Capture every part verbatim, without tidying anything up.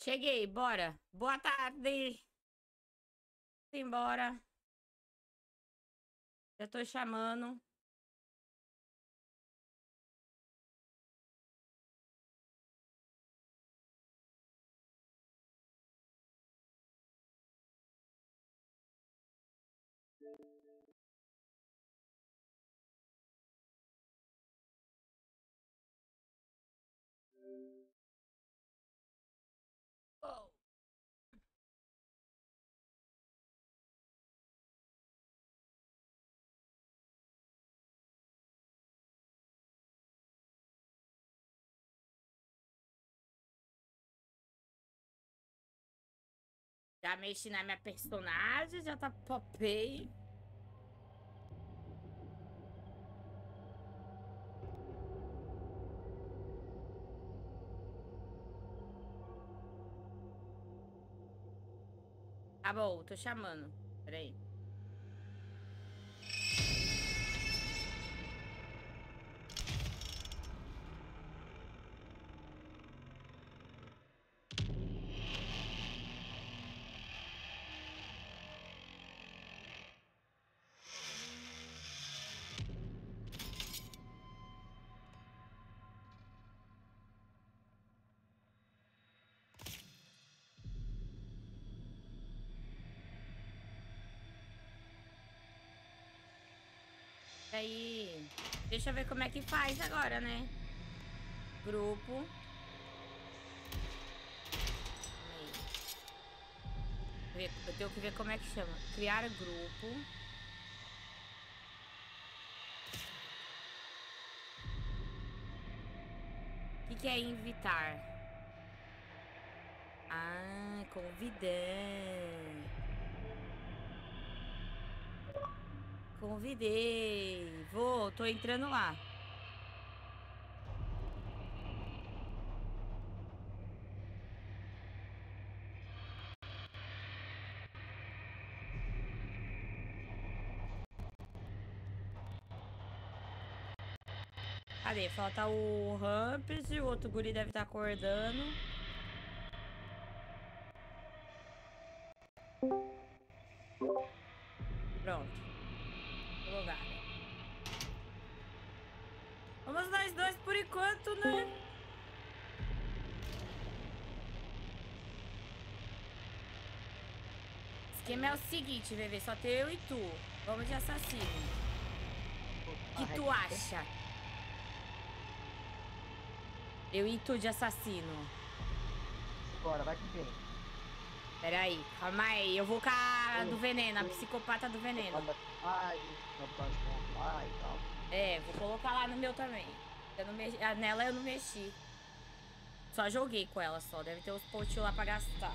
Cheguei, bora. Boa tarde. Embora. Já tô chamando. Oh. Já mexi na minha personagem, já tá popei. Tá bom, tô chamando. Peraí. Aí, deixa eu ver como é que faz agora, né? Grupo. Aí. Eu tenho que ver como é que chama. Criar grupo. O que, que é invitar? Ah, convidar. Convidei. Vou, tô entrando lá. Cadê? Falta o Rampes e o outro guri deve estar acordando. Pronto. Colocado. Vamos nós dois por enquanto, né? O esquema é o seguinte, bebê. Só tem eu e tu. Vamos de assassino. O que tu acha? Eu e tu de assassino. Bora, vai com quem? Pera aí, calma aí. Eu vou com a do veneno, a psicopata do veneno. Ai, ai, tal. É, vou colocar lá no meu também. Eu não mexi, nela eu não mexi. Só joguei com ela só. Deve ter os pontinhos lá pra gastar.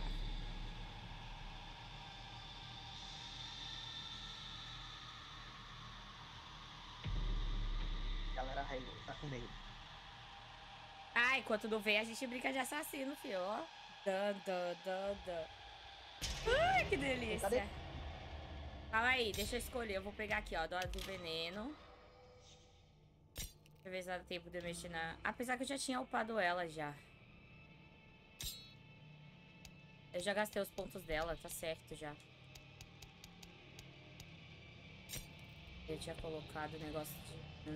Galera raiou, tá com medo. Ah, enquanto não vem, a gente brinca de assassino, filho. Ó. Dan, dan, dan, dan. Ai, que delícia. Cadê? Calma aí, deixa eu escolher. Eu vou pegar aqui, ó, do veneno. Deixa eu ver se dá tempo de eu mexer na... Apesar que eu já tinha upado ela já. Eu já gastei os pontos dela, tá certo já. Eu tinha colocado o negócio de...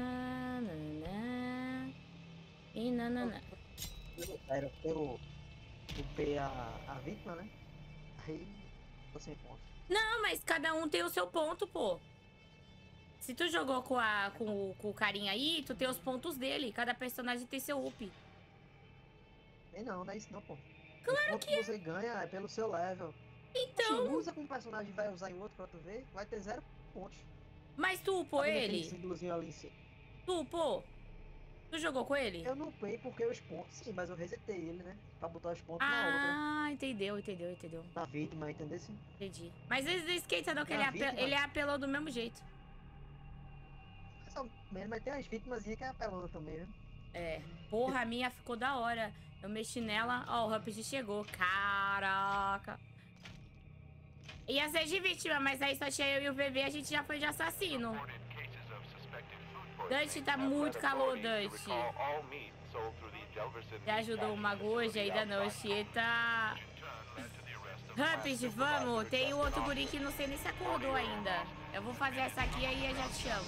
Nananã. E nananã. Era eu upei a, a vítima, né? Aí, tô sem ponto. Não, mas cada um tem o seu ponto, pô. Se tu jogou com, a, com, o, com o carinha aí, tu tem os pontos dele. Cada personagem tem seu up. Nem não, não é isso não, pô. Claro Os pontos que que você ganha é pelo seu level. Oxi, Então... usa com um personagem vai usar em outro pra tu ver, vai ter zero pontos. Mas tu upou Tá vendo aquele ele? símbolozinho ali em cima? Tu upou? Tu jogou com ele? Eu não upei porque os pontos, sim, mas eu resetei ele, né? Pra botar os pontos na outra. Ah, entendeu, entendeu, entendeu. Na vítima, entendeu? Sim. Entendi. Mas eles não esquenta não, que ele, Na ape... vítima, ele apelou do mesmo jeito. mais ou menos, mas tem as vítimas aí que é apelona também, né? É. Porra, a minha ficou da hora. Eu mexi nela, ó, o Rampage chegou. Caraca. Ia ser de vítima, mas aí só tinha eu e o bebê, a gente já foi de assassino. Dante, tá muito calor, Dante. Já ajudou uma hoje, ainda não, Chieta. Rampage, vamos. Tem o outro guri que não sei nem se acordou ainda. Eu vou fazer essa aqui e aí eu já te chamo.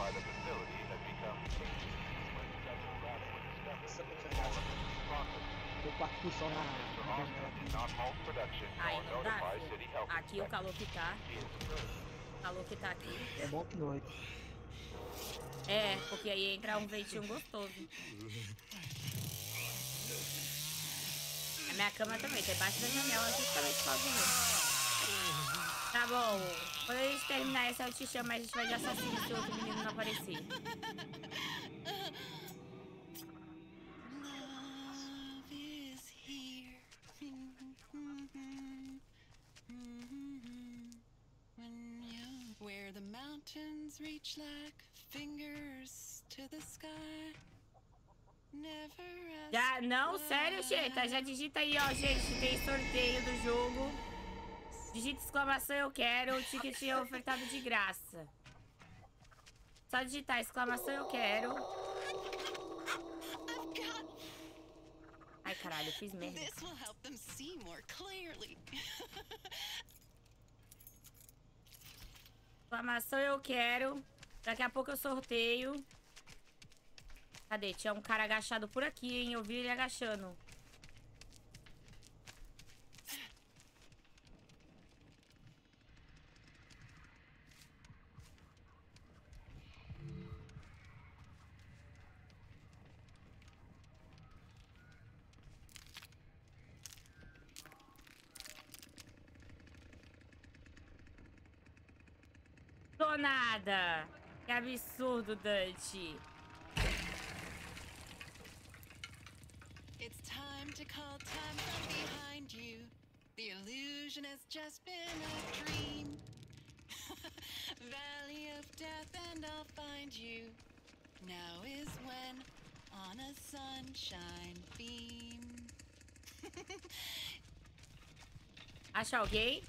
Eu quarto som na... Ai, não dá, filho. Aqui o calor que tá. O calor que tá aqui. É bom que noite. É, porque aí entra um ventinho gostoso. A minha cama também, tá embaixo da janela, justamente por causa disso. Tá bom. Quando a gente terminar essa, eu te chamo, mas a gente vai de assassino se o outro menino não aparecer. Where the mountains reach like fingers to the sky. Never Já, não, sério, Cheta, já digita aí, ó, gente, tem sorteio do jogo. Digita exclamação eu quero, o ticket é ofertado de graça. Só digitar exclamação eu quero. Ai, caralho, eu fiz merda. This will help them see more clearly. Exclamação eu quero. Daqui a pouco eu sorteio. Cadê? Tinha um cara agachado por aqui, hein? Eu vi ele agachando. Tô nada. Que absurdo, Dante. It's time to call time from behind you. The illusion has just been a dream. Valley of death and I'll find you. Now is when on a sunshine beam. Acha alguém?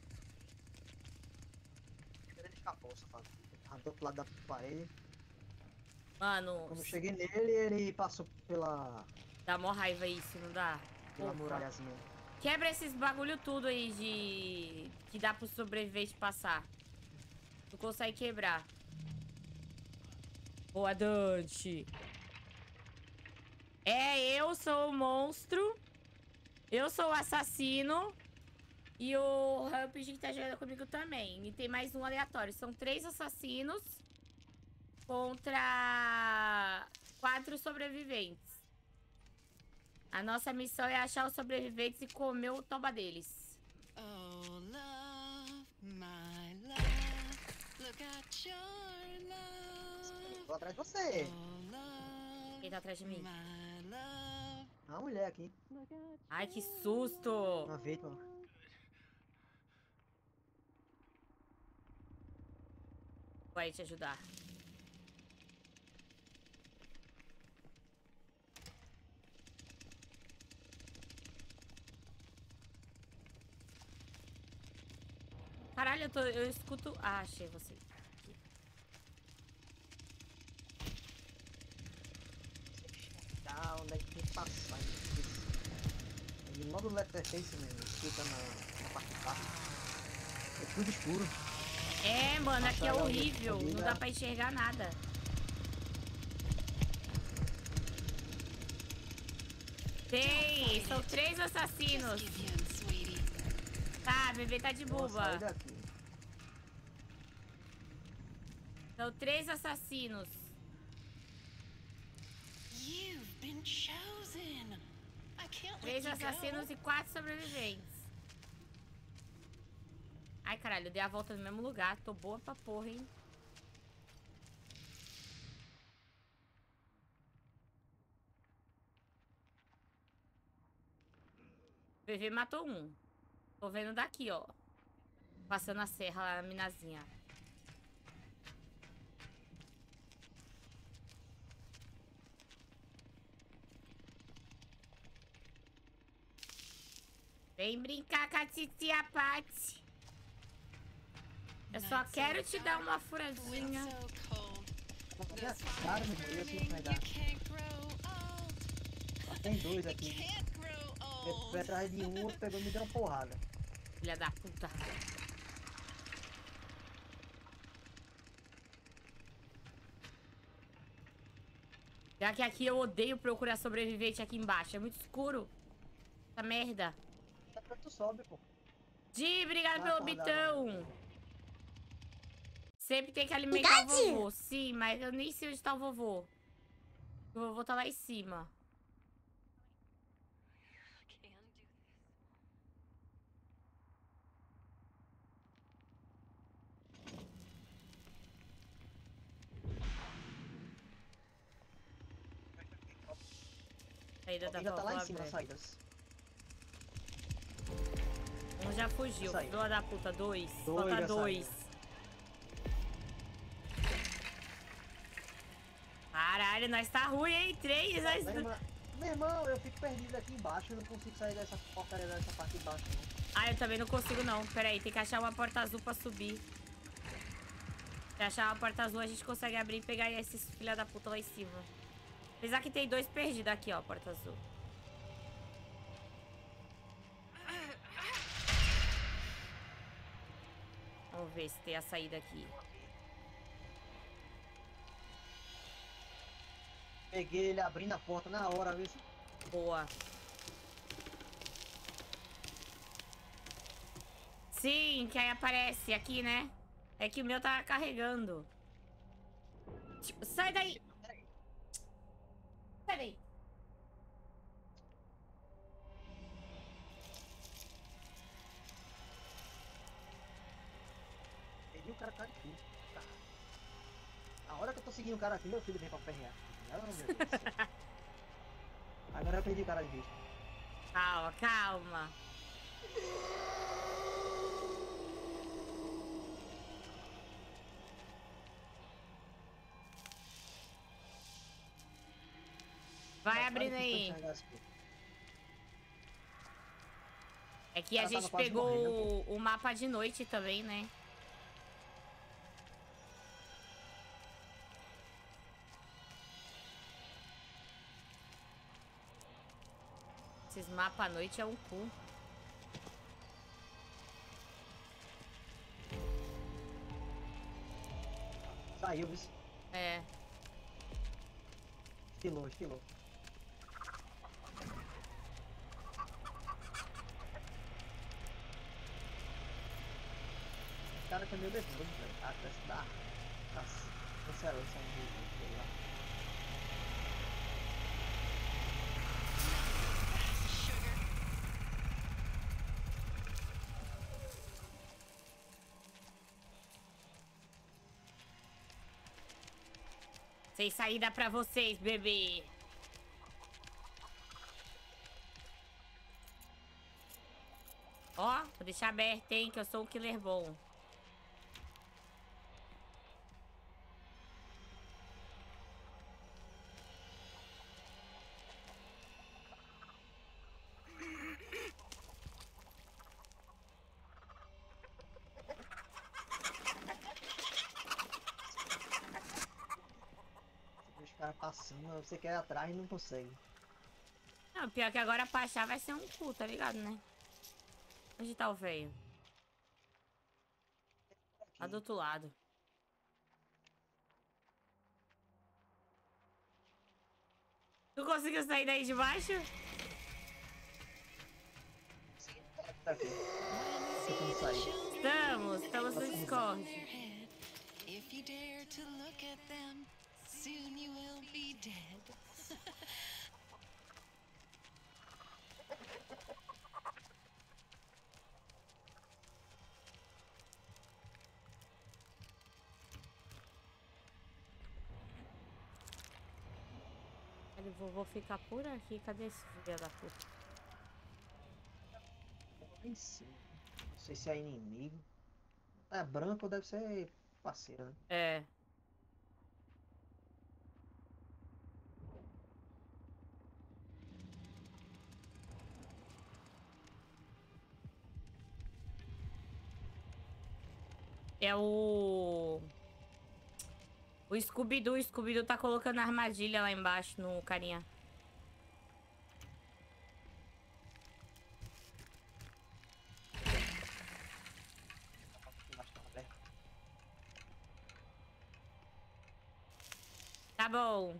Ele escapou, safado. Tava do outro lado da parede. Mano, Quando eu cheguei nele, ele passou pela... dá mó raiva isso, não dá? pela Porra. muralhazinha. Quebra esses bagulho tudo aí de... que dá pro sobrevivente passar. Tu consegue quebrar. Boa, Dante. É, eu sou o monstro. Eu sou o assassino. E o Rampage que tá jogando comigo também. E tem mais um aleatório. São três assassinos contra quatro sobreviventes. A nossa missão é achar os sobreviventes e comer o toba deles. Oh, love, my love. Look at your love. Tô atrás de você. Oh, love, Quem tá atrás de mim? my love. Uma mulher aqui. Look at Ai, que susto! Uma vítima. Vai te ajudar. Caralho, eu, tô, eu escuto... Ah, achei você. Tá, onde é que tem que passar? Ele modo Letterface mesmo. Fica na, na parte de baixo. É tudo escuro. É, mano, aqui é Nossa, horrível. olha, Não dá pra enxergar nada. Tem, são três assassinos. Give in, sweetie. Tá, bebê tá de Vou buba. sair daqui. São três assassinos. You've been chosen. I can't Três let you assassinos go. e quatro sobreviventes. Ai, caralho, eu dei a volta no mesmo lugar. Tô boa pra porra, hein? O B V matou um. Tô vendo daqui, ó. Passando a serra lá, a minazinha. Vem brincar com a titia Paty. Eu só quero te dar uma furadinha. It's so cold. Cara, meu Deus, eu sei que vai dar. You can't grow old. Tem dois You aqui. can't grow Eu old. fui atrás de um, outro pegou e me deu uma porrada. Filha da puta. Já que aqui eu odeio procurar sobrevivente aqui embaixo. É muito escuro. Essa merda. Depois tu sobe, pô. Di, obrigado Vai pelo acordar, bitão. Sempre tem que alimentar o vovô. Sim, mas eu nem sei onde tá o vovô. O vovô tá lá em cima. Can do this. Saída da Ainda tá lá vovó em cima as aberta. saídas. Um já fugiu. Saiu. Filha da puta. Dois. Dois Falta já dois. saíram. Caralho, nós tá ruim, hein? Três. Nós... Meu irmão, meu irmão, eu fico perdido aqui embaixo. Eu não consigo sair dessa porcaria dessa parte de baixo, não. Ah, eu também não consigo, não. Pera aí, tem que achar uma porta azul pra subir. Se achar uma porta azul, a gente consegue abrir e pegar esses filha da puta lá em cima. Apesar que tem dois perdidos aqui, ó, porta azul. Vamos ver se tem a saída aqui. Peguei ele abrindo a porta na hora, viu? Boa. Sim, que aí aparece aqui, né? É que o meu tá carregando. Tipo, sai daí! Sai daí! Peguei o cara cara aqui. Tá. A hora que eu tô seguindo o cara aqui, meu filho vem pra perrear. Ah, meu Deus do céu. Agora eu perdi o cara de vista. Calma, calma. Vai abrindo aí. É que a Ela tava gente quase pegou morrendo, o, o mapa de noite também, né? Esses mapas à noite é um cu. Saiu, viu? É. Estilou, estilou. O cara que é meio nervoso, velho. Ah, parece que dá. Tá cancelando essa música lá. Sugar. Sem saída pra vocês, bebê. Ó, vou deixar aberto, hein, que eu sou um killer bom. Os caras passando, você quer ir atrás e não consegue. Não, pior que agora pra achar vai ser um cu, tá ligado, né? Onde tá o velho? Lá do outro lado. Tu conseguiu sair daí de baixo? Tá aqui. Tentando sair. Estamos, estamos no Discord. Their head. If you dare to look at them, soon you will be dead. Ele vou, vou ficar por aqui. Cadê esse filho da puta? Nem sei. Não sei se é inimigo. É branco, deve ser parceiro, né? É. É o... O Scooby-Doo. O Scooby-Doo tá colocando armadilha lá embaixo no carinha. Tá bom.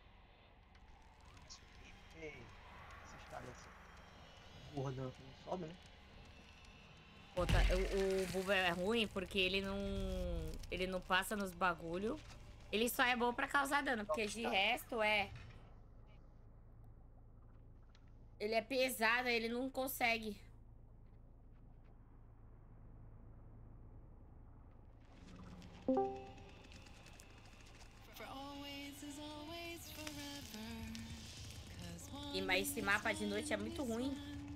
Ei, esses caras assim. Gordão não sobe, né? Pô, tá, o, o Bulba é ruim porque ele não... Ele não passa nos bagulho. Ele só é bom pra causar dano, porque de resto é... Ele é pesado, ele não consegue. For always is always forever. 'Cause E, one mas esse mapa de noite é muito ruim.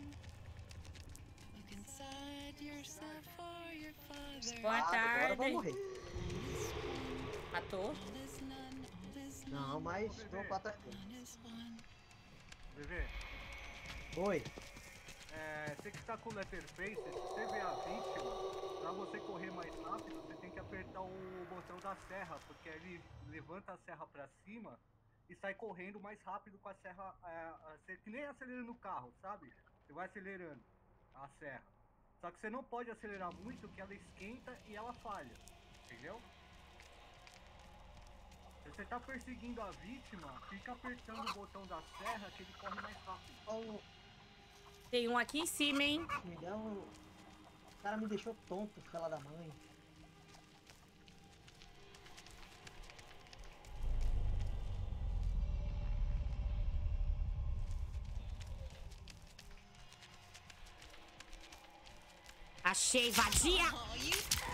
look inside yourself for your father. Boa Ah, agora vai tarde. morrer. Matou? All is none, all is Não, none, mas tô pra trás. none is one. Bebê, Oi. é, você que tá com o Letterface, se você vê a vítima, pra você correr mais rápido, você tem que apertar o botão da serra, porque ele levanta a serra pra cima e sai correndo mais rápido com a serra, é, você que nem acelerando o carro, sabe? Você vai acelerando a serra. Só que você não pode acelerar muito, que ela esquenta e ela falha, entendeu? Se você tá perseguindo a vítima, fica apertando o botão da serra que ele corre mais rápido. O Tem um aqui em cima, hein? Miguel, o cara me deixou tonto, fela da mãe. Achei, vadia! Oh, you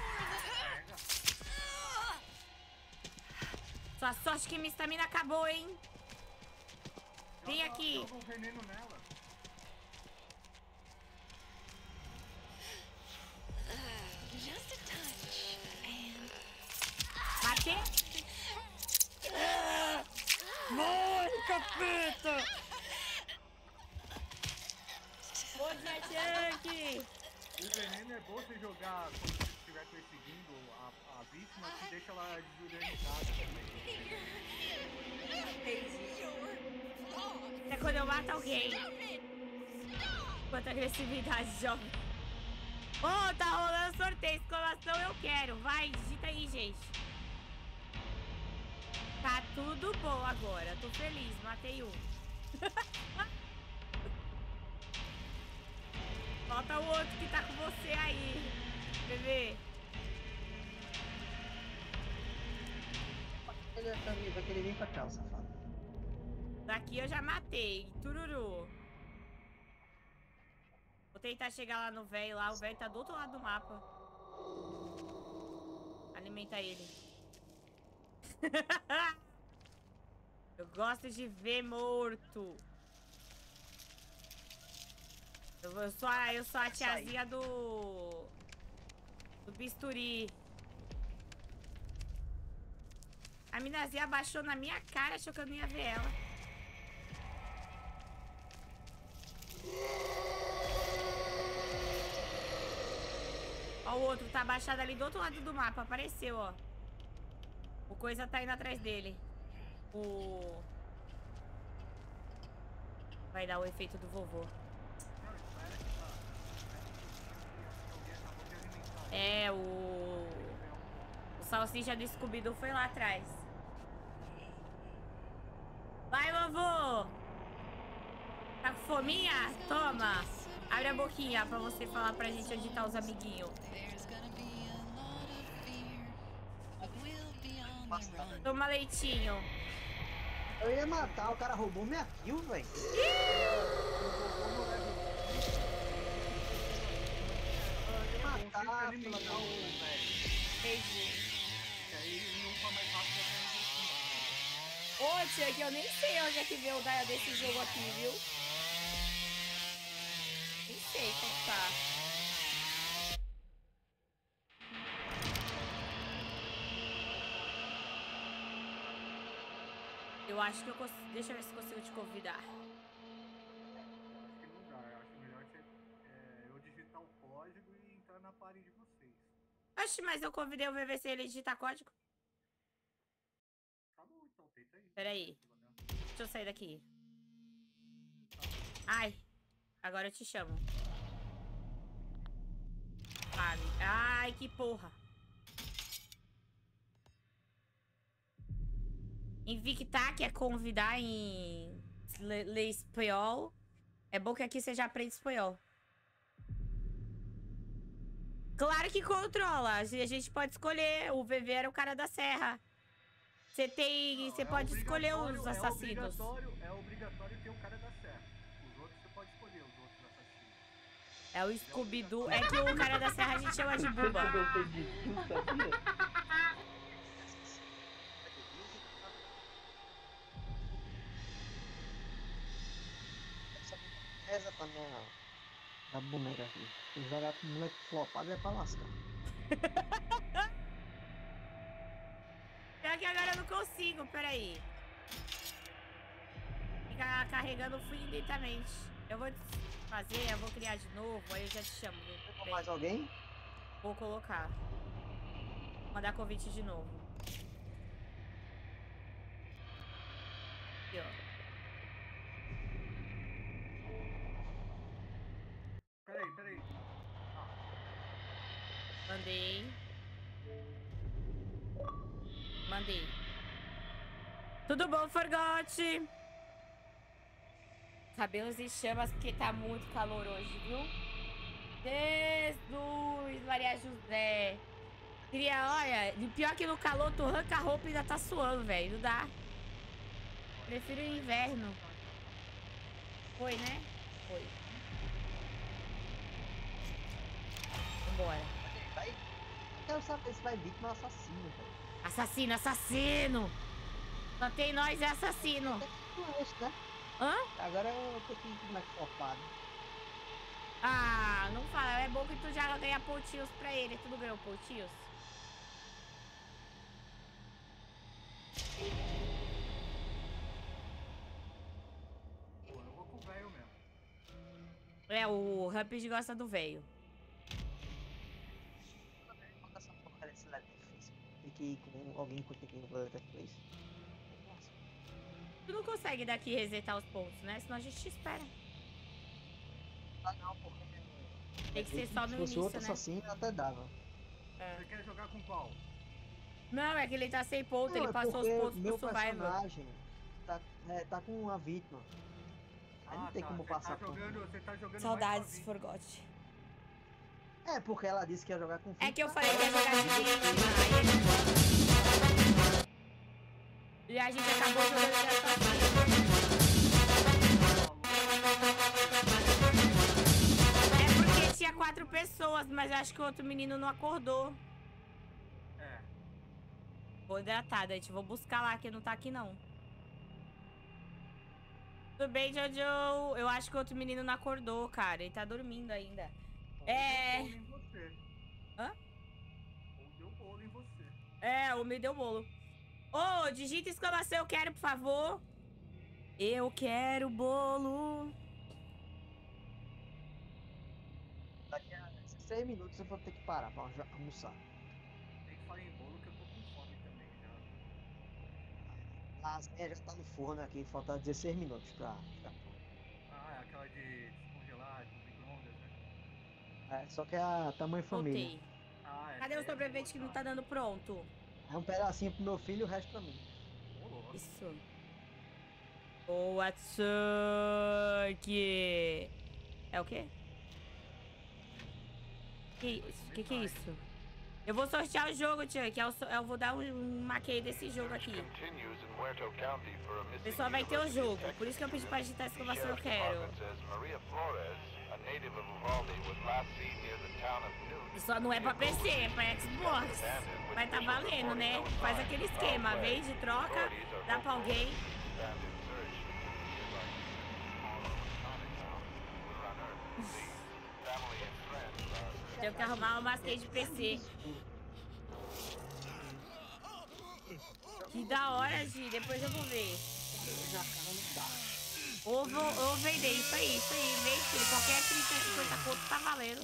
Sua sorte que minha estamina acabou, hein? Vem Joga- aqui. Joga um veneno nela. just a touch and Matei? Morre, capeta! Morre, Jack! O veneno é bom você jogar quando você estiver perseguindo a, a vítima, que deixa ela desorganizada também. É quando eu mato alguém. Quanta agressividade, jovem. Ô, tá rolando sorteio. Exclamação, eu quero. Vai, digita aí, gente. Tá tudo bom agora. Tô feliz. Matei um. Falta o outro que tá com você aí, bebê. Ele vai querer- vai querer vir pra cá, o safado. Daqui eu já matei. Tururu. Vou tentar chegar lá no velho lá. O velho tá do outro lado do mapa. Alimenta ele. Eu gosto de ver morto. Eu eu sou a, eu sou a tiazinha do... Do bisturi. A minazinha abaixou na minha cara, achou que eu não ia ver ela. Ó, o outro tá abaixado ali do outro lado do mapa. Apareceu, ó. O coisa tá indo atrás dele. O... Vai dar o efeito do vovô. É, o... O salsicha do Scooby-Doo foi lá atrás. Vai, vovô! Tá com fominha? Toma! Abre a boquinha pra você falar pra gente onde tá os amiguinhos. there's gonna be a lot of fear. We'll be on the run. Toma leitinho. Eu ia matar, o cara roubou minha kill, velho. Matar, fela da mãe. Entendi. Que aí ele upa mais rápido até Ô, tia, que eu nem sei onde é que veio o Gaia desse jogo aqui, viu? Nem sei como tá. Eu acho que eu consigo... Deixa eu ver se consigo te convidar. Acho que não dá, eu acho melhor você, é, eu digitar o código e entrar na party de vocês. Oxe, mas eu convidei o V V C ele digitar código. Tá bom, então, tenta aí. Peraí. Deixa eu sair daqui. Ai. Agora eu te chamo. Fale. Ai, que porra. Invictar, que é convidar em ler espanhol. É bom que aqui você já aprende espanhol. Claro que controla. A gente pode escolher. O V V era o cara da serra. Você tem. Você Não, é pode escolher os obrigatório- assassinos. É obrigatório, é obrigatório ter o cara da serra. Os outros você pode escolher, os outros assassinos. É o Scooby-Doo. É que o cara da serra a gente chama de Buba. Reza pra minha a boneca aqui. Se jogar com o moleque flopado é pra lascar. Pior que agora eu não consigo, peraí. Fica carregando infinitamente. Eu vou fazer, eu vou criar de novo, aí eu já te chamo. Tem mais alguém? Vou colocar. Mandar convite de novo. Aqui, ó. Peraí, peraí. Mandei. Mandei. Tudo bom, Forgote? Cabelos em chamas porque tá muito calor hoje, viu? Jesus, Maria José. Queria, olha, pior que no calor, tu arranca a roupa e ainda tá suando, velho. Não dá. Prefiro o inverno. Foi, né? Foi. Vambora. Vai. Eu quero saber se vai vir com um assassino, velho. Assassino, assassino! Só tem nós, é assassino. Não é isso, né? Hã? Agora eu tenho que ir com o moleque flopado. Ah, não fala. É bom que tu já ganha pontinhos pra ele. Tu não ganhou pontinhos? Pô, eu vou com o velho mesmo. É, o Rampage gosta do velho. Bota essa porcaria desse Letterface. Tem que ir com alguém que tem que ir no Letterface. Nossa. Tu não consegue daqui resetar os pontos, né? Senão a gente te espera. Ah, não, porque... Tem que ser só no Se fosse início, outro né? assassino, até dava. É. Você quer jogar com qual? Não, é que ele tá sem ponto. Não, Ele é passou os porque pontos meu pro Survivor. personagem tá, é, tá com uma vítima. Aí não tem tá. como Você passar tá por jogando, você tá jogando Saudades, mais Forgote. É, porque ela disse que ia jogar com É que eu vítima. falei que ia jogar de vítima. Aí ele... E a gente acabou jogando de assassino. É porque tinha quatro pessoas, mas eu acho que o outro menino não acordou. É. Vou hidratada, gente. Vou buscar lá, que não tá aqui, não. Tudo bem, Jojo? Eu acho que o outro menino não acordou, cara. Ele tá dormindo ainda. É... Ou deu bolo em você. Hã? Ou deu bolo em você. É, o me deu bolo. Ô, oh, digita exclamação, eu quero, por favor. Eu quero bolo. Daqui a seis minutos eu vou ter que parar pra almoçar- almoçar. Tem que falar em bolo que eu tô com fome também já. As minhas já tá no forno aqui, falta dezesseis minutos pra ficar pronto. Ah, é aquela de descongelar com micro-ondas, né? É, só que é a tamanho família. Voltei. Ah, é. Cadê o é sobrevivente que boa, não tá dando pronto? É um pedacinho pro meu filho e o resto pra mim. Ô, louco. Isso. O Atsuki. É o quê? Que isso? Que que é isso? Eu vou sortear o jogo, tio, que é o so- eu vou dar um, um maquei desse jogo aqui. O pessoal vai ter o jogo, por isso que eu pedi pra digitar a exclamação eu quero. Só não é pra P C, é pra Xbox. Vai tá valendo, né? Faz aquele esquema, vende, troca, dá pra alguém. Tenho que arrumar uma masquei de P C. Que da hora, Gi. Depois eu vou ver. Na cara não dá. Ou vou, ou vender. Isso aí, isso aí. Vende, filho. Qualquer trinta, cinquenta conto tá valendo.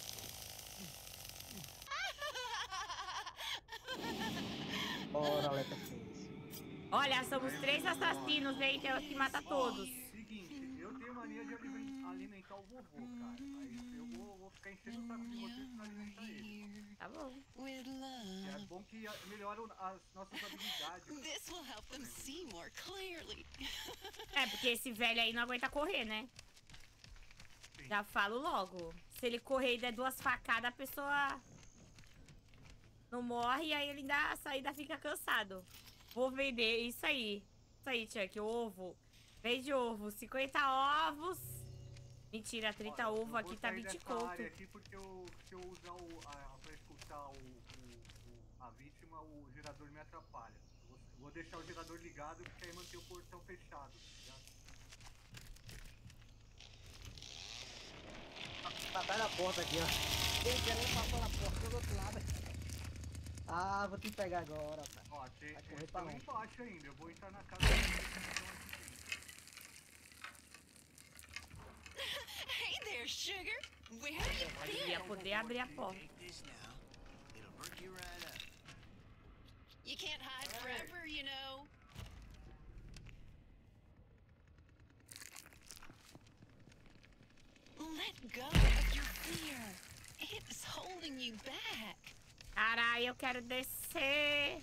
Bora, Letterface. Olha, somos três assassinos, hein? Temos que matar todos. Seguinte, eu tenho mania de ali- alimentar o vovô, cara. Aí eu vou, vou ficar enchendo o saco de vocês pra alimentar ele. Tá bom. With E é love. bom que melhora as nossas habilidades. This will help them see more clearly. É, porque esse velho aí não aguenta correr, né? Sim. Já falo logo. Se ele correr e der duas facadas, a pessoa não morre e aí ele ainda, a saída fica cansado. Vou vender isso aí. Isso aí, Chuck, ovo. Vende ovo. cinquenta ovos. Mentira, trinta Olha, ovo eu aqui vou tá sair vinte dessa conto. área aqui porque eu, se eu usar o, a, pra escutar o, o, o- a vítima, o gerador me atrapalha. Eu vou, eu vou deixar o gerador ligado porque aí mantém o portão fechado. Tá? Tá atrás da porta aqui, ó. Quem quer nem passar na porta do outro lado. Ah, vou te pegar agora, pai. Ó, tem, Vai eles correr pra estão longe. embaixo ainda. Eu vou entrar na casa deles que estão aqui dentro. Hey there, sugar. Where have you Ele been? ia poder abrir a porta. Take this now. It'll perk you right up. You can't hide forever, you know. Let go of your fear. It's holding you back. Caralho, eu quero descer.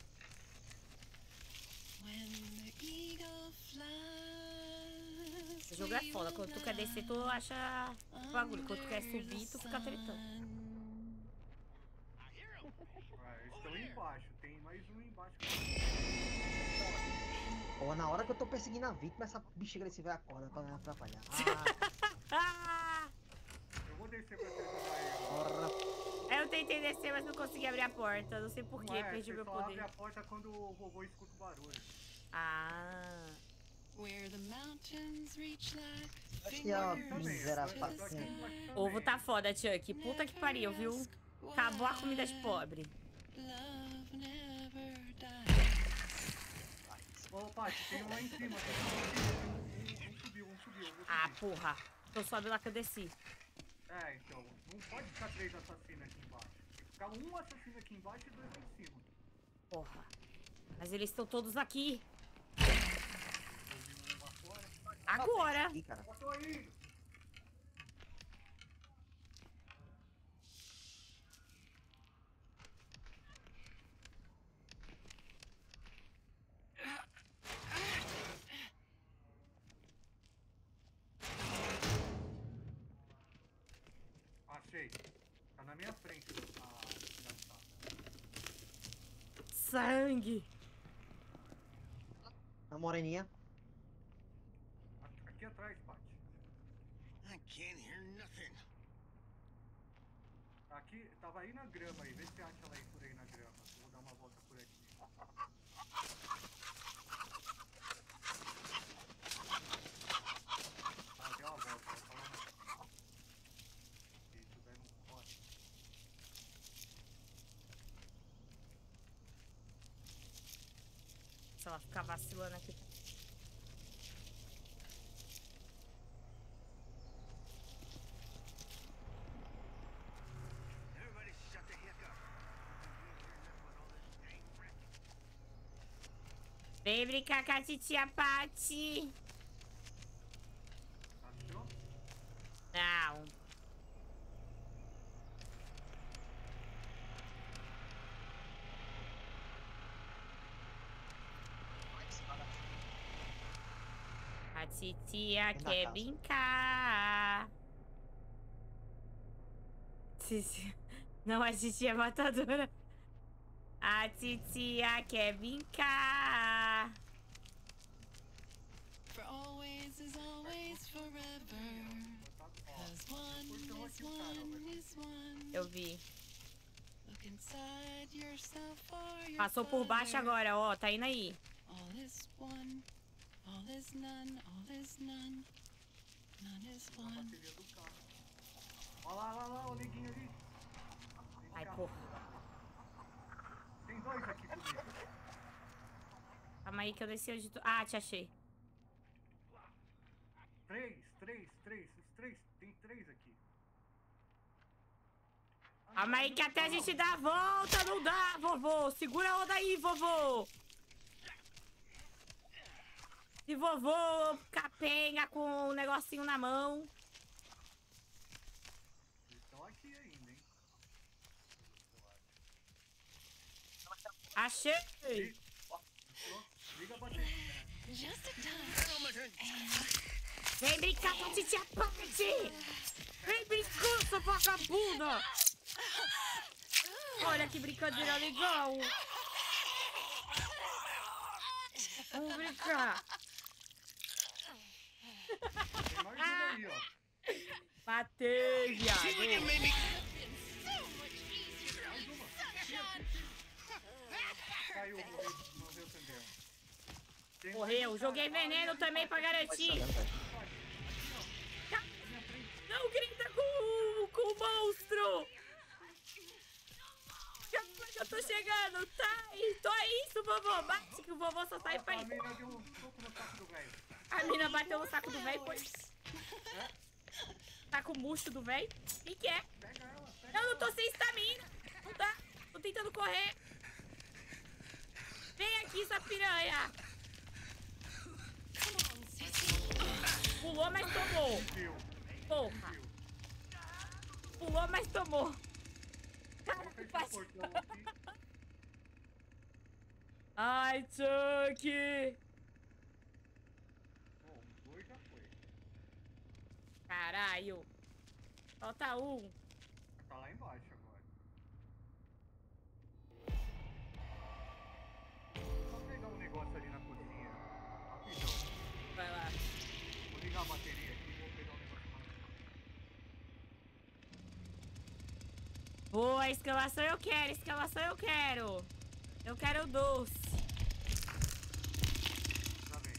When the eagle flies, Esse jogo é foda. Quando tu quer descer, tu acha bagulho. Quando tu quer subir, tu fica tretando. Ah, eles estão embaixo. Tem mais um embaixo. Ó, na hora que eu tô perseguindo a vítima, essa bexiga desse velho acorda pra me atrapalhar. Ah, Ah! Eu vou descer pra terminar ele. porra. Eu tentei descer, mas não consegui abrir a porta. Não sei porquê, Não é, perdi você meu só poder. abre a porta quando o vovô escuta o barulho. Ah. Where the mountains reach like Aqui, ó, fingers miserável to the facinho. sky. Ovo tá foda, Chuck. Puta que pariu, viu? Acabou a comida de pobre. Love never dies. Ô, Paty, tem um lá em cima. Tem um lá em cima. Um, um subiu, um subiu. Eu vou Ah, subir. porra. Então sobe lá que eu desci. É, então. Não pode ficar três assassinos aqui embaixo. Tem que ficar um assassino aqui embaixo e dois lá em cima. Porra. Mas eles estão todos aqui. Eu vi um lá fora. Agora. Ih, cara. Eu tô indo. Achei. Tá na minha frente a desgraçada. Sangue. A moreninha. A- Aqui atrás, Paty. I can't hear nothing. Aqui, tava aí na grama aí. Vê se acha ela aí por aí na grama. Eu vou dar uma volta por aqui. Ah, deu uma volta. Ela tá lá na... Se tiver num pote. Se ela ficar vacilando aqui. Everybody shut the heck up. Vem brincar com a titia Paty. Achou? Não. A titia Vem na quer casa. brincar. Titia... Não, a titia é matadora. A titia quer brincar. For always is always forever. Tá, ó. Cause one Portão is aqui, cara, one vai. is one. Eu vi. Look inside yourself for your Passou por baixo father. agora, ó. Tá indo aí. All is one, all is none, all is none, none is A one. bateria do carro. Olha lá, olha lá, o neguinho ali. Vem Ai, cá. porra. Tem dois aqui comigo. Calma aí que eu desci onde tu... Ah, te achei. Três, três, três. Os três. Tem três aqui. Calma aí que até a gente dá a volta, não dá, vovô. Segura a onda aí, vovô. Se vovô capenga com um negocinho na mão. Achei! Liga a bateria. Just a touch. Vem brincar com a titia Paty! Vem brincar, sua vagabunda! Olha que brincadeira legal! Vamos brincar! Tem mais uma aí, ó. Batei, viado! Caiu, morreu, morreu também. Tem Morreu! Joguei veneno também pra garantir! Não grita com, com o monstro! Eu tô chegando, tá? Tô isso, vovô! Bate que o vovô só tá aí pra A ir! mina deu um soco no saco do velho. A mina bateu no saco do velho, pois. Tá com o murcho do velho? O que que é? Pega ela, pega Eu não tô sem estamina! Não tá? Tô tentando correr! Vem aqui, sua piranha! Pulou, mas tomou! Viu? Porra! Pulou, mas tomou! Cara, Vamos que fechar o faz... portão aqui. Ai, Chuck! Bom, os dois já foi. Caralho! Falta um! Tá lá embaixo agora. Só pegar um negócio ali na cozinha. Rapidão. Vai lá. Vou ligar a bateria aqui e vou pegar um negócio mais. Boa, exclamação eu quero, exclamação eu quero! Eu quero doce! Já vem.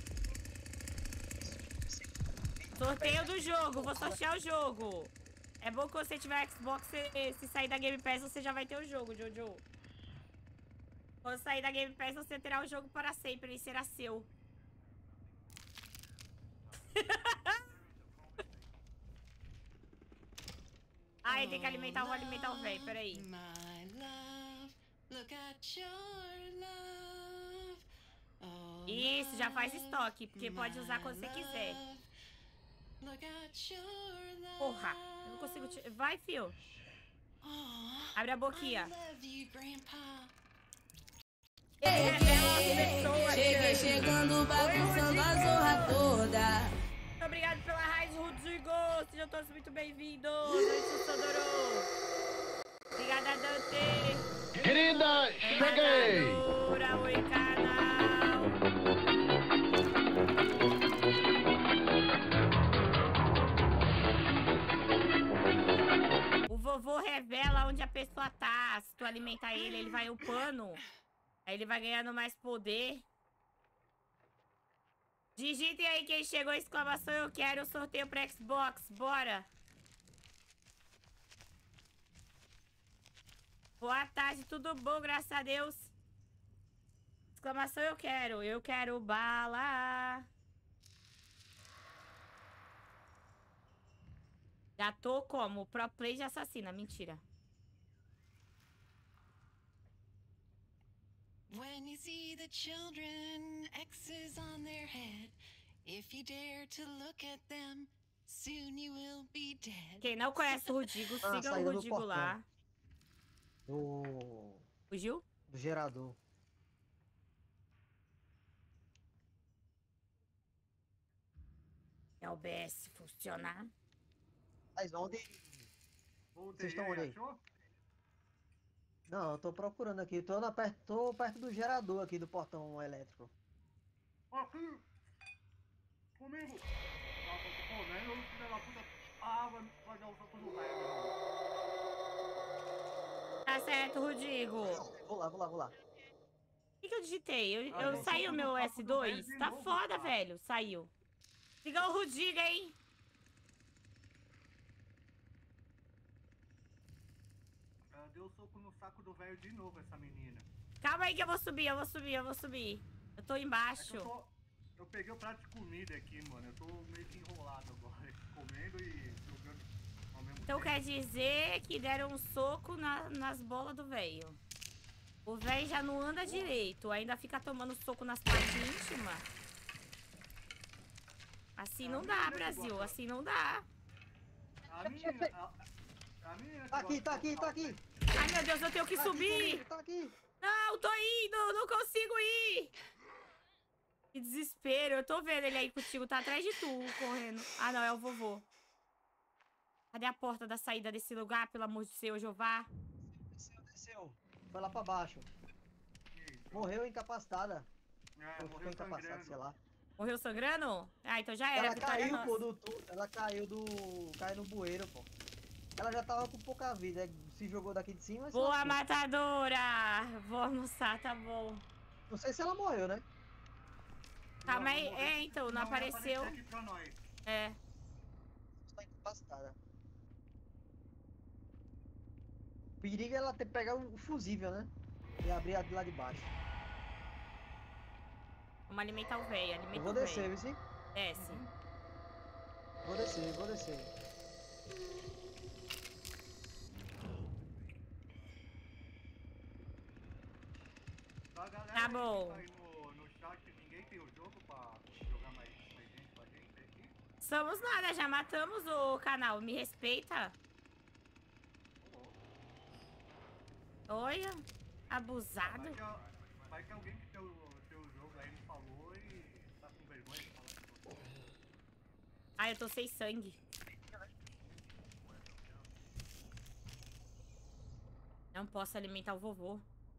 Sorteio do jogo, vou sortear o jogo. É bom que você tiver Xbox, se, se sair da Game Pass, você já vai ter o jogo, Jojo. Quando sair da Game Pass, você terá o jogo para sempre, ele será seu. Ai, tem que alimentar, vou alimentar o velho, peraí. My love, look at your love. Oh, Isso, já faz estoque, porque my pode usar quando você quiser. love, look at your love. Porra, eu não consigo te... Vai, fio. Oh, Abre a boquinha. I love you, Grandpa. Ele revela as pessoas. Cheguei chegando, bagunçando a zorra toda. Muito obrigado pela raid, Rodrigo. Sejam todos muito bem-vindos. Noite, Sodoro. Obrigada, Dante. Querida, cheguei! Madura, oi, canal. O vovô revela onde a pessoa tá. Se tu alimentar ele, ele vai upando. Aí ele vai ganhando mais poder. Digitem aí quem chegou, exclamação eu quero, o sorteio pra Xbox, bora! Boa tarde, tudo bom, graças a Deus. Exclamação eu quero, eu quero bala. Já tô como? Pro play de assassina, mentira. When you see the children, X's on their head. If you dare to look at them, soon you will be dead. Quem não conhece o Rudigo, Ah, siga saiu o do Rudigo portão. lá. Do, Fugiu? do gerador. É o B S funcionar. Mas onde... Voltei, Vocês estão onde aí? achou? Não, eu tô procurando aqui. Tô, na, perto, tô perto do gerador aqui do portão elétrico. Aqui! Comigo! Ah, tô te comendo, filho da puta. Ah, vai, vai dar um soco no velho. Tá certo, Rudigo. Vou lá, vou lá, vou lá. O que, que eu digitei? Eu, Ah, eu não, saí só o meu quando S tá dois? tudo bem, Tá de novo, foda, cara. velho. Saiu. Siga o Rudigo, hein? Ela deu soco no saco do velho de novo, essa menina. Calma aí que eu vou subir, eu vou subir, eu vou subir. Eu tô É que embaixo. eu, tô, eu peguei o prato de comida aqui, mano. Eu tô meio que enrolado agora, comendo e jogando ao mesmo Então tempo. quer dizer que deram um soco na- nas bolas do velho. O velho já não anda direito, ainda fica tomando soco nas partes íntimas. Assim não dá, Brasil, assim não dá. A menina, a, a menina que Tá aqui, gosta tá de aqui, tocar tá o aqui. Ai, meu Deus, eu tenho que Tá aqui subir. comigo, tá aqui. Não, Não, tô indo, não consigo ir. Que desespero. Eu tô vendo ele aí contigo, tá atrás de tu, correndo. Ah, não, é o vovô. Cadê a porta da saída desse lugar, pelo amor de Deus, Jeová? Desceu, desceu. Foi lá pra baixo. Morreu incapacitada. É, Ou morreu ficou incapacitada, sangrando. sei lá. Morreu sangrando? Ah, então já era. Ela Vitória caiu, nossa. pô, do tu... Ela caiu do... Caiu no bueiro, pô. Ela já tava com pouca vida. Se jogou daqui de cima, se Boa, lascou. matadora. Vou almoçar, tá bom. Não sei se ela morreu, né? Calma aí. morreu, É, então, não senão ia apareceu. aparecer aqui pra nós. É. Tá incapacitada. O perigo é ela ter pegado o fusível, né? E abrir a de lá de baixo. Vamos alimentar o velho. Eu Alimenta vou o velho. descer, viu, sim? Desce. Vou descer, vou descer. Tá, galera Tá aí que bom. tá aí no, no chat, ninguém tem o jogo pra jogar mais, mais gente com a gente aqui? Somos nada, já matamos o canal. Me respeita. Olha, abusado. Vai que, a- vai que alguém que tem o, tem o jogo aí não falou e tá com vergonha de falar que você. Ai, eu tô sem sangue. Não posso alimentar o vovô.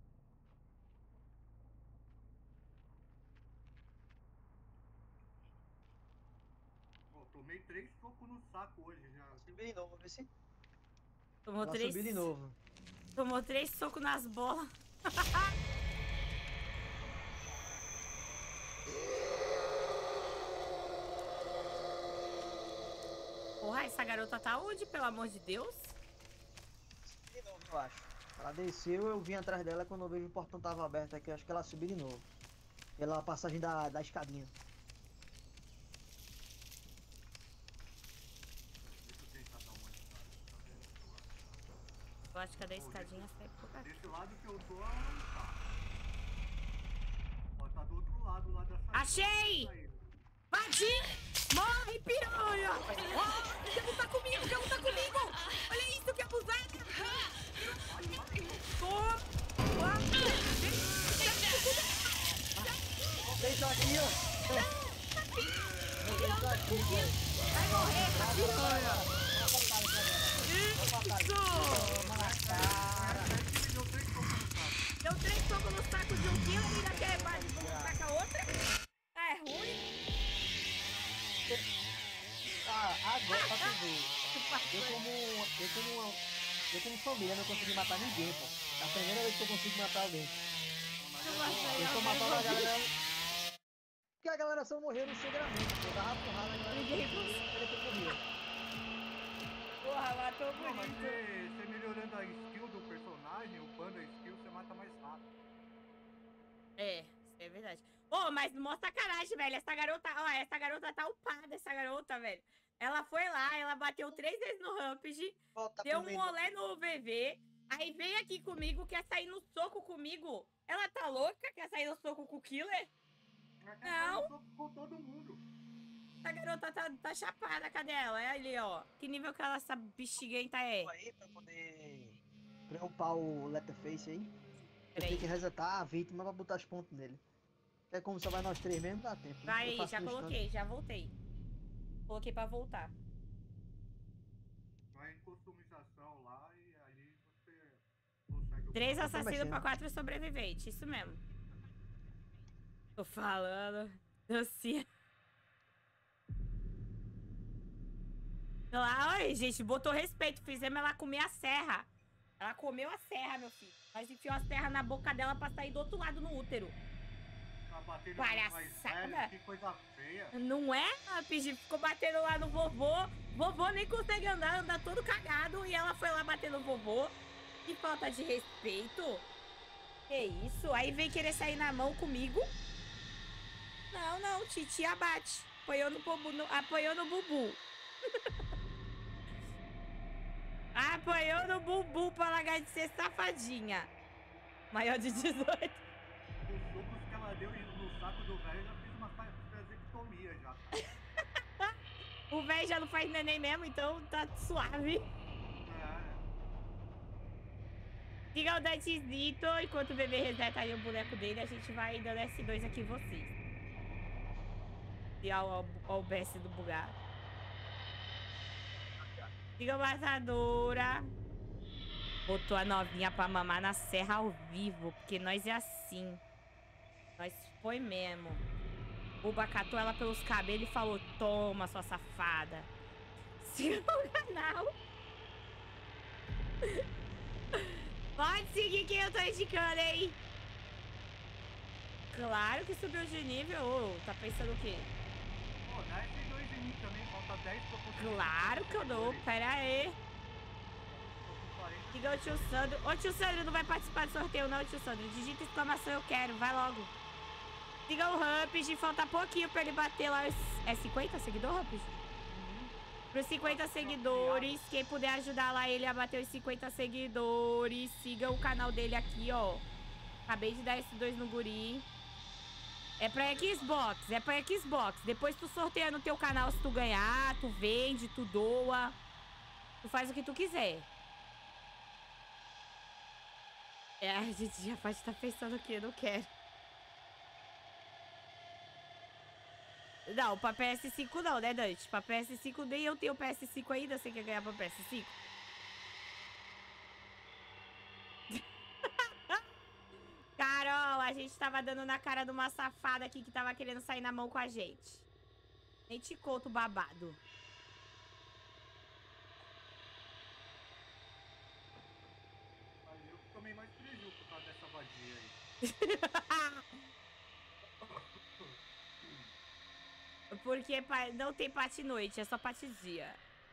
Pô, tomei três socos no saco hoje já. Subi de novo, viu, sim? Tomou Ela três. subiu de novo. Tomou três socos nas bolas. Porra, essa garota tá onde, pelo amor de Deus? De novo, eu acho. Ela desceu, eu vim atrás dela quando eu vejo o portão tava aberto aqui. Eu acho que ela subiu de novo. Pela passagem da, da escadinha. Deixa eu tentar dar uma olhada. Eu acho que a da escadinha sai por aqui. Desse lado que eu tô, tá. Ó, tá do outro lado lá da saída. Achei! Bati! Morre, piranha! Oh, quer lutar comigo, quer lutar comigo! Olha isso, que abusada! Toma! Deixa aqui, ó. Deixa aqui, Vai morrer, essa piranha! Isso! toma na cara. Deu três socos no saco de um quilo e ainda quer mais lutar com a outra? É ruim? Ah, agora pra tu ver. Eu como, eu como, uma, eu como família não consegui matar ninguém, pô. É a primeira vez que eu consigo matar alguém. Eu tô matando a galera. Porque a galera só morreu no sangramento. Eu dava porrada, a galera Ninguém morreu. Porra, matou Não, mas bonito. você, você melhorando a skill do personagem, upando a skill, você mata mais rápido. É, isso é verdade. Ô, mas mó sacanagem, velho. Essa garota, ó, essa garota tá upada, essa garota, velho. Ela foi lá, ela bateu três vezes no Rampage, Volta deu pro um meio. olé no V V, aí veio aqui comigo, quer sair no soco comigo. Ela tá louca? Quer sair no soco com o Killer? Não. Eu tô com todo mundo. Essa garota tá, tá chapada, cadê ela? É ali, ó. Que nível que ela, essa bexiguenta é? Aí pra poder pra upar o Letterface aí. Eu Peraí. tenho que resetar a vítima pra botar os pontos nele. É como só vai nós três mesmo, dá tempo. né? Vai Eu aí, faço já no coloquei, já voltei. Coloquei pra voltar. Vai em customização lá e aí você consegue... Três upar. assassinos mexendo. pra quatro sobreviventes, isso mesmo. Tô falando. Dancinha. Lá, oi, gente, botou respeito. Fizemos ela comer a serra. Ela comeu a serra, meu filho. Nós enfiou a serra na boca dela pra sair do outro lado no útero. Tá batendo mais Palhaçada. velho, que coisa feia. Não é? A Pidgey ficou batendo lá no vovô. Vovô nem consegue andar, anda todo cagado. E ela foi lá bater no vovô. Que falta de respeito. Que isso? Aí vem querer sair na mão comigo. Não, não, Titi abate. Apoiou no, bubu, no, apoiou no bubu. Apoiou no bubu pra largar de ser safadinha. Maior de dezoito. Os socos que ela deu no saco do velho já fez uma vasectomia já. O velho já não faz neném mesmo, então tá suave. É. Siga o Dantezito, enquanto o bebê reseta aí o boneco dele, a gente vai dando S dois aqui em vocês. E ao O B S do bugado. Siga a matadora. Botou a novinha pra mamar na serra ao vivo, porque nós é assim. Nós foi mesmo. O Buba catou ela pelos cabelos e falou: toma, sua safada. Siga o canal. Pode seguir quem eu tô indicando, hein? Claro que subiu de nível. Ô, tá pensando o quê? Pô, dá esses dois em mim também, falta dez pra conseguir. Claro que eu dou, pera aí. Siga o tio Sandro. Ô, tio Sandro, não vai participar do sorteio não, tio Sandro. Digita exclamação, eu quero, vai logo. Siga o Rampage, falta pouquinho pra ele bater lá. É cinquenta seguidor, Rampage? Para os cinquenta seguidores, quem puder ajudar lá ele a bater os cinquenta seguidores, siga o canal dele aqui, ó. Acabei de dar S dois no guri. É pra Xbox, é pra Xbox. Depois tu sorteia no teu canal se tu ganhar, tu vende, tu doa. Tu faz o que tu quiser. É, a gente já pode estar pensando o quê? Não quero. Não, pra P S cinco não, né, Dante? Pra P S cinco nem eu tenho P S cinco ainda. Você quer ganhar pra P S cinco? Carol, a gente tava dando na cara de uma safada aqui que tava querendo sair na mão com a gente. Nem te conto o babado. Aí eu tomei mais prejuízo por causa dessa vadia aí. Porque não tem parte noite, é só parte dia.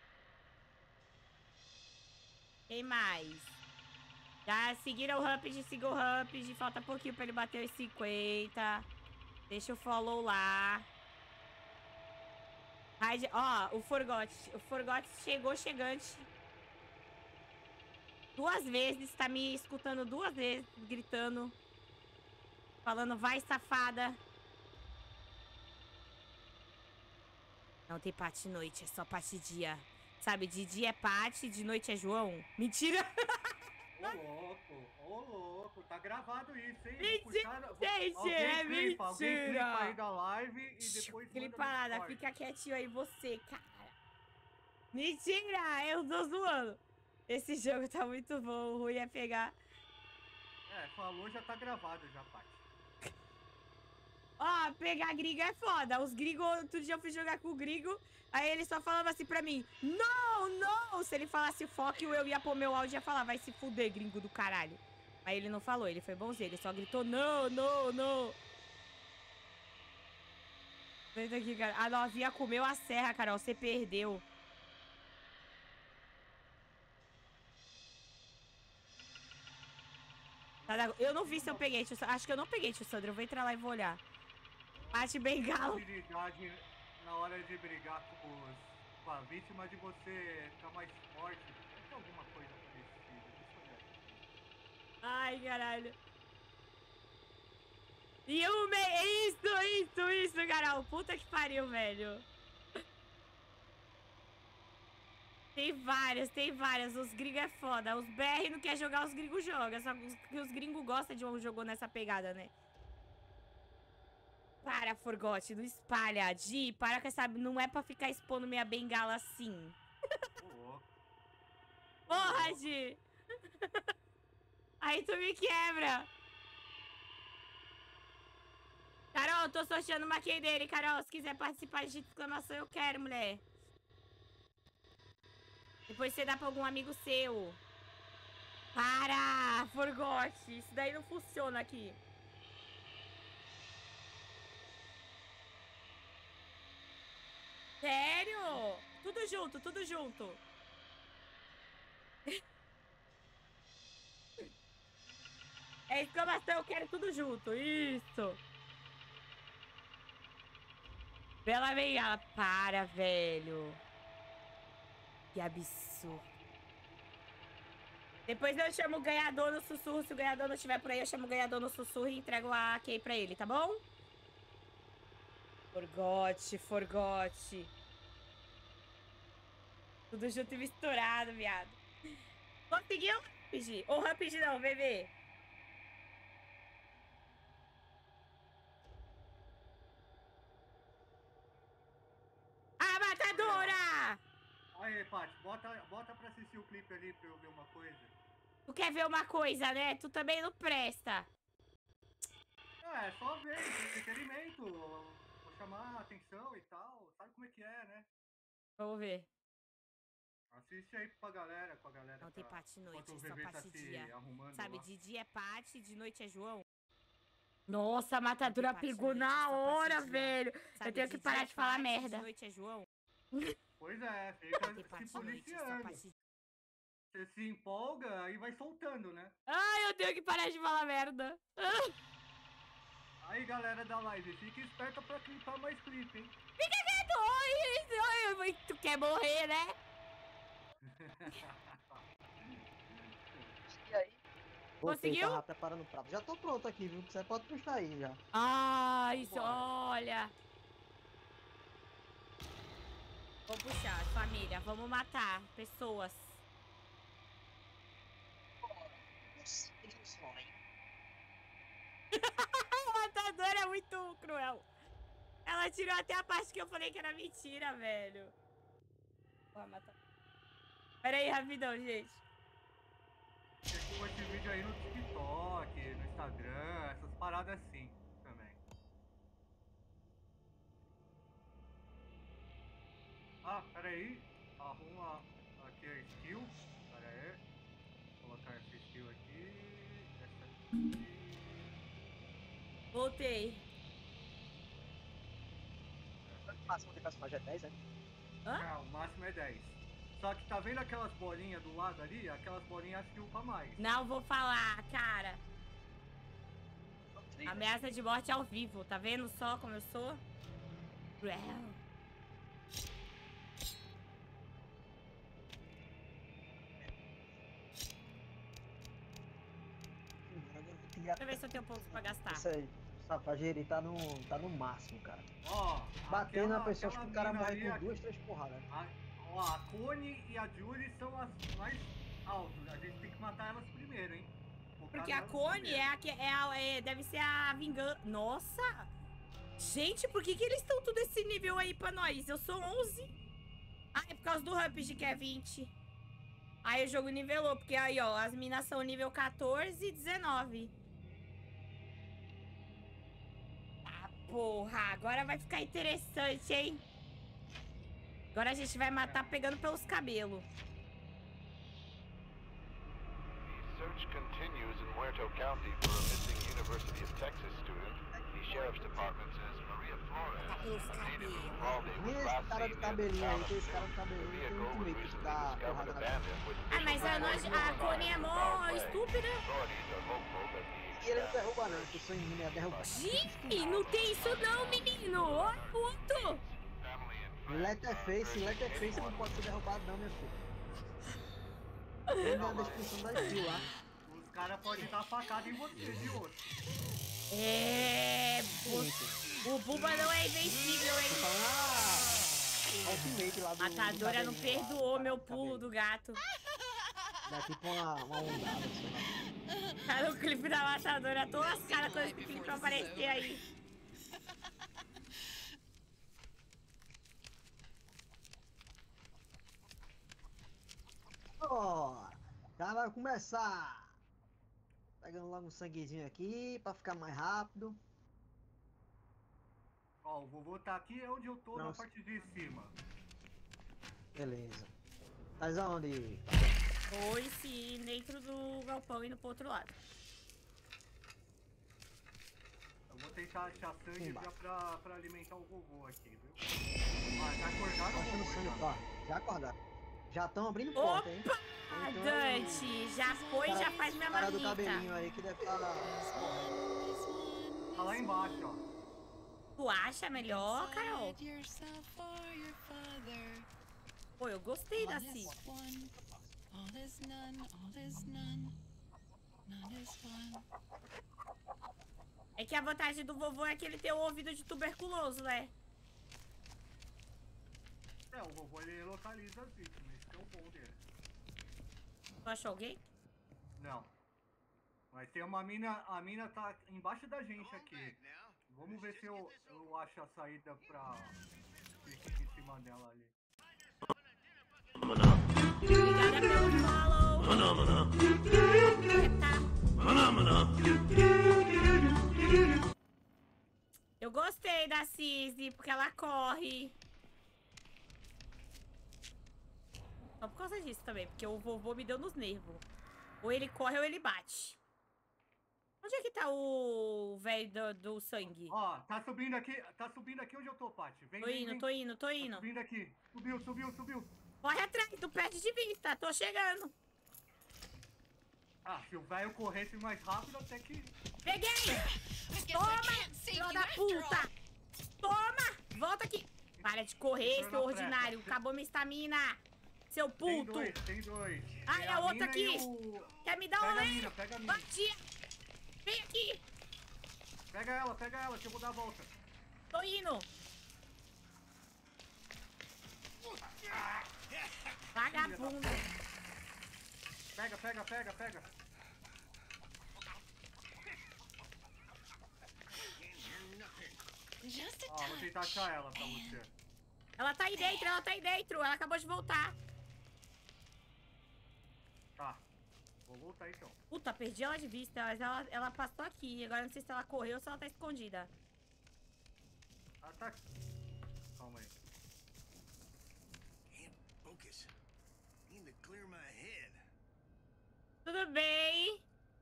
Quem mais? Já seguiram o Rampage, siga o Rampage. Falta pouquinho pra ele bater os cinquenta. Deixa o follow lá. Ó, o Forgot. O Forgot chegou chegante. Duas vezes, tá me escutando duas vezes, gritando. Falando, vai, safada. Não tem parte noite, é só parte dia. Sabe, de dia é parte, de noite é João. Mentira! Ô louco, ô louco, tá gravado isso, hein? Mentira, Vou puxar, gente, alguém é clipa, alguém mentira. clipa aí da live e depois Clipa nada, manda no fica quietinho aí você, cara. Mentira, eu tô zoando. Esse jogo tá muito bom, o ruim é pegar... É, falou, já tá gravado já, Paty. Ó, pegar gringo é foda. Os gringos, outro dia eu fui jogar com o gringo, aí ele só falava assim pra mim, não, não. Se ele falasse fuck, eu ia pôr meu áudio e ia falar, vai se fuder, gringo do caralho. Mas ele não falou, ele foi bonzinho, ele só gritou, não, não, não. Vem aqui, cara. A novinha comeu a serra, Carol, você perdeu. Eu não vi se eu peguei, tio Sandro. Acho que eu não peguei, tio Sandro. Eu vou entrar lá e vou olhar. Bate bengala. Habilidade na hora de brigar com, os, com a vítima de você ficar mais forte. Deve ter alguma coisa parecida. Deixa eu ver. Ai, caralho. E o me... Isso, isso, isso, Carol. Puta que pariu, velho. Tem várias, tem várias. Os gringos é foda. Os B R não quer jogar, os gringos jogam. Só que os gringos gostam de um jogo nessa pegada, né? Para, Forgot, não espalha. Di, para com essa... Não é pra ficar expondo minha bengala assim. Porra, Di. Aí tu me quebra. Carol, tô sorteando uma key dele, Carol. Se quiser participar de exclamação, eu quero, mulher. Depois você dá pra algum amigo seu. Para, Forgot. Isso daí não funciona aqui. Sério? Tudo junto, tudo junto. É exclamação, eu quero tudo junto. Isso. Bela Bengala. Para, velho. Que absurdo. Depois eu chamo o ganhador no sussurro. Se o ganhador não estiver por aí, eu chamo o ganhador no sussurro e entrego a key pra ele, tá bom? Forgot, Forgot. Tudo junto e misturado, viado. Conseguiu? Rampage. Ou Rampage não, bebê. A matadora! Aí, Paty, bota, bota pra assistir o clipe ali pra eu ver uma coisa. Tu quer ver uma coisa, né? Tu também não presta. É, só ver, entretenimento, vou chamar a atenção e tal. Sabe como é que é, né? Vamos ver. Assiste aí pra galera, com a galera. Não tem pra- Paty noite, enquanto o só bebê tá Paty se dia. arrumando Sabe, lá. de dia é Paty, de noite é João. Nossa, a matadora Paty pegou noite, na só Paty hora, dia. velho. Sabe, Eu tenho que de parar dia de falar Paty, merda. De noite é João. Pois é, fica Não tem se Paty noite, só policiando. Paty. Você se empolga e vai soltando, né? Ai, eu tenho que parar de falar merda. Ah, Aí, galera da live, fica esperta pra clipar mais clipe, hein? fica quieto! Oi, oi, tu quer morrer, né? E aí? Voltei, Conseguiu? tava preparando o prato. Já tô pronto aqui, viu? Você pode puxar aí já. Ah, isso, Vambora. olha. Vou puxar, família. Vamos matar pessoas. A matadora é muito cruel. Ela tirou até a parte que eu falei que era mentira, velho. Vou matar. Pera aí, rapidão, gente. Você com esse vídeo aí no TikTok, no Instagram, essas paradas assim também. Ah, pera aí. Arruma aqui a skill. Pera aí. Vou colocar essa skill aqui. Essa aqui. Voltei. O máximo de personagem é dez, né? Hã? Não, o máximo é dez. Só que tá vendo aquelas bolinhas do lado ali? Aquelas bolinhas skill pra mais. Não vou falar, cara. Ameaça de morte ao vivo. Tá vendo só como eu sou? Cruel. Deixa eu ver se eu tenho pontos pra gastar. Isso aí. O Safageri tá no, tá no máximo, cara. Ó, Batendo na aquela- pessoa, acho que o aquela cara mina morre ali, com duas, três porradas. A, ó, a Connie e a Julie são as mais altas. A gente tem que matar elas primeiro, hein? Focar Porque a nelas Connie primeiro. é a que é, a- é- deve ser a vingança. Nossa! Gente, por que, que eles estão tudo esse nível aí pra nós? Eu sou onze. Ah, é por causa do Rampage que é vinte. Aí o jogo nivelou, porque aí, ó, as minas são nível quatorze e dezenove. Ah, porra, agora vai ficar interessante, hein? Agora a gente vai matar pegando pelos cabelos. The search continues in Muerto County for a missing University of Texas student. The sheriff's department says Maria Flores, a native of Uvalde, E was esse last cara seen do near the cabelinho town aí, of que esse cara do Sill. The cabelinho tem vehicle muito was medo de recently dar discovered porrada na cara. abandoned with Ah, mas a, official nós- reports a Connie é of mó foul play. estúpida. Authorities are hopeful that the E ele não derruba não, que eu sou imune a derrubar. Gente, não tem isso não, menino. Ó, puto. family and Letterface, Letterface não pode ser derrubado não, meu filho. Tem na descrição da skill lá. Os caras podem dar facada em você, viu? É... O, o Buba não é invencível, Tô hein? falando a ultimate lá do... Matadora não perdoou meu pulo do gato. Dá tipo uma, uma ondada, sei lá. Tá no clipe da matadora, tô lascada com esse clipe pra aparecer aí. Ó, já vai começar. Pegando logo um sanguezinho aqui pra ficar mais rápido. Ó, o vovô tá aqui onde eu tô, na Nossa. parte de cima. Beleza. Mas aonde? Foi sim, dentro do galpão indo pro outro lado. Eu vou tentar achar sangue Embaixo. já pra, pra alimentar o vovô aqui, viu? Ah, já acordaram Tá o achando vovô sangue, já? ó. Já acordaram. Já estão abrindo porta, hein? Opa! Então, Dante, já foi, já faz minha o cara do marmita. cabelinho aí que deve estar... Tá lá embaixo, ó. Tu acha melhor, Carol? Decide yourself or your father. Pô, eu gostei da All Cis. is one, all is none, all is none. None is one. É que a vantagem do vovô é que ele tem o ouvido de tuberculoso, né? É, o vovô ele localiza as vítimas, isso que é o bom dele. Tu achou alguém? Não. Mas tem uma mina, a mina tá embaixo da gente aqui. Vamos ver se eu, eu acho a saída pra ficar em cima dela ali. Obrigada pelo follow. Eu gostei da Cisne, porque ela corre. Só por causa disso também, porque o vovô me deu nos nervos. Ou ele corre ou ele bate. Onde é que tá o velho do, do sangue? Ó, tá subindo aqui, tá subindo aqui onde eu tô, Paty. Vem, Tô vem, indo, vem. tô indo, tô indo. Tá subindo aqui. Subiu, subiu, subiu. Corre atrás, tu perde de vista, tô chegando. Ah, se o velho corresse mais rápido, até que... Peguei! Toma, filho da puta! Toma! Volta aqui! Para de correr, Entrou seu na ordinário. pressa. Acabou minha estamina. Seu Tem puto. dois, tem dois. Ah, Tem é a outra mina aqui. e o- Quer me dar um Pega a rolê? mina, pega a mina. Batia. Vem aqui. Pega ela, pega ela, que eu vou dar a volta. Tô indo. Vagabundo. Pega, pega, pega, pega. Just a Ó, vou tentar touch. achar ela pra você. Ela tá aí dentro, ela tá aí dentro. Ela acabou de voltar. Tá. Vou voltar então. Puta, perdi ela de vista. Mas ela, ela passou aqui. Agora eu não sei se ela correu ou se ela tá escondida. Ah, tá aqui. Calma aí. Can't focus. Need to clear my head. Tudo bem?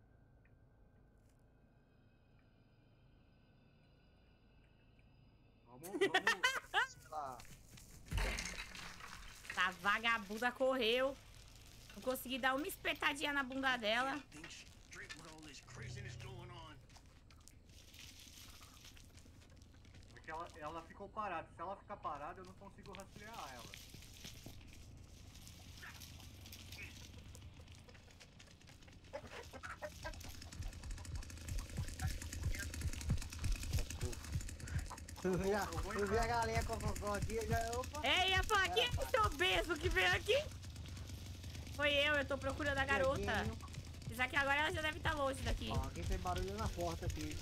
Vamos, vamos. Lá. A vagabunda correu. Não consegui dar uma espetadinha na bunda dela. Think straight with all this craziness going on. Porque ela, ela ficou parada. Se ela ficar parada, eu não consigo rastrear ela. Tu viu a, Eu vou tu viu a galinha com cocô aqui? Já, opa. Ei, ia falar, quem é esse obeso que veio aqui? Foi eu, eu tô procurando a garota. Dieguinho. Apesar que agora ela já deve estar longe daqui. Ó, quem fez barulho na porta aqui.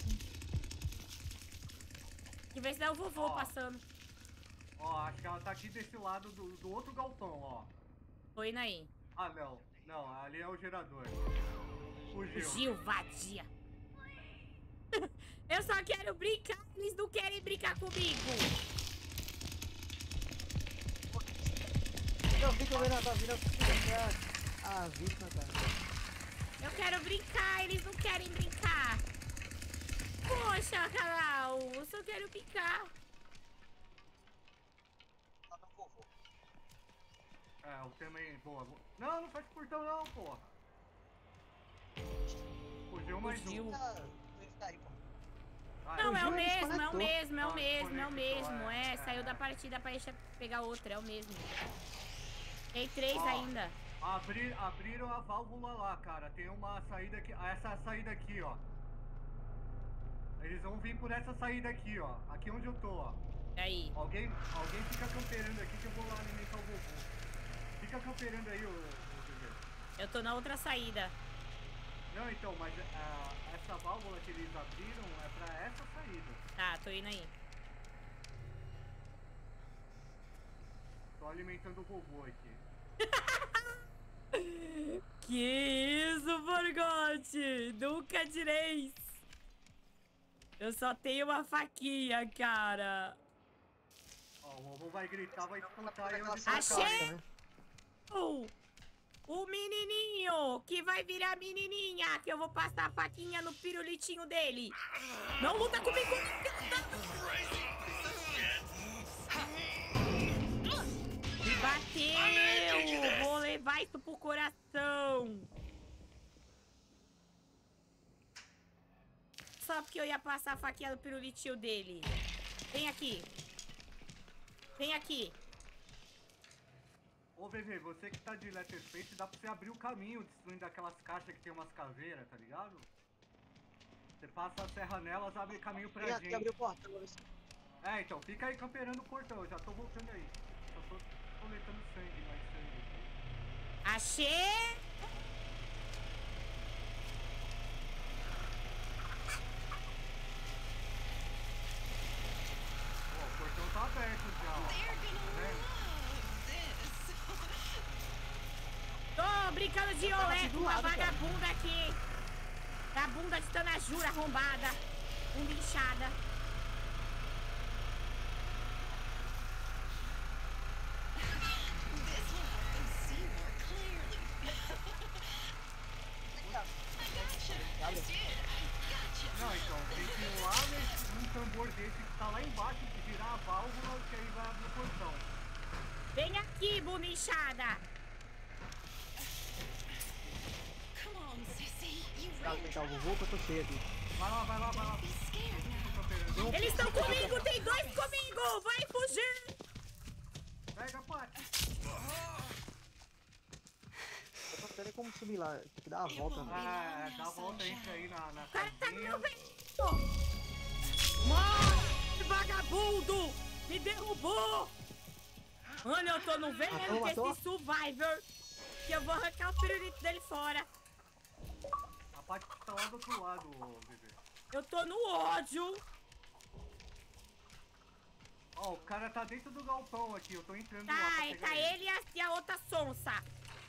Que vê se dá o vovô Ó. passando. Ó, acho que ela tá aqui desse lado do, do outro galpão, ó. Tô indo aí. Ah, não. Não, ali é o gerador. Fugiu. Fugiu, vadia. Eu só quero brincar, eles não querem brincar comigo. Eu fico vendo a tua vida, eu fico vendo a vítima, cara. Eu quero brincar, eles não querem brincar. Poxa, canal, eu só quero brincar. É, eu também. Boa. boa. Não, não fecha o portão, não, porra. Fugiu mais Fugiu. um. Ah, tá aí, pô. Ah, Não, é o Fugiu, ele mesmo, é o desconectou. mesmo, é o Ah, mesmo, é o desconectou, mesmo. é, É, é. saiu da partida pra deixar pegar outra, é o mesmo. Tem três Ó. ainda. Abri, abriram a válvula lá, cara. Tem uma saída aqui. ah, Essa saída aqui, ó. Eles vão vir por essa saída aqui, ó. Aqui onde eu tô, ó. Aí. Alguém, alguém fica camperando aqui que eu vou lá alimentar o vovô. Fica camperando aí, ô, ô Bebê. Eu tô na outra saída. Não, então, mas ah, essa válvula que eles abriram é pra essa saída. Tá, tô indo aí. Tô alimentando o vovô aqui. Que isso, Forgote? Nunca direis. Eu só tenho uma faquinha, cara. Ó, o vovô vai gritar, vai escutar aí onde Aquela tá. Achei! né? O, o menininho que vai virar menininha, que eu vou passar a faquinha no pirulitinho dele. Não luta comigo! Me bateu! Vou levar isso pro coração. Só porque eu ia passar a faquinha no pirulitinho dele. Vem aqui. Vem aqui. Ô, Bebê, você que tá de Letterface, dá pra você abrir o caminho destruindo aquelas caixas que tem umas caveiras, tá ligado? Você passa a serra nelas, abre caminho pra Vem aqui, gente. abriu o portão. vamos ver se- É, então, fica aí camperando o portão, eu já tô voltando aí. Só tô coletando sangue, mais sangue. Achei! de olé com uma vagabunda aqui. Da bunda de Tanajura arrombada. Bunda inchada. This will help them see more clearly. I gotcha. I did. I gotcha. Não, então, tem que ir lá nesse, num tambor desse que tá lá embaixo, que virar a válvula, que aí vai abrir o portão. Vem aqui, bunda inchada. Come on, sissy. You Tá, ran. vem cá, eu vou que eu tô cheio aqui. Vai lá, vai lá, vai lá. Be scared now. Tô pegando. Eles estão comigo, tem dois comigo. Vai fugir. Pega, Paty. Eu não sei nem como subir lá. Tem que dar a volta, né? Ah, dá a volta, entra aí na, na O cara tá me casinha. vendo. Morre, vagabundo. Me derrubou. Mano, eu tô no veneno Matou, matou? desse Survivor. Que eu vou arrancar o pirulito dele fora. A Paty tá lá do outro lado, ô, bebê. Eu tô no ódio. Ó, o cara tá dentro do galpão aqui, eu tô entrando lá Tá, pra e pegar tá ele e a, e a outra sonsa.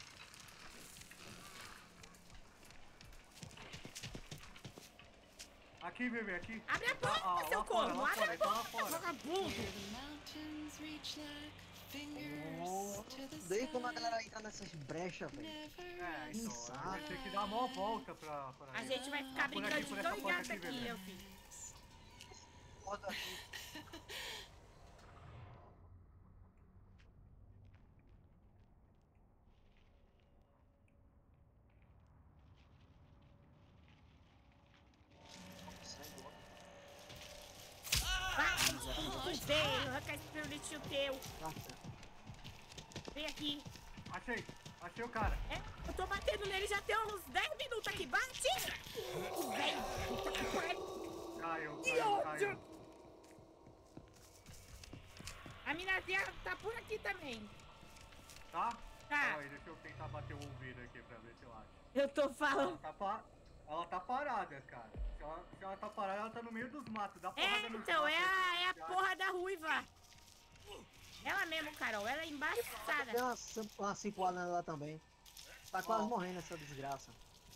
Aqui, bebê, aqui. Abre a Tá, porta, ó, seu lá fora, corno. lá Abre fora, a ele tá lá porta, fora. vagabundo. Where the mountains reach like fingers to the Daí quando a sky. galera entra nessas brechas, velho. Never É, então, Insano. vai ter que dar uma volta pra... pra A ele. gente vai ficar Por aqui, brincando por de essa cão e porta gato aqui, aqui, bebê. meu filho. Foda aqui. Vai, tu veio, arranca esse pirulitinho teu. Nossa. Vem aqui. Achei, achei o cara. É, eu tô batendo nele já tem uns dez minutos aqui. Bate! O velho, puta que pariu. Caiu, Que caiu, ódio! caiu. A minazinha tá por aqui também. Tá? Tá. Calma aí, deixa eu tentar bater o ouvido aqui pra ver se eu acho. Eu tô Ela falando. tá, pa... ela tá parada, cara. Se ela, se ela tá parada, ela tá no meio dos matos. Dá É, porrada no então, é chão, a, é a já. porra da ruiva. Ela mesmo, Carol, ela é embaçada. Deu uma, sim- uma cipuada lá também. Tá quase morrendo essa desgraça.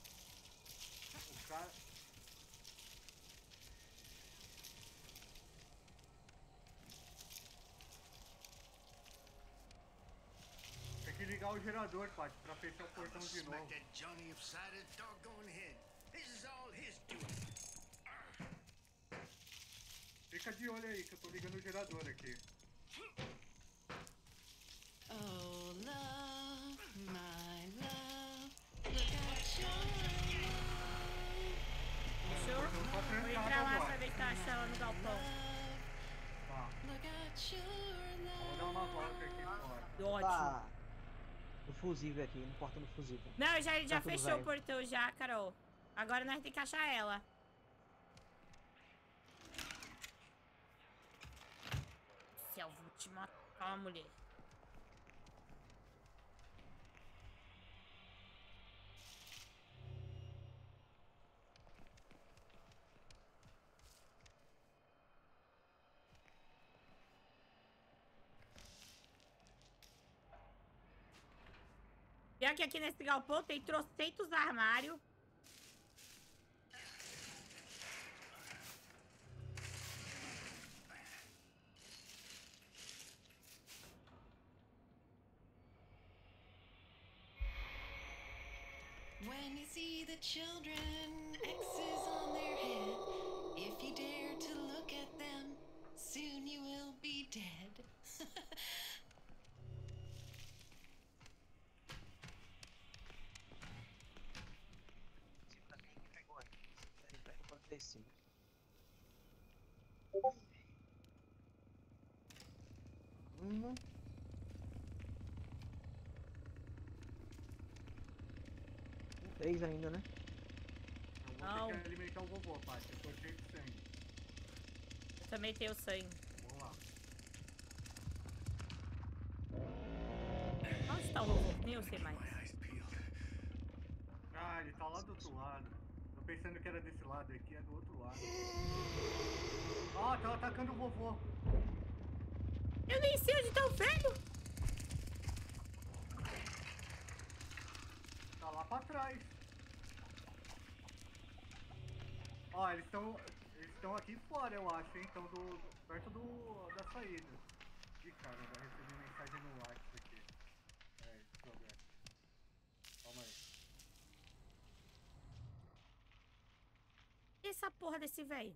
O cara... Tem que ligar o gerador, Paty, pra fechar o portão de Smack novo. that Johnny upside his doggone head. This is all his doing. Fica de olho aí, que eu tô ligando o gerador aqui. Oh, love, my love, look at your love. Fechou? Eu tô Vou entrar trancado lá pra agora. ver se tá achando no galpão. Tá, Look at your vou dar uma volta aqui fora. Do ódio. Tá. No fusível aqui, no portão do fusível. Não, já, ele já Tá tudo fechou o velho. portão já, Carol. Agora nós temos que achar ela. Se eu vou te matar, mulher. Pior que aqui nesse galpão tem trocentos armários. When you see the children, X's on their head. If you dare to look at them, soon you will be dead. Pegou aí. Ele pega o quarenta e cinco. Uhum. Três ainda, né? Eu vou Não. ter que alimentar o vovô, Paty. Eu tô cheio de sangue. Eu também tenho sangue. Vamos lá. Onde tá o vovô? Nem eu sei mais. Ah, ele tá lá do outro lado. Tô pensando que era desse lado aqui, é do outro lado. Ó, tá atacando o vovô. Eu nem sei onde tá o velho. Tá lá pra trás. Ó, eles estão eles estão aqui fora, eu acho, hein? Estão do, perto do, da saída. Ih, cara, eu recebi mensagem no WhatsApp aqui. É, esse programa. Calma aí. E essa porra desse velho?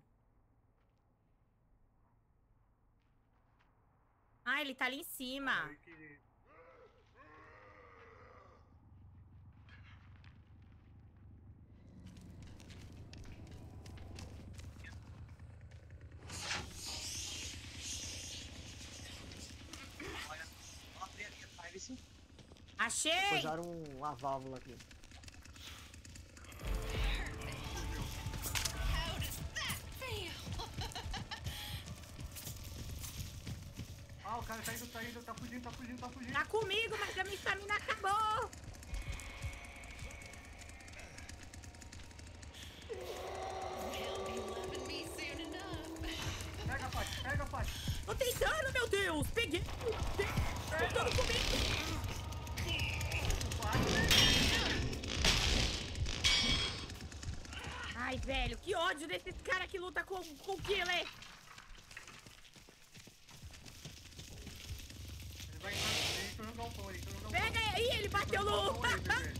Ah, ele tá ali em cima. Calma aí que... Achei! Usaram uma válvula aqui. How does that feel? Ah, o cara tá indo, tá indo, tá fugindo, tá fugindo, tá fugindo. Tá comigo, mas a minha estamina acabou. He'll be loving me soon enough. Pega, Paty, pega, Paty. Tô tentando, meu Deus! Peguei! Tentando comigo! Ai, velho, que ódio desses caras que luta com, com o Killer! Ele vai entrar, ele entrou no galpão, ele entrou no galpão. Pega aí, ele bateu no... Galpão aí, bebê.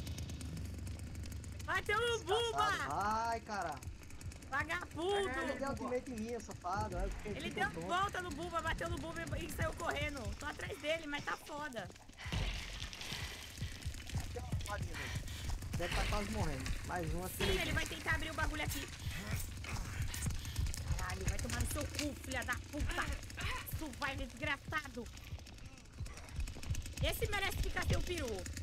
Bateu no Bumba! Ai, cara. Vagabundo! Pega Ele deu ultimate em mim, safado. Eu fiquei Ele aqui deu com tom. volta no Bumba, bateu no Bumba e saiu correndo. Tô atrás dele, mas tá foda. Deve estar quase morrendo. Mais um aqui. Sim, ele vai tentar abrir o bagulho aqui. Caralho, vai tomar no seu cu, filha da puta. Tu vai, desgraçado. Esse merece ficar seu peru.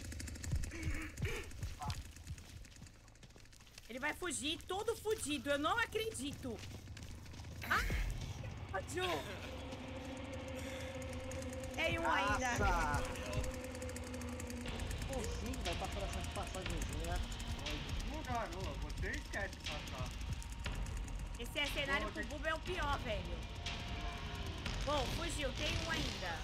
Ele vai fugir todo fudido, eu não acredito. Ah, ódio. Tem um ainda. Nossa! Consigo, vai pra coração de passagemzinha. Não, garoa, você esquece de passar. Esse cenário pro Bumba é o pior, velho. Bom, fugiu, tem um ainda.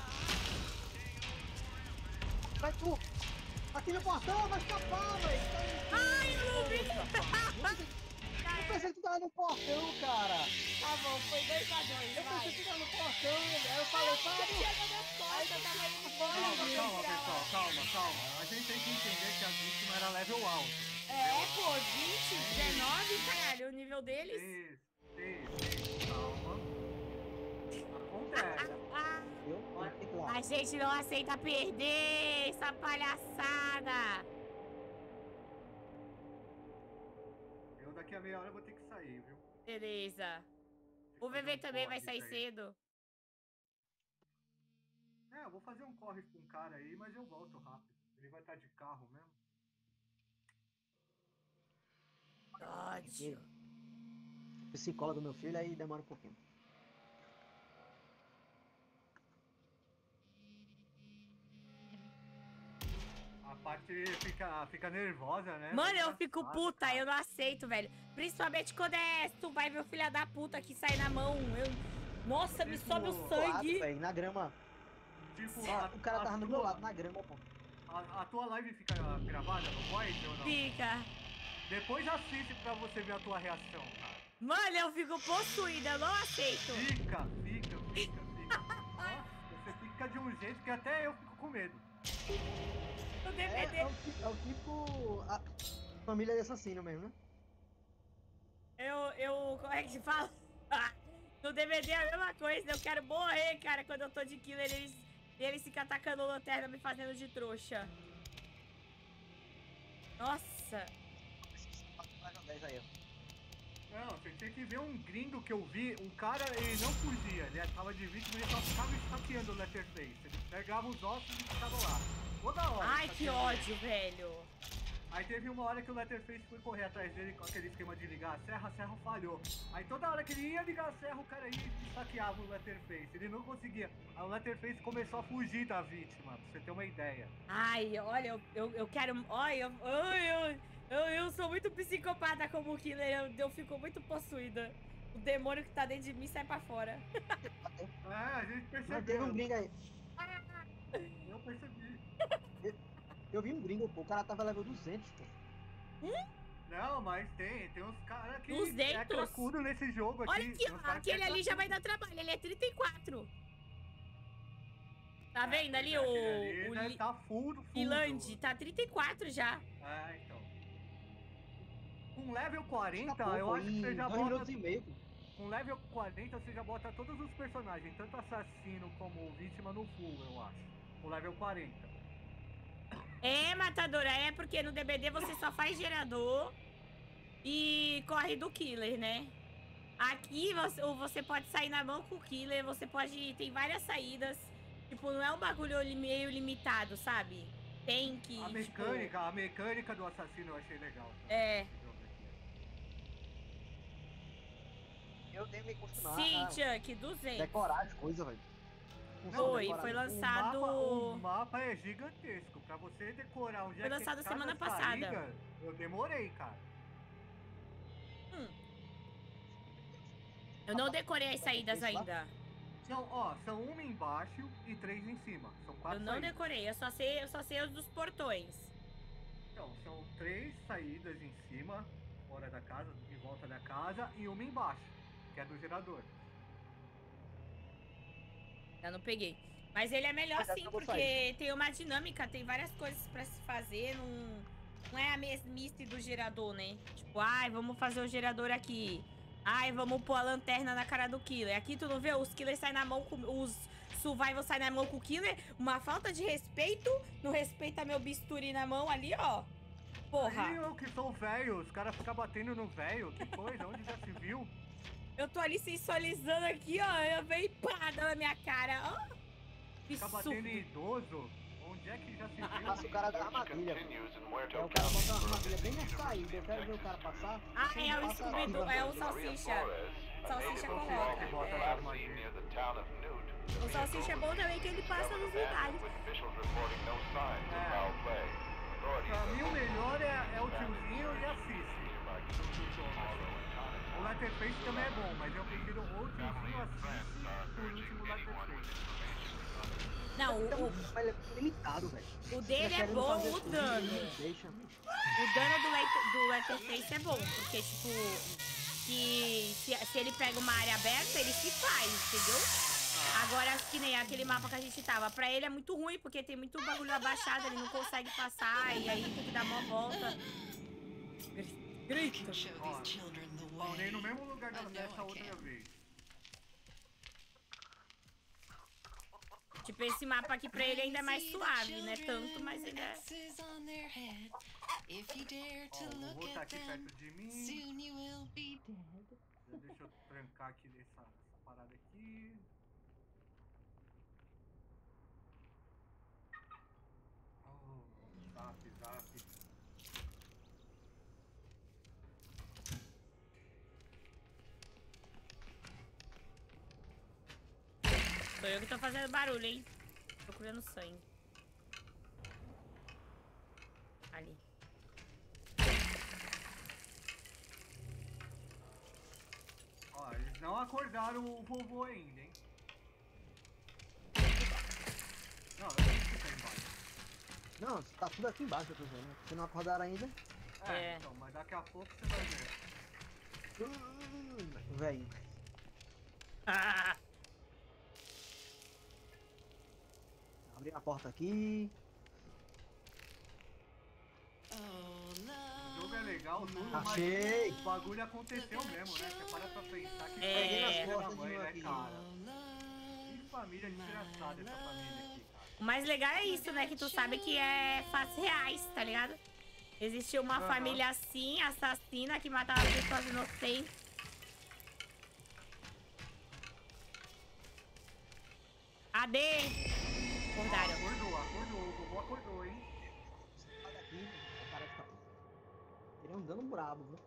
Vai tu! Aqui no portão, vai escapar, velho! Ai, eu não vi. Eu pensei que tu tava no portão, cara! Tá bom, foi dois a dois, Eu vai. pensei que tu tava no portão, aí eu falei, Pablo! Aí eu tava indo embora. Calma, calma, pessoal, calma, calma. A gente tem que entender que a vítima era level alto. É, pô, vinte, dezenove, caralho, o nível deles. Isso, isso, isso, calma. Acontece. Ah, Eu? Eu fico lá. a gente não aceita perder essa palhaçada. Eu daqui a meia hora vou ter que sair, viu? Beleza. Tem O que fazer bebê um também vai corre sair disso aí. cedo. É, eu vou fazer um corre com um cara aí, mas eu volto rápido. Ele vai estar de carro mesmo. Ódio. Psicólogo do meu filho, aí demora um pouquinho. A parte fica, fica nervosa, né? Mano, eu Engraçado, fico puta, cara. eu não aceito, velho. Principalmente quando é tu vai ver o filho da puta que sai na mão. Eu... Nossa, me Tipo, sobe o Lado, sangue. velho, na grama. Tipo, Ó, a, o cara a tava no tua- meu lado, na grama, pô. A, a tua live fica gravada no Void ou não? Fica. Depois assiste pra você ver a tua reação, cara. Mano, eu fico possuída, eu não aceito. Fica, fica, fica, fica. Nossa, você fica de um jeito que até eu fico com medo. No É, D V D. é o tipo, é o tipo a família de assassino mesmo, né? Eu, eu, como é que se fala? No D V D é a mesma coisa, eu quero morrer, cara, quando eu tô de killer, eles, eles ficam atacando lanterna me fazendo de trouxa. Nossa. dez aí, ó. Não, você tinha que ver um gringo que eu vi, um cara, ele não fugia, ele tava de vítima, ele só ficava esfaqueando o Letterface. Ele pegava os ossos e ficava lá. Toda hora. Ai, que esfaqueando ele. ódio, velho. Aí teve uma hora que o Letterface foi correr atrás dele com aquele esquema de ligar a serra, a serra falhou. Aí toda hora que ele ia ligar a serra, o cara ia e saqueava o Letterface. Ele não conseguia. Aí o Letterface começou a fugir da vítima, pra você ter uma ideia. Ai, olha, eu, eu, eu quero... Olha, eu, eu, eu, eu sou muito psicopata como killer, eu, eu fico muito possuída. O demônio que tá dentro de mim sai pra fora. É, a gente Mas teve percebeu. um gringo aí. Eu percebi. Eu vi um gringo, pô. O cara tava level duzentos, pô. Não, mas tem, tem uns caras que Os é dentos. cracudo nesse jogo aqui. Olha aqui, Tem uns ó. caras que Aquele é ali já vai cracudo. dar trabalho. Ele é trinta e quatro. Tá É, vendo ali aquele o... ali o deve li... tá full, full. Iland? Tá trinta e quatro já. É, então. Com level quarenta, Tá pouco, eu acho que em você já dois bota... minutos e meio, pô. Com level quarenta, você já bota todos os personagens, tanto assassino como vítima no full, eu acho. Com level quarenta. É, matadora, é porque no D B D você só faz gerador e corre do killer, né? Aqui você, ou você pode sair na mão com o killer, você pode... Tem várias saídas. Tipo, não é um bagulho li- meio limitado, sabe? Tem que, A mecânica, a mecânica do assassino eu achei legal. Tá? É. Esse jogo aqui. Eu tenho que me acostumar Sim, a Chuck, duzentos. decorar as coisas, velho. Não sei Foi, decorar, foi não. lançado... O mapa, o mapa é gigantesco. Pra você decorar onde Foi é que lançado é cada semana passada. saída, eu demorei, cara. Hum. Eu não decorei as saídas ainda. São, ó, são uma embaixo e três em cima. São quatro Eu não saídas. decorei, eu só sei, eu só sei os dos portões. Então, são três saídas em cima, fora da casa, em volta da casa, e uma embaixo, que é do gerador. Eu não peguei. Mas ele é melhor Mas sim, eu vou porque tem uma dinâmica, tem várias coisas pra se fazer, não, não é a mesmice do gerador, né? Tipo, ai, vamos fazer o gerador aqui. Ai, vamos pôr a lanterna na cara do killer. Aqui tu não vê? Os killers saem na mão com... Os survivors saem na mão com o killer. Uma falta de respeito. Não respeita meu bisturi na mão ali, ó. Porra. Aí eu que sou velho, os caras ficam batendo no velho, que coisa, onde já se viu? Eu tô ali sensualizando aqui, ó. Eu venho pá, dando na minha cara. Ó. Ficar batendo em idoso, onde é que já se viu? Passa o cara da armadilha. Continues in É, Muerto o cara County bota uma for a armadilha bem missing na saída. Eu University quero of ver o cara Texas passar. Ah, é o Passa Scooby-Doo, a é o armadilha. Salsicha. Flores, Salsicha a native coloca. of Bota the essa last armadilha. seen near the town of Newt. O Salsicha é bom também que ele passa nos lugares. With officials reporting no signs of foul play. Authorities Pra are mim o melhor é, é o tiozinho e a Cici. O Letterface também é bom, mas eu prefiro o tiozinho, a Cici, por último o Letterface. Não, o, o, Mas ele é limitado, velho. o dele é bom, o dano. Deixa. O dano do, Let- do Letterface é bom, porque, tipo, que se, se ele pega uma área aberta, ele se faz, entendeu? Agora, que nem aquele mapa que a gente tava, pra ele é muito ruim, porque tem muito bagulho abaixado, ele não consegue passar, e aí tem que dar uma volta. Grita. Show these children the Spawnei no way. mesmo lugar I know dessa I outra can. vez. Tipo, esse mapa aqui pra ele ainda é mais suave, né? Tanto, mas ainda é... X's on their head. If you dare to Ó, vou look voltar at aqui them, perto de mim. soon you will be dead. Deixa eu trancar aqui essa, essa parada aqui. Oh, zap, zap. Sou eu que tô fazendo barulho, hein? Procurando sangue. Ali. Ó, eles não acordaram o vovô ainda, hein? Não, eu sei que tá embaixo. Não, tá tudo aqui embaixo, eu tô vendo. Se não acordaram ainda. É, É. então, mas daqui a pouco você vai ver. Hum, velho. Ah! Abri a porta aqui. Oh, O jogo é legal, tudo, mas Achei. o bagulho aconteceu mesmo, né? Você para pra pensar que É. Peguei nas filha da costas de mãe, um né, aqui. cara? Que família desgraçada essa família aqui, cara. O mais legal é isso, né? Que tu sabe que é fatos reais, tá ligado? Existiu uma Aham. família assim, assassina, que matava pessoas inocentes. Adê! Acordaram. Acordou, acordou, o vovô acordou, hein? Sai daqui, velho. O cara tá. Ele é um dano brabo, viu?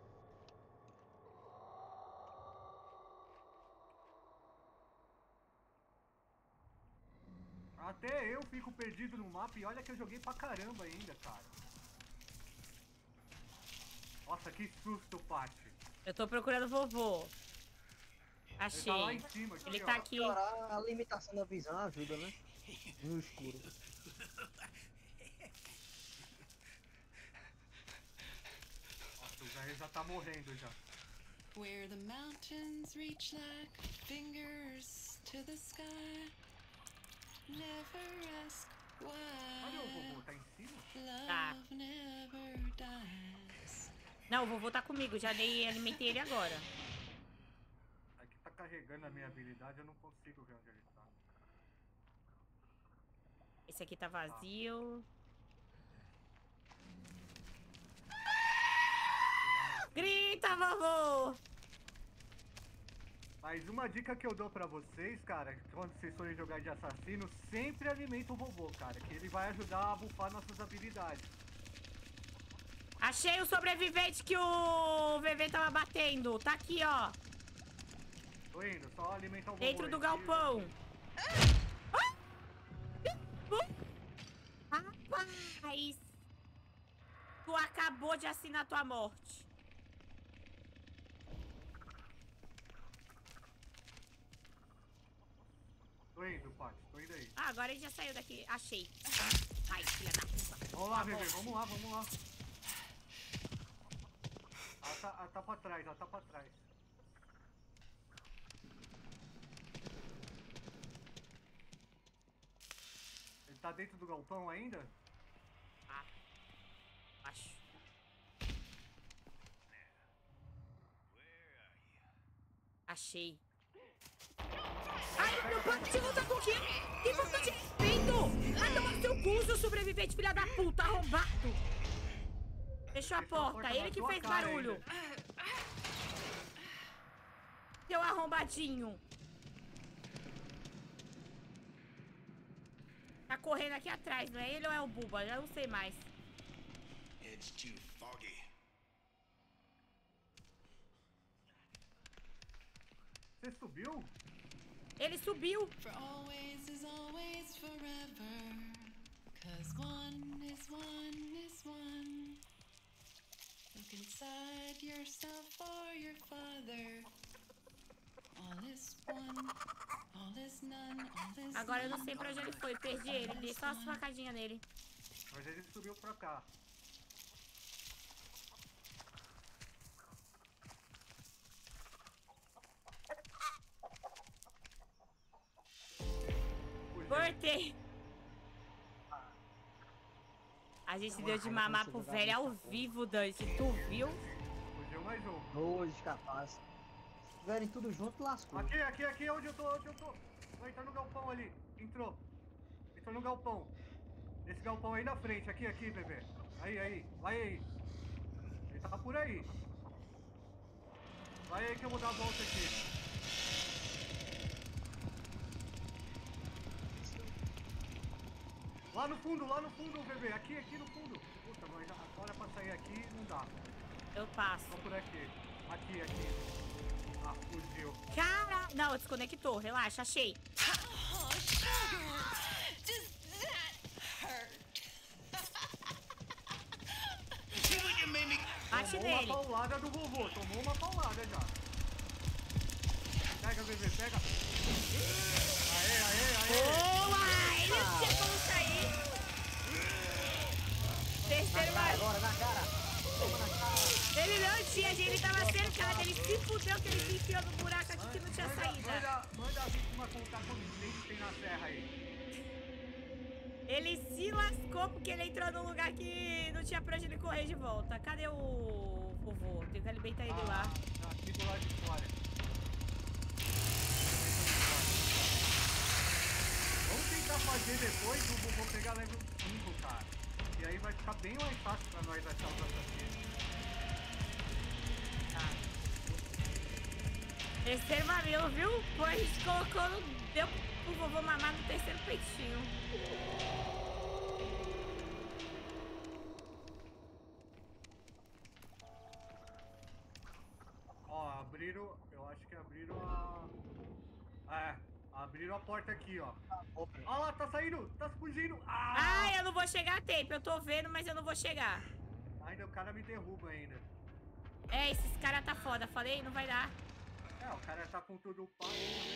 Até eu fico perdido no mapa e olha que eu joguei pra caramba ainda, cara. Nossa, que susto, Paty. Eu tô procurando o vovô. Ele tá lá Achei. em cima, Ele ó. tá aqui. Melhorar a limitação da visão ajuda, né? No escuro. Já, ele já tá morrendo já. Where the mountains reach like fingers to the sky. Never ask Cadê o why. vovô? Tá em cima? Tá. Love never dies. Não, o vovô tá comigo. Já dei, alimentei ele agora. Aqui tá carregando a minha habilidade, eu não consigo ver onde ele tá. Esse aqui tá vazio. Grita, vovô! Mas uma dica que eu dou pra vocês, cara, quando vocês forem jogar de assassino, sempre alimenta o vovô, cara, que ele vai ajudar a bufar nossas habilidades. Achei o sobrevivente que o V V tava batendo. Tá aqui, ó. Tô indo, só alimentar o vovô. Dentro do aí. galpão. Rapaz! Tu acabou de assinar tua morte. Tô indo, Paty, tô indo aí. Ah, agora ele já saiu daqui. Achei. Ai, filha da puta. Vamos lá, bebê, vamos lá, vamos lá. Ela tá, ela tá pra trás, ela tá pra trás. Ele tá dentro do galpão ainda? Ah, acho. Achei. Ai, meu pai, você não tá com o quê? Que falta de respeito! Vai tomar seu cu, seu sobrevivente, filha da puta, arrombado! Fechou a porta, ele que fez barulho. Seu arrombadinho. Tá correndo aqui atrás, não é ele ou é o Buba? Já não sei mais. It's too foggy. Você subiu? Ele subiu. For always is always forever. Cause one is one is one. Look inside yourself or your father. All is one, all is none, all is Agora eu não none. sei pra onde ele foi, perdi ele. Dei só as facadinhas nele. Mas ele subiu pra cá. Cortei. A gente deu de mamar pro velho ao vivo, Dante. Tu viu? Fugiu mais um. Dois capazes. Se tiverem tudo junto, lascou. Aqui, aqui, aqui, onde eu tô, onde eu tô. Vai entrar no galpão ali. Entrou. Entrou no galpão. Esse galpão aí na frente, aqui, aqui, bebê. Aí, aí, vai aí. Ele tá por aí. Vai aí que eu vou dar a volta aqui. Lá no fundo, lá no fundo, bebê. Aqui, aqui no fundo. Puta, mas agora pra sair aqui não dá. Eu passo. Só por aqui. Aqui, aqui. Ah, fugiu. Cara... Não, desconectou. Relaxa, achei. Oh, sugar! Does that hurt? Bate Tomou nele. uma paulada do vovô. Tomou uma paulada já. Pega, bebê, pega. Aê, aê, aê. Boa! Ele não tinha como sair. Terceiro Vai mais. agora, na cara. Toma na cara. Ele não tinha, ele tava cercado. Ele se fudeu que ele se enfiou no buraco aqui que não tinha Manda, saída. manda, manda a vítima contar quantos dentes tem na serra aí. Ele se lascou porque ele entrou num lugar que não tinha pra onde ele correr de volta. Cadê o vovô? Tenho que alimentar ele lá. Ah, aqui do lado de fora. Vamos tentar fazer depois o vovô pegar level cinco, cara. E aí vai ficar bem mais fácil pra nós achar os assassinos. Terceiro mamilo, viu? Pô, a gente colocou no... Deu pro vovô mamar no terceiro peitinho. Ó, abriram... Eu acho que abriram a... É, abriram a porta aqui, ó. Ó lá, tá saindo, tá fugindo. Ah! Ah, eu não vou chegar a tempo. Eu tô vendo, mas eu não vou chegar. Ainda o cara me derruba ainda. É, esses caras tá foda. Falei, não vai dar. É, o cara tá com tudo pago.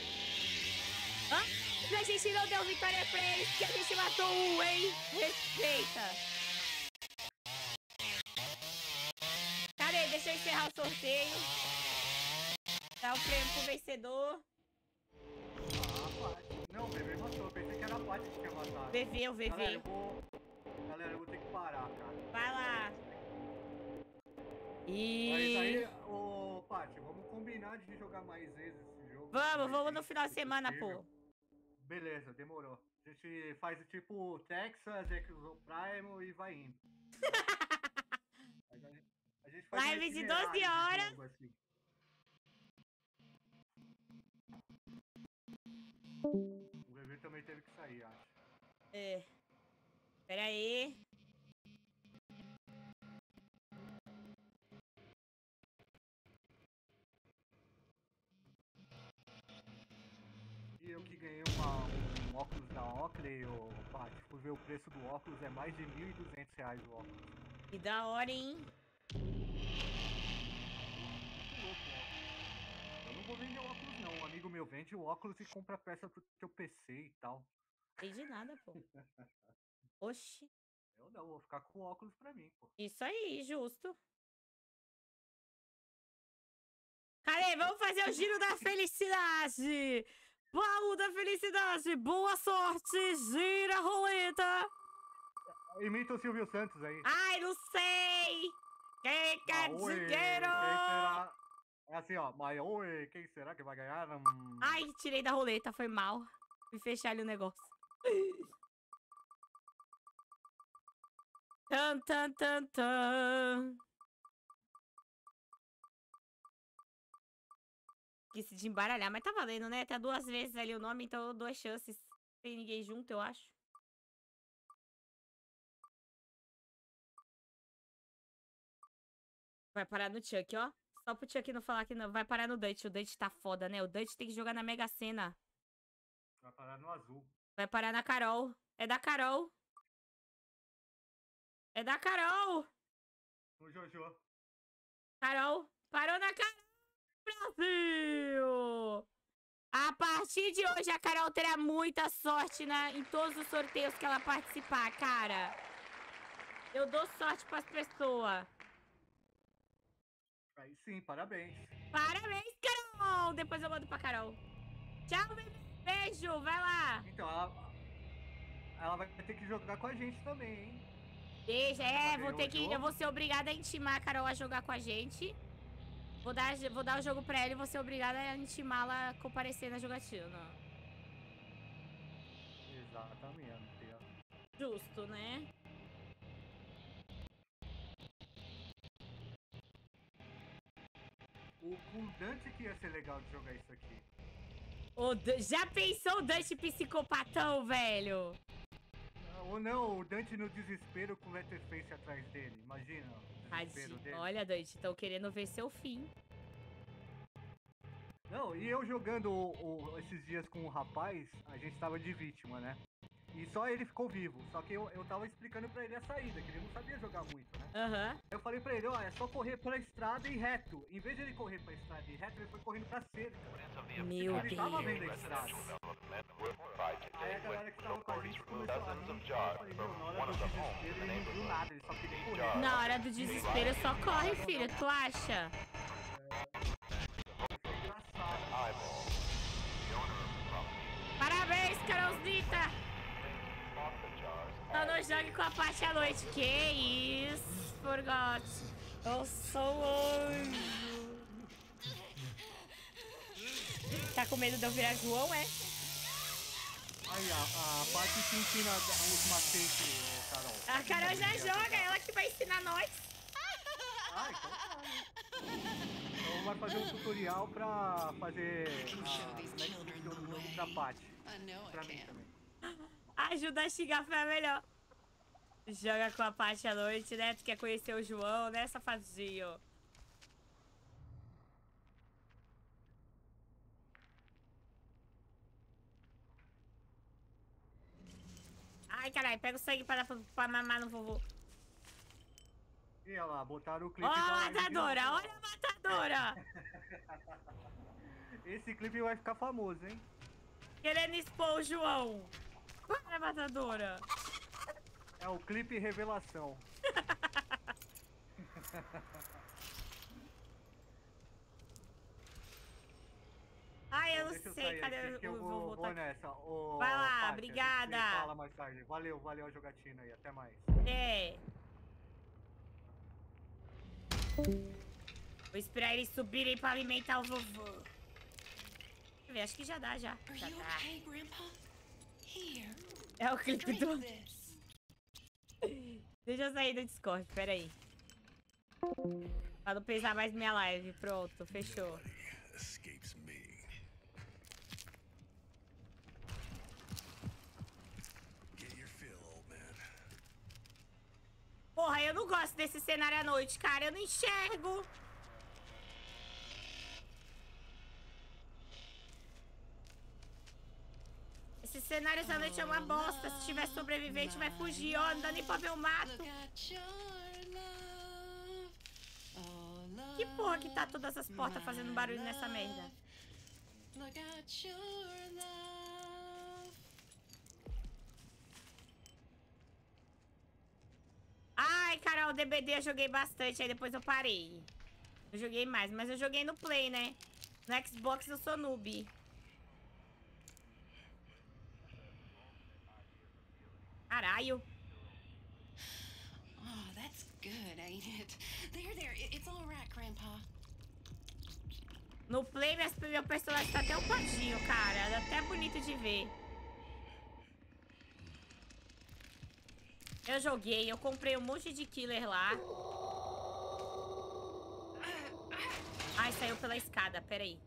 Hã? A gente não deu vitória pra eles, que a gente matou um, hein? Respeita. Cadê? Deixa eu encerrar o sorteio. Dá o prêmio pro vencedor. Ah, Paty. Não, o V V matou. Eu pensei que era a Paty que tinha matado. V V, o V V. Galera, eu vou... Galera, eu vou ter que parar, cara. Vai lá. Mas E... aí, ô, Paty, vamos combinar de jogar mais vezes esse jogo. Vamos, mais vamos no vezes, final de se semana, possível. pô. Beleza, demorou. A gente faz tipo Texas, Exo Prime e vai indo. A gente, a gente faz um Live de itinerário doze de horas. jogo, assim. O bebê também teve que sair, acho. É. Pera aí. E eu que ganhei uma, um óculos da Oakley, ô Paty, fui ver o preço do óculos, é mais de mil e duzentos reais o óculos. Que da hora, hein? Muito louco o óculos. Eu não vou vender o óculos não, um amigo meu vende o óculos e compra peça pro teu P C e tal. Entendi nada, pô. Oxi. Eu não, vou ficar com o óculos pra mim, pô. Isso aí, justo. Cadê? Vamos fazer o giro da felicidade. Baú da felicidade. Boa sorte. Gira a roleta. Imita o Silvio Santos aí. Ai, não sei. Quem quer Ah, oi, dinheiro? quem será? É assim, ó. Mas oi, quem será que vai ganhar? Hum, Ai, tirei da roleta, foi mal. Fui fechar ali o negócio. Tan, tan, tan, tan. Esqueci de embaralhar, mas tá valendo, né? Tá duas vezes ali o nome, então duas chances. Não tem ninguém junto, eu acho. Vai parar no Chuck, ó. Só pro Chuck não falar que não. Vai parar no Dutch. O Dutch tá foda, né? O Dutch tem que jogar na Mega Sena. vai parar no azul. Vai parar na Carol. É da Carol. É da Carol. No Jojo. Carol. Parou na Carol, Brasil! A partir de hoje, a Carol terá muita sorte na, em todos os sorteios que ela participar, cara. Eu dou sorte pras pessoas. Aí sim, parabéns. Parabéns, Carol! Depois eu mando pra Carol. Tchau, bebê. Beijo, vai lá. Então, ela, ela vai ter que jogar com a gente também, hein? Beijo, é, Ela vou ter ganhou o que. jogo? Eu vou ser obrigada a intimar a Carol a jogar com a gente. Vou dar, vou dar o jogo pra ela e vou ser obrigada a intimá-la a comparecer na jogatina. Exatamente. Justo, né? O, com o Dante que ia ser legal de jogar isso aqui. O Dan- Já pensou o Dante psicopatão, velho? Ou não, o Dante no desespero com o Letterface atrás dele. Imagina o desespero Tadinho. dele. Olha, Dante, estão querendo ver seu fim. Não, e eu jogando o- o- esses dias com o rapaz, a gente tava de vítima, né? E só ele ficou vivo. Só que eu, eu tava explicando pra ele a saída, que ele não sabia jogar muito, né? Aham. Eu falei pra ele, ó, é só correr pra estrada e reto. Em vez de ele correr pra estrada e reto, ele foi correndo pra cerca. Meu Ele tava vendo a Deus. estrada. Aí a galera que tava com a gente começou a rir. Eu falei, meu, na hora do desespero ele não viu nada, ele só queria correr. Na hora do desespero só corre, filho. Tu acha? Foi engraçado. Parabéns, Carolzita! Só não jogue com a parte à noite. Que isso, Forgot. Eu sou anjo. Tá com medo de eu virar João, é? Aí, a, a parte que ensina os macetes, Carol. A Carol já joga, ela que vai ensinar nós. Ah, então tá, né? Então vai fazer um tutorial pra fazer a, como é que funciona o jogo pra Paty. I know I Pra mim can. também. Ajuda a xingar foi a melhor. Joga com a parte à noite, né? Tu quer conhecer o João, né, safadinho? Ai, caralho, pega o sangue pra dar pra, pra mamar no vovô. E olha lá, botaram o Ó clipe a da live de matadora, novo. olha a matadora. Esse clipe vai ficar famoso, hein? Querendo expor o João. Olha a matadora. É o clipe revelação. Ai, eu Bom, não deixa eu sei, sair cadê aqui o que eu vou vou, voltar vou aqui. nessa. Ô, Vai lá, Paty, a gente obrigada. se fala mais tarde. Valeu, valeu a jogatina aí. Até mais. É. Vou esperar eles subirem pra alimentar o vovô. Deixa eu ver, acho que já dá, já. Are Já you dá. okay, Grandpa? Here, É o clipe drink do... this. Deixa eu sair do Discord, peraí. Pra não pesar mais minha live. Pronto, fechou. Escapes me. Get your fill, old man. Porra, eu não gosto desse cenário à noite, cara. Eu não enxergo. Esses cenários à noite é uma bosta. Se tiver sobrevivente, vai fugir. Ó, não dá nem pra ver o mato. Look at your love. Oh, love. Que porra que tá todas as portas fazendo barulho nessa merda? Look at your love. Ai, Carol, D B D eu joguei bastante, aí depois eu parei. Eu joguei mais, mas eu joguei no Play, né? No Xbox eu sou noob. Caralho. Oh, that's good, ain't it? There, there. It- It's all right, Grandpa. No Play, minhas- meu personagem tá até upadinho, cara. É até bonito de ver. Eu joguei, eu comprei um monte de killer lá. Ai, saiu pela escada, peraí.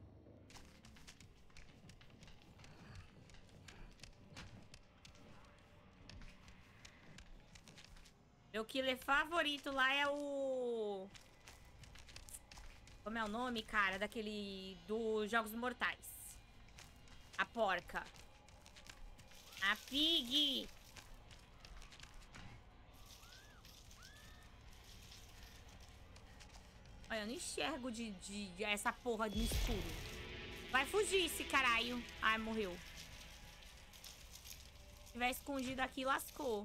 Meu killer favorito lá é o... Como é o nome, cara? Daquele... dos Jogos Mortais. A porca. A pig. Olha, eu não enxergo de, de, de essa porra no escuro. Vai fugir esse caralho. Ai, morreu. Se tiver escondido aqui, lascou.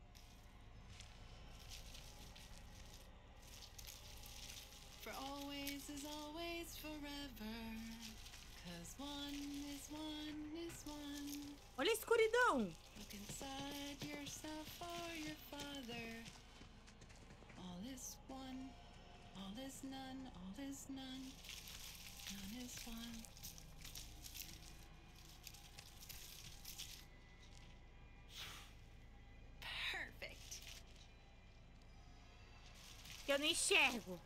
For always is always forever. Cause one is one is one. Olha a escuridão. Look inside yourself or your father. All is one, all is none, all is none, none is one. Perfect. Que eu não enxergo.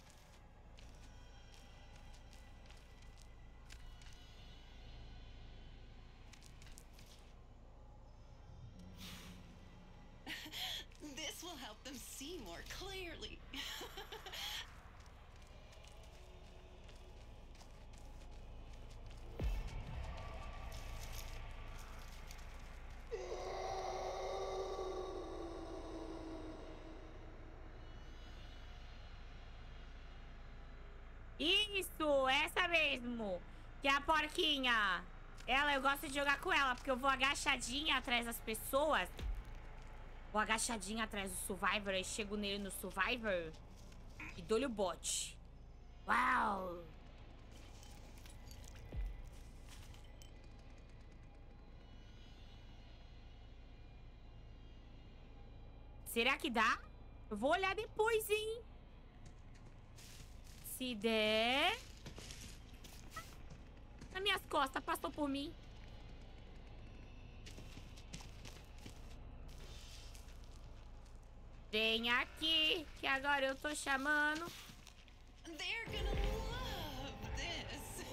This will help them see more clearly. Isso, essa mesmo. Que é a porquinha. Ela, eu gosto de jogar com ela, porque eu vou agachadinha atrás das pessoas. Vou agachadinha atrás do Survivor, aí chego nele no Survivor e dou-lhe o bote. Uau! Será que dá? Eu vou olhar depois, hein? Se der... Nas minhas costas, passou por mim. Vem aqui, que agora eu tô chamando. They're gonna love this.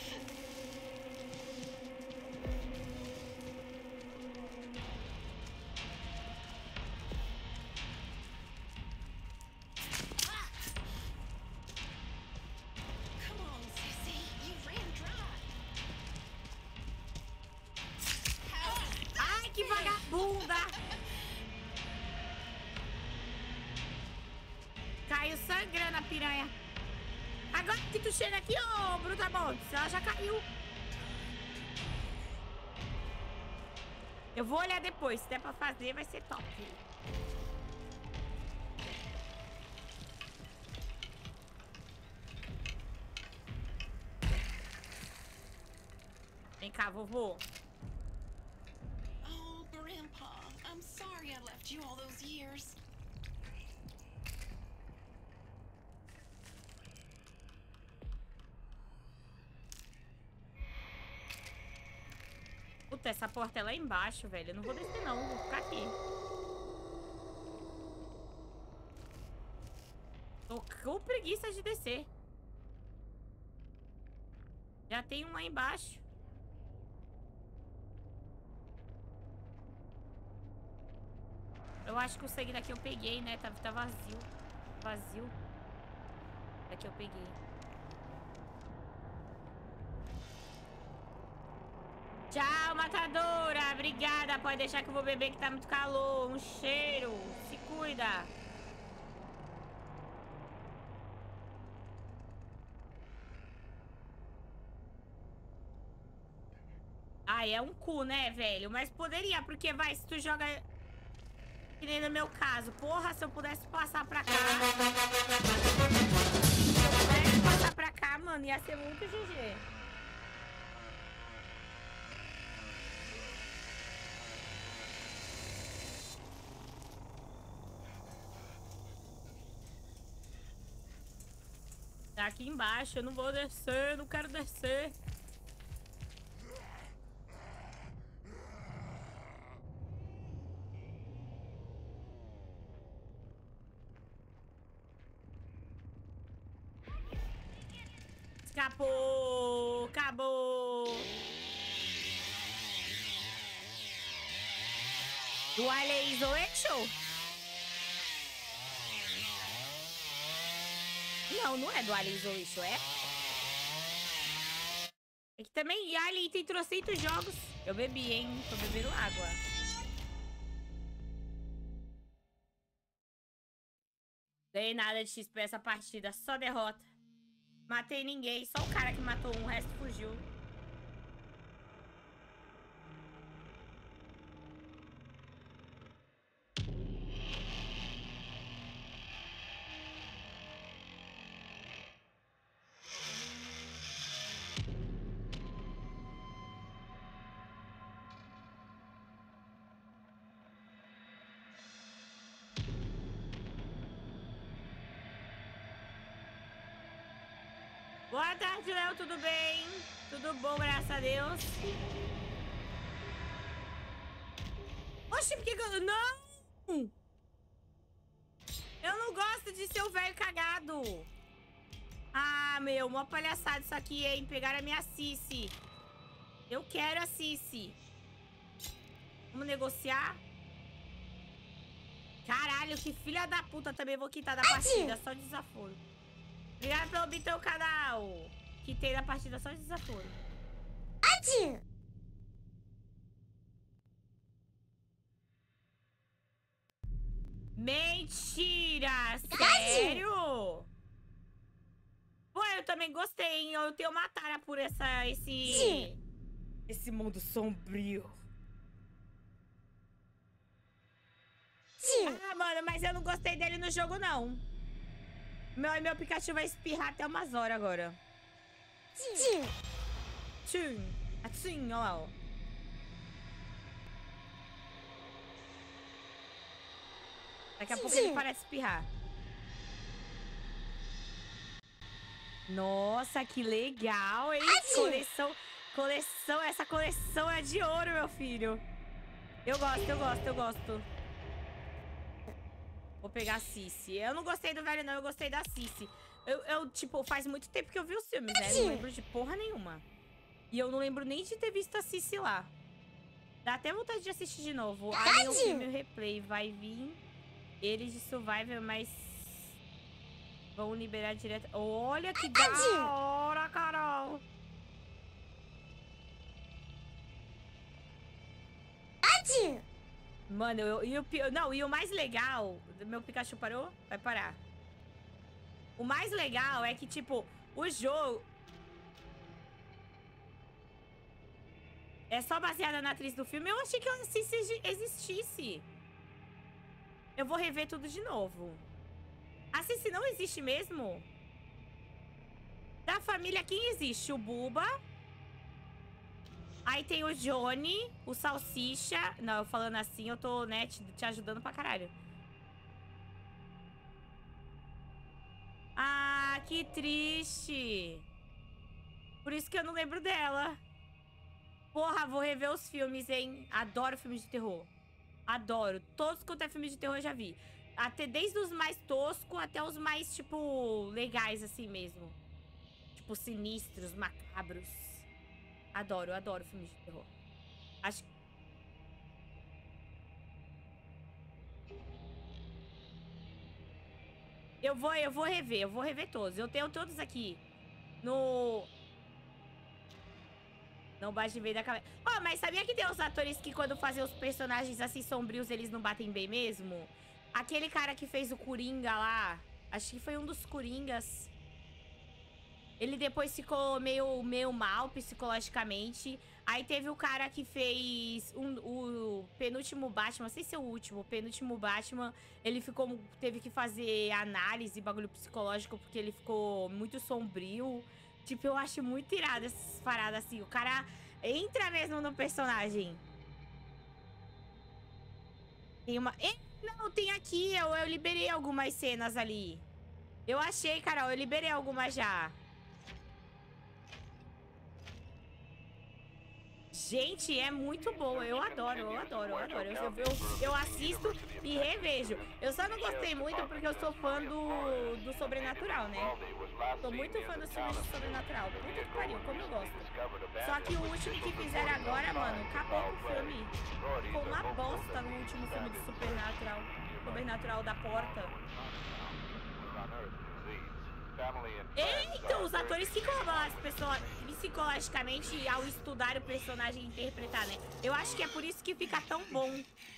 Come on, Sissy, you ran dry. Ai, que vagabunda! Caiu sangrando a piranha. Agora que tu chega aqui, ô Brutamontes, ela já caiu. Eu vou olhar depois, se der pra fazer, vai ser top. Vem cá, vovô. Oh, Grandpa, I'm sorry I left you all those years. Puta, essa porta é lá embaixo, velho. Eu não vou descer, não. Vou ficar aqui. Tô com preguiça de descer. Já tem um lá embaixo. Eu acho que o sangue daqui eu peguei, né? Tá, tá vazio. Vazio. Daqui eu peguei. Tchau, matadora. Obrigada. Pode deixar que eu vou beber que tá muito calor. Um cheiro. Se cuida. Ai, é um cu, né, velho? Mas poderia, porque vai, se tu joga... Que nem no meu caso. Porra, se eu pudesse passar pra cá... Se eu pudesse passar pra cá, mano, ia ser muito G G. Tá aqui embaixo, eu não vou descer, não quero descer. Escapou! Acabou! Do Aleization? Não, não é do Aleization, é? É que também Alien tem trocentos jogos. Eu bebi, hein? Tô bebendo água. Dei nada de X P essa partida, só derrota. Matei ninguém, só o cara que matou um, o resto fugiu. Boa tarde, Léo, tudo bem? Tudo bom, graças a Deus. Oxi, por que que eu... Não! Eu não gosto de ser o velho cagado. Ah, meu, uma palhaçada isso aqui, hein? Pegaram a minha Cici. Eu quero a Cici. Vamos negociar? Caralho, que filha da puta. Também vou quitar da partida, só de desaforo. Obrigada pelo obter o canal. Quitei da partida só de desaforo. Ati! Mentira! Sério? Pô, eu também gostei, hein? Eu tenho uma tara por essa, esse... Sim. Esse mundo sombrio. Sim. Ah, mano, mas eu não gostei dele no jogo, não. Meu, meu Pikachu vai espirrar até umas horas agora. Sim. Sim. Assim, ó lá, ó. Daqui a pouco ele para de espirrar. Nossa, que legal, hein? Coleção, coleção, essa coleção é de ouro, meu filho. Eu gosto, eu gosto, eu gosto. Vou pegar a Cici. Eu não gostei do velho, não. Eu gostei da Cici. Eu, eu, tipo, faz muito tempo que eu vi os filmes, né? Eu não lembro de porra nenhuma. E eu não lembro nem de ter visto a Cici lá. Dá até vontade de assistir de novo. Aí o filme, o replay, vai vir eles de Survivor, mas vão liberar direto. Olha que da hora, Carol! Mano, eu, e o não, e o mais legal... Meu Pikachu parou? Vai parar. O mais legal é que, tipo, o jogo... É só baseada na atriz do filme. Eu achei que a Cici existisse. Eu vou rever tudo de novo. A Cici não existe mesmo? Da família, quem existe? O Buba, Aí tem o Johnny, o Salsicha. Não, eu falando assim, eu tô, né, te, te ajudando pra caralho. Ah, que triste. Por isso que eu não lembro dela. Porra, vou rever os filmes, hein? Adoro filmes de terror. Adoro. Todos quanto é filme de terror eu já vi. Até desde os mais toscos até os mais, tipo, legais assim mesmo. Tipo, sinistros, macabros. Adoro, adoro filmes de terror. Acho que... Eu vou, eu vou rever, eu vou rever todos. Eu tenho todos aqui. No... Não bate bem da cabeça. Oh, mas sabia que tem uns atores que quando fazem os personagens assim sombrios, eles não batem bem mesmo? Aquele cara que fez o Coringa lá, acho que foi um dos Coringas. Ele depois ficou meio, meio mal psicologicamente. Aí teve o cara que fez um, o penúltimo Batman, não sei se é o último, o penúltimo Batman. Ele ficou, teve que fazer análise, bagulho psicológico, porque ele ficou muito sombrio. Tipo, eu acho muito irado essas paradas assim. O cara entra mesmo no personagem. Tem uma... Não, tem aqui. Eu, eu liberei algumas cenas ali. Eu achei, Carol. Eu liberei algumas já. Gente, é muito boa. Eu adoro, eu adoro, eu adoro. Eu, eu, eu, eu assisto e revejo. Eu só não gostei muito porque eu sou fã do, do Sobrenatural, né? Tô muito fã dos filmes do Sobrenatural. Puta que pariu, como eu gosto. Só que o último que fizeram agora, mano, acabou com o filme. Ficou uma bosta no último filme do Supernatural. Sobrenatural da Porta. Então, os atores ficam as pessoas psicologicamente ao estudar o personagem e interpretar, né? Eu acho que é por isso que fica tão bom.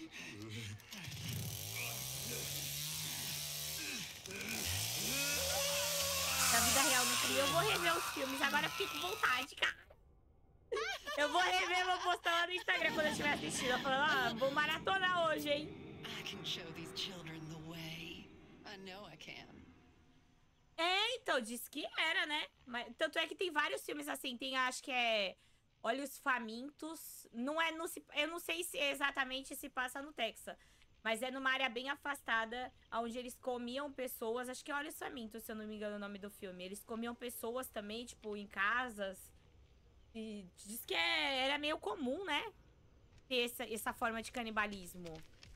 Na vida real, no filme, eu vou rever os filmes. Agora fiquei com vontade, cara. Eu vou rever, vou postar lá no Instagram quando eu estiver assistindo. Eu falo, ah, vou maratonar hoje, hein? I can show these children the way. I know I can. É, então, disse que era, né? Mas, tanto é que tem vários filmes assim. Tem, acho que é Olhos Famintos. Não é no... Eu não sei se exatamente se passa no Texas. Mas é numa área bem afastada, onde eles comiam pessoas. Acho que é Olhos Famintos, se eu não me engano o nome do filme. Eles comiam pessoas também, tipo, em casas. E diz que é, era meio comum, né? Ter essa, essa forma de canibalismo.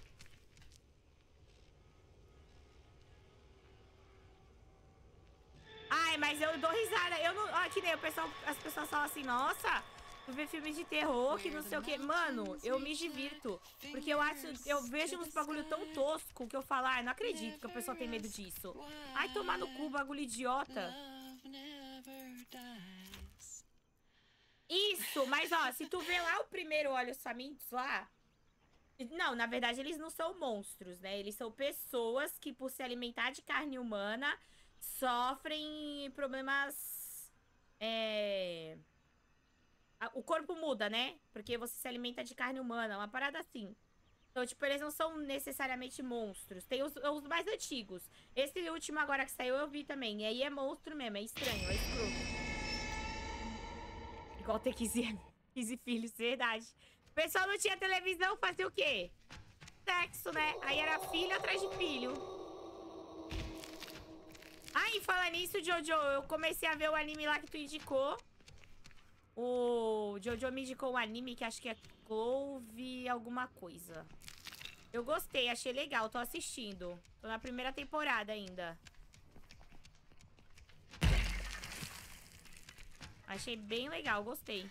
Ai, mas eu dou risada. Eu não. Ó, que nem o pessoal, as pessoas falam assim, nossa, tu vê filmes de terror, que não sei o quê. Mano, eu me divirto. Porque eu acho. Eu vejo uns bagulho tão tosco que eu falo, ai, não acredito que a pessoa tem medo disso. Ai, tomar no cu, bagulho idiota. Isso, mas ó, se tu vê lá o primeiro Olhos Famintos lá. Não, na verdade eles não são monstros, né? Eles são pessoas que, por se alimentar de carne humana, sofrem problemas... É... O corpo muda, né? Porque você se alimenta de carne humana, uma parada assim. Então, tipo, eles não são necessariamente monstros. Tem os, os mais antigos. Esse último agora que saiu eu vi também. E aí é monstro mesmo, é estranho, é escroto. Igual ter quinze, quinze filhos, verdade. O pessoal não tinha televisão, fazia o quê? Sexo, né? Aí era filho atrás de filho. Aí, fala nisso, Jojo, eu comecei a ver o anime lá que tu indicou. O Jojo me indicou um anime que acho que é Clove alguma coisa. Eu gostei, achei legal, tô assistindo. Tô na primeira temporada ainda. Achei bem legal, gostei.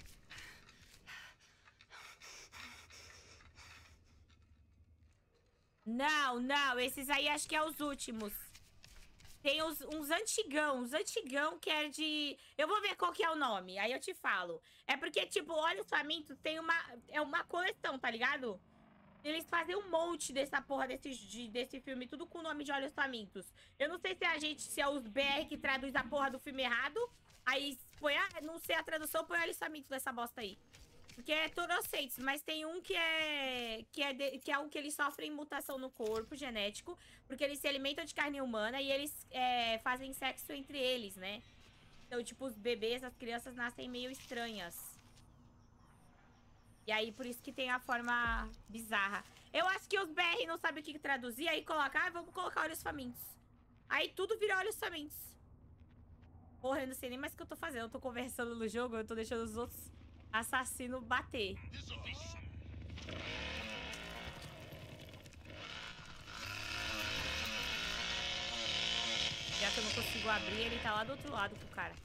Não, não, esses aí acho que é os últimos. Tem os, uns antigão, uns antigão que é de... Eu vou ver qual que é o nome, aí eu te falo. É porque, tipo, Olhos Famintos tem uma... É uma coleção, tá ligado? Eles fazem um monte dessa porra desse, de, desse filme, tudo com o nome de Olhos Famintos. Eu não sei se é a gente, se é os B R que traduz a porra do filme errado. Aí põe, ah, não sei a tradução, põe Olhos Famintos dessa bosta aí. Porque é Torocentes, mas tem um que é que é, de, que é um que eles sofrem mutação no corpo genético, porque eles se alimentam de carne humana e eles é, fazem sexo entre eles, né? Então, tipo, os bebês, as crianças nascem meio estranhas. E aí, por isso que tem a forma bizarra. Eu acho que os B R não sabem o que traduzir, aí coloca, ah, vamos colocar olhos famintos. Aí tudo vira olhos famintos. Porra, eu não sei nem mais o que eu tô fazendo. Eu tô conversando no jogo, eu tô deixando os outros assassinos bater. Já que eu não consigo abrir, ele tá lá do outro lado com o cara.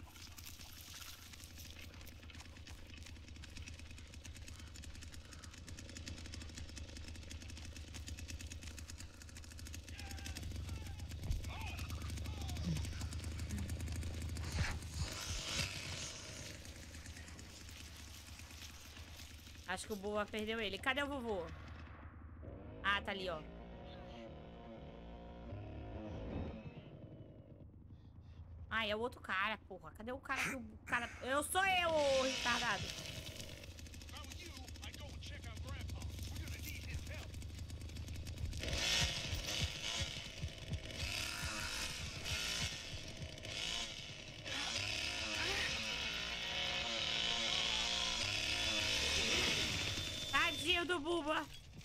Acho que o Boa perdeu ele. Cadê o vovô? Ah, tá ali, ó. Ah, é o outro cara, porra. Cadê o cara que o cara... Eu sou eu, ô retardado. Tadinho do Buba.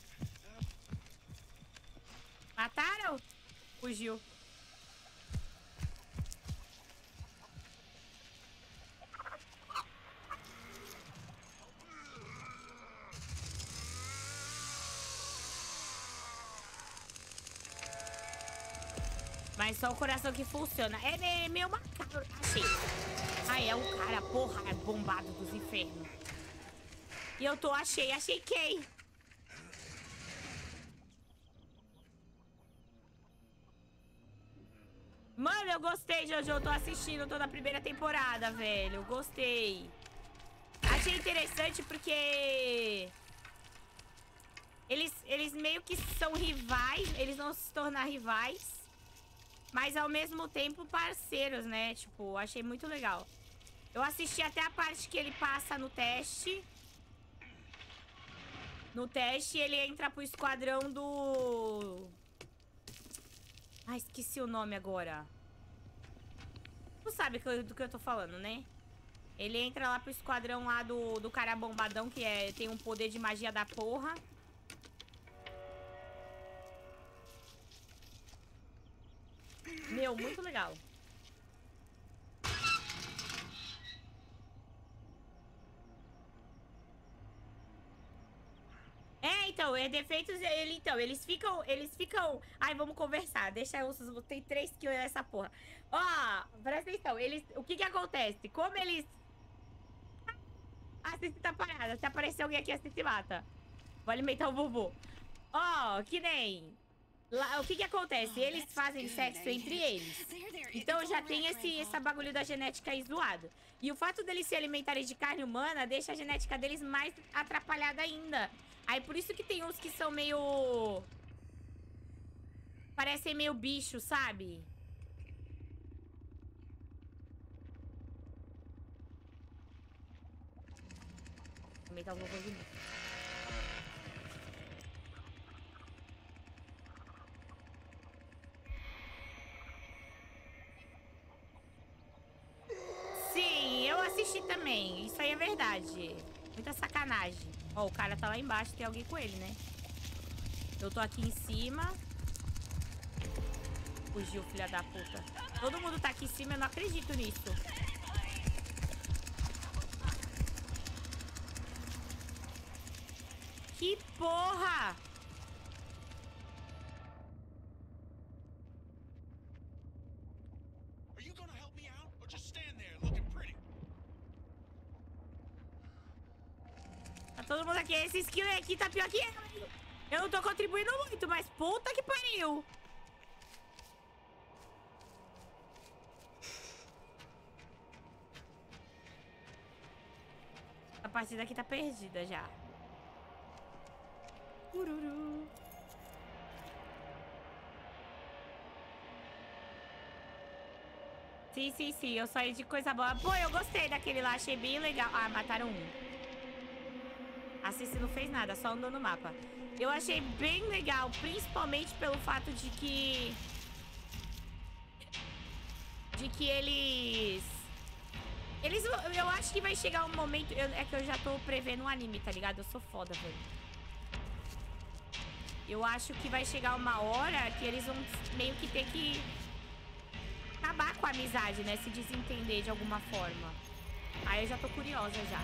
Mataram? Fugiu. Mas só o coração que funciona. É meio macabro. Achei. Ai, é um cara, porra, é bombado dos infernos. E eu tô, achei, achei quem? Mano, eu gostei, Jojo. Eu tô assistindo toda a primeira temporada, velho. Eu gostei. Achei interessante porque... Eles, eles meio que são rivais. Eles vão se tornar rivais. Mas ao mesmo tempo parceiros, né? Tipo, achei muito legal. Eu assisti até a parte que ele passa no teste. No teste, ele entra pro esquadrão do... Ah, esqueci o nome agora. Tu sabe do que eu tô falando, né? Ele entra lá pro esquadrão lá do, do cara bombadão, que é, tem um poder de magia da porra. Meu, muito legal. É, então, é defeitos, ele, então, eles ficam, eles ficam... Ai, vamos conversar, deixa eu... Tem três kills nessa porra. Ó, presta atenção, eles... O que que acontece? Como eles... A Cici tá parada, se aparecer alguém aqui, a Cici mata. Vou alimentar o Bubu. Ó, que nem... Lá, o que que acontece? Eles fazem sexo entre eles. Então já tem esse, esse bagulho da genética aí zoado. E o fato deles se alimentarem de carne humana deixa a genética deles mais atrapalhada ainda. Aí por isso que tem uns que são meio... Parecem meio bicho, sabe? Vou aumentar alguma coisa de mim. Sim, eu assisti também. Isso aí é verdade. Muita sacanagem. Ó, o cara tá lá embaixo, tem alguém com ele, né? Eu tô aqui em cima. Fugiu, filha da puta. Todo mundo tá aqui em cima, eu não acredito nisso. Que porra! Tá todo mundo aqui. Esse skill aqui tá pior que eu. Eu não tô contribuindo muito, mas puta que pariu. A partida aqui tá perdida já. Ururu. Sim, sim, sim. Eu saí de coisa boa. Pô, eu gostei daquele lá. Achei bem legal. Ah, mataram um. A Cici não fez nada, só andou no mapa. Eu achei bem legal, principalmente pelo fato de que... De que eles... Eles, eu acho que vai chegar um momento... Eu, é que eu já tô prevendo um anime, tá ligado? Eu sou foda, velho. Eu acho que vai chegar uma hora que eles vão meio que ter que... acabar com a amizade, né? Se desentender de alguma forma. Aí eu já tô curiosa já.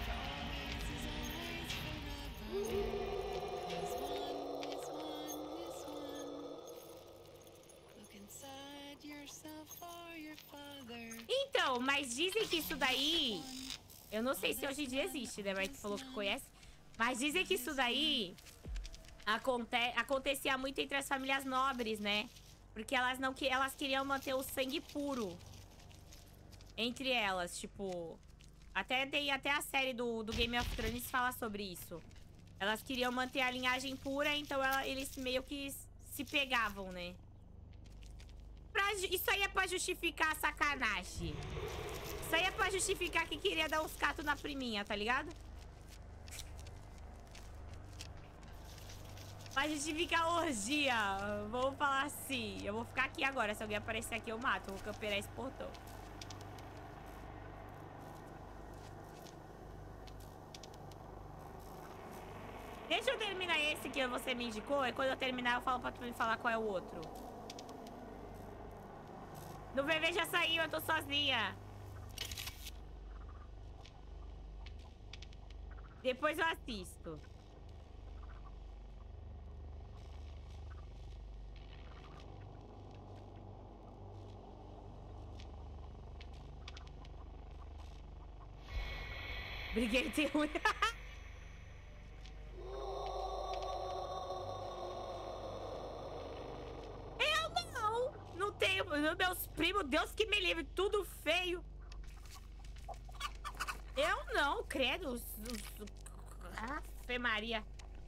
Então, mas dizem que isso daí... Eu não sei se hoje em dia existe, né? Mas tu falou que conhece. Mas dizem que isso daí... Aconte... acontecia muito entre as famílias nobres, né? Porque elas não que elas queriam manter o sangue puro entre elas, tipo... Até tem até a série do, do Game of Thrones fala sobre isso. Elas queriam manter a linhagem pura, então ela, eles meio que se pegavam, né? Pra, isso aí é pra justificar a sacanagem. Isso aí é pra justificar que queria dar uns catos na priminha, tá ligado? Pra justificar a orgia. Vamos falar assim. Eu vou ficar aqui agora. Se alguém aparecer aqui, eu mato. Eu vou camperar esse portão. Deixa eu terminar esse que você me indicou. E quando eu terminar, eu falo pra tu me falar qual é o outro. No V V já saiu, eu tô sozinha. Depois eu assisto. Briguei de ruim. Eu não. Não tenho. Meus primos, Deus que me livre, tudo feio. Eu não, credo. Ave Maria.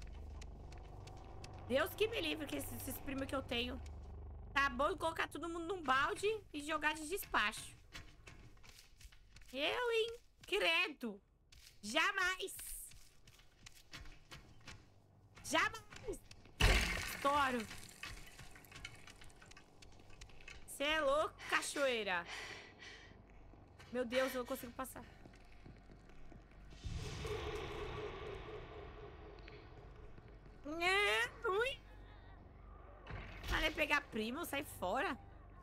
Deus que me livre, que esses, esses primos que eu tenho. Tá bom colocar todo mundo num balde e jogar de despacho. Eu, hein? Credo. Jamais. Jamais. Estouro. Você é louco, cachoeira. Meu Deus, eu não consigo passar. É, ui. Falei pegar primo, sai fora.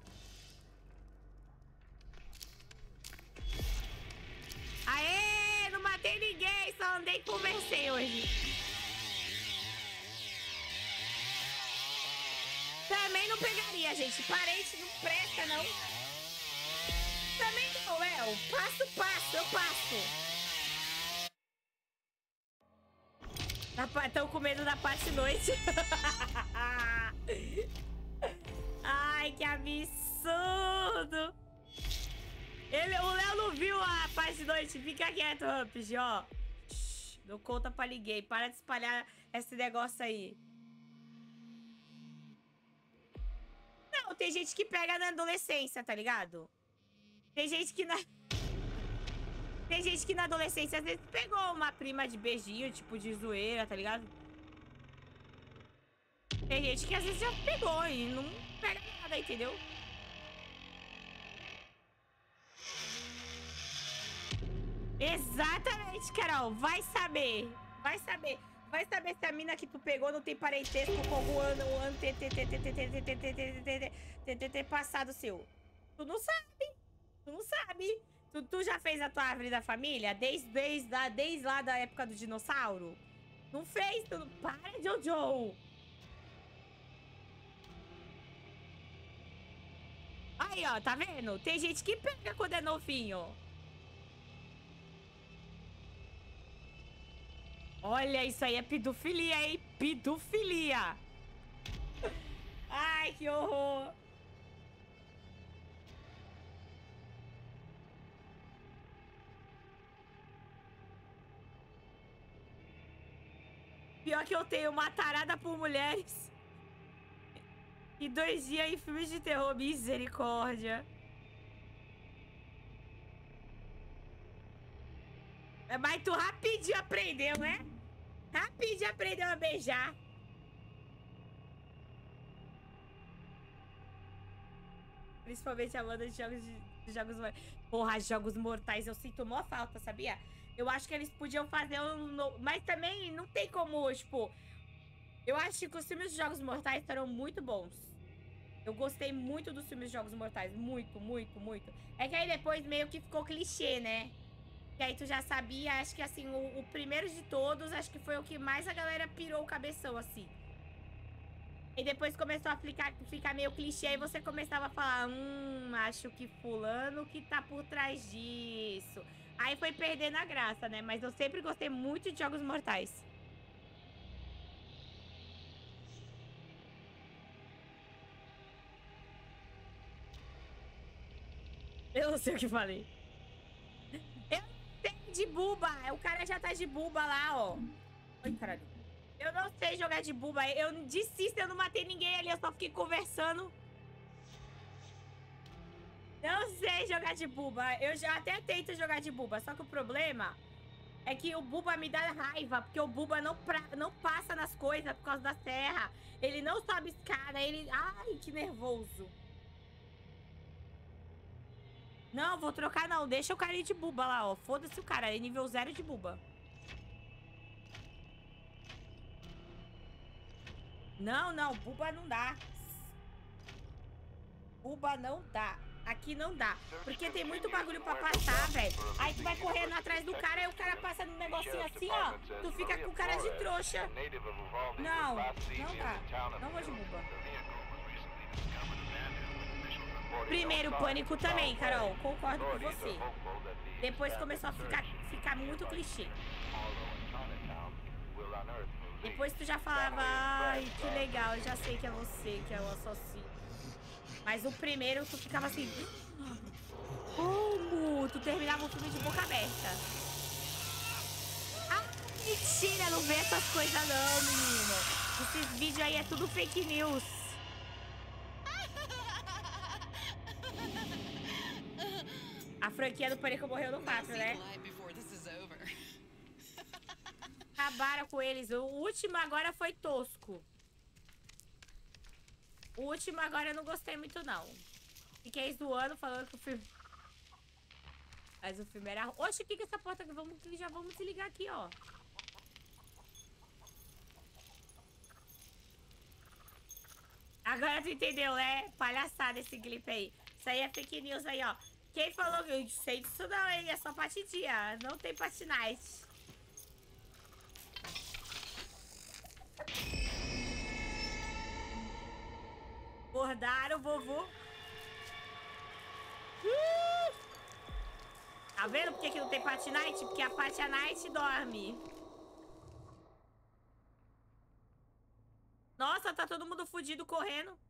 Aê, não matei ninguém, só andei e conversei hoje. Também não pegaria, gente. Parente não presta, não. Também não, é. Eu passo, passo, eu passo. Estão com medo da parte noite. Ai, que absurdo. Ele, o Léo não viu a parte noite. Fica quieto, Rampage, ó. Shhh, não conta pra ninguém. Para de espalhar esse negócio aí. Não, tem gente que pega na adolescência, tá ligado? Tem gente que na... Tem gente que na adolescência às vezes pegou uma prima de beijinho, tipo de zoeira, tá ligado? Tem gente que às vezes já pegou e não pega nada, entendeu? Exatamente, Carol. Vai saber. Vai saber. Vai saber se a mina que tu pegou não tem parentesco com algum ano, um ano passado seu. Tu não sabe. Tu não sabe. Tu, tu já fez a tua árvore da família? Desde, desde, desde lá da época do dinossauro? Não fez? Tu não... Para, Jojo! Aí, ó, tá vendo? Tem gente que pega quando é novinho. Olha, isso aí é pedofilia, hein? Pedofilia! Ai, que horror! Pior que eu tenho uma tarada por mulheres. E dois dias em filmes de terror. Misericórdia. Mas tu rapidinho aprendeu, né? Rapidinho aprendeu a beijar. Principalmente a banda de jogos, de, de jogos mortais. Porra, jogos mortais eu sinto mó falta, sabia? Eu acho que eles podiam fazer um... No... Mas também não tem como, tipo... Eu acho que os filmes de Jogos Mortais foram muito bons. Eu gostei muito dos filmes de Jogos Mortais. Muito, muito, muito. É que aí depois meio que ficou clichê, né? E aí tu já sabia, acho que assim, o, o primeiro de todos, acho que foi o que mais a galera pirou o cabeção, assim. E depois começou a ficar, ficar meio clichê e você começava a falar, hum, acho que fulano que tá por trás disso. Aí foi perdendo a graça, né? Mas eu sempre gostei muito de Jogos Mortais. Eu não sei o que falei. Eu não sei de buba. O cara já tá de buba lá, ó. Ai, caralho. Eu não sei jogar de buba. Eu desisto, eu não matei ninguém ali. Eu só fiquei conversando. Não sei jogar de buba. Eu já até tento jogar de buba. Só que o problema é que o buba me dá raiva. Porque o buba não, pra... não passa nas coisas por causa da serra. Ele não sobe escada. Ele... Ai, que nervoso. Não, vou trocar não. Deixa o cara de buba lá, ó. Foda-se o cara. É nível zero de buba. Não, não. Buba não dá. Buba não dá. Aqui não dá. Porque tem muito bagulho pra passar, velho. Aí tu vai correndo atrás do cara, aí o cara passa num negocinho assim, ó. Tu fica com cara de trouxa. Não, não dá. Não vou de buba. Primeiro pânico também, Carol. Concordo com você. Depois começou a ficar, ficar muito clichê. Depois tu já falava, ai, que legal, eu já sei que é você, que é o assassino. Mas o primeiro tu ficava assim, como? Tu terminava o filme de boca aberta. Ah, mentira, não vê essas coisas não, menino. Esses vídeos aí é tudo fake news. A franquia do Pânico morreu no quatro, né? Acabaram com eles. O último agora foi tosco. O último agora eu não gostei muito, não. Fiquei zoando, falando que o filme... Mas o filme era... Oxe, o que que é essa porta aqui? Vamos, já vamos se ligar aqui, ó. Agora tu entendeu, né? Palhaçada esse clipe aí. Isso aí é fake news aí, ó. Quem falou que eu sei disso não, hein? É só patidinha. Não tem patinete. Acordaram, vovô. Uh! Tá vendo por que que não tem patinete? Porque a patinete dorme. Nossa, tá todo mundo fudido correndo.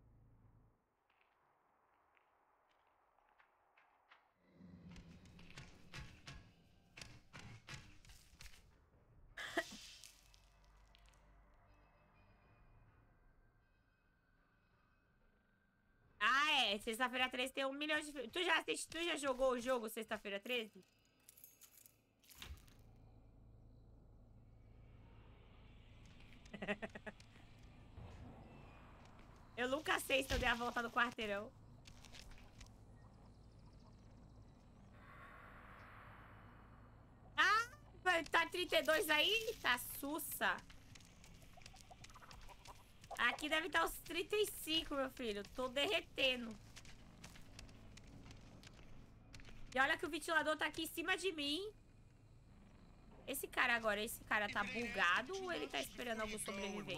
Ah, é. Sexta-feira treze tem um milhão de... Tu já assiste, tu já jogou o jogo Sexta-feira treze? Eu nunca sei se eu dei a volta no quarteirão. Ah, tá trinta e dois aí? Tá sussa. Aqui deve estar uns trinta e cinco, meu filho. Tô derretendo. E olha que o ventilador tá aqui em cima de mim. Esse cara agora, esse cara tá bugado ou ele tá esperando algum sobrevivente?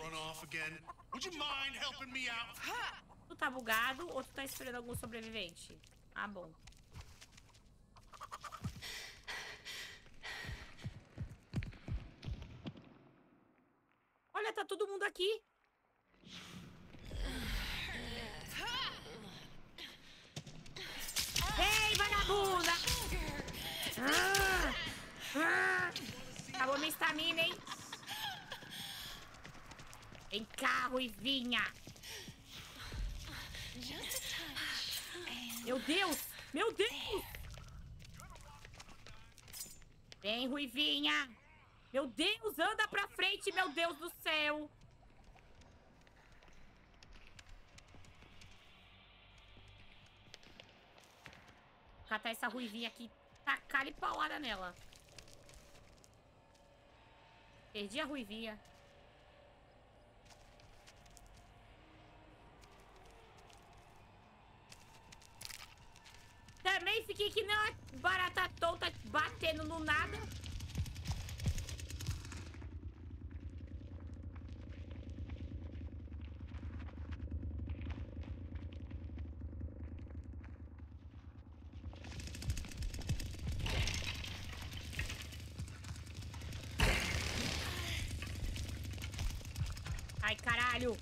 Tu tá bugado ou tu tá esperando algum sobrevivente? Ah, bom. Olha, tá todo mundo aqui. Ei, vagabunda! Ah, ah, acabou minha estamina, hein? Vem cá, Ruivinha! Meu Deus! Meu Deus! Vem, Ruivinha! Meu Deus, anda pra frente, meu Deus do céu! Catar essa ruivinha aqui. Tacar-lhe paulada nela. Perdi a ruivinha. Também fiquei que nem uma barata tonta batendo no nada. Ai, caralho.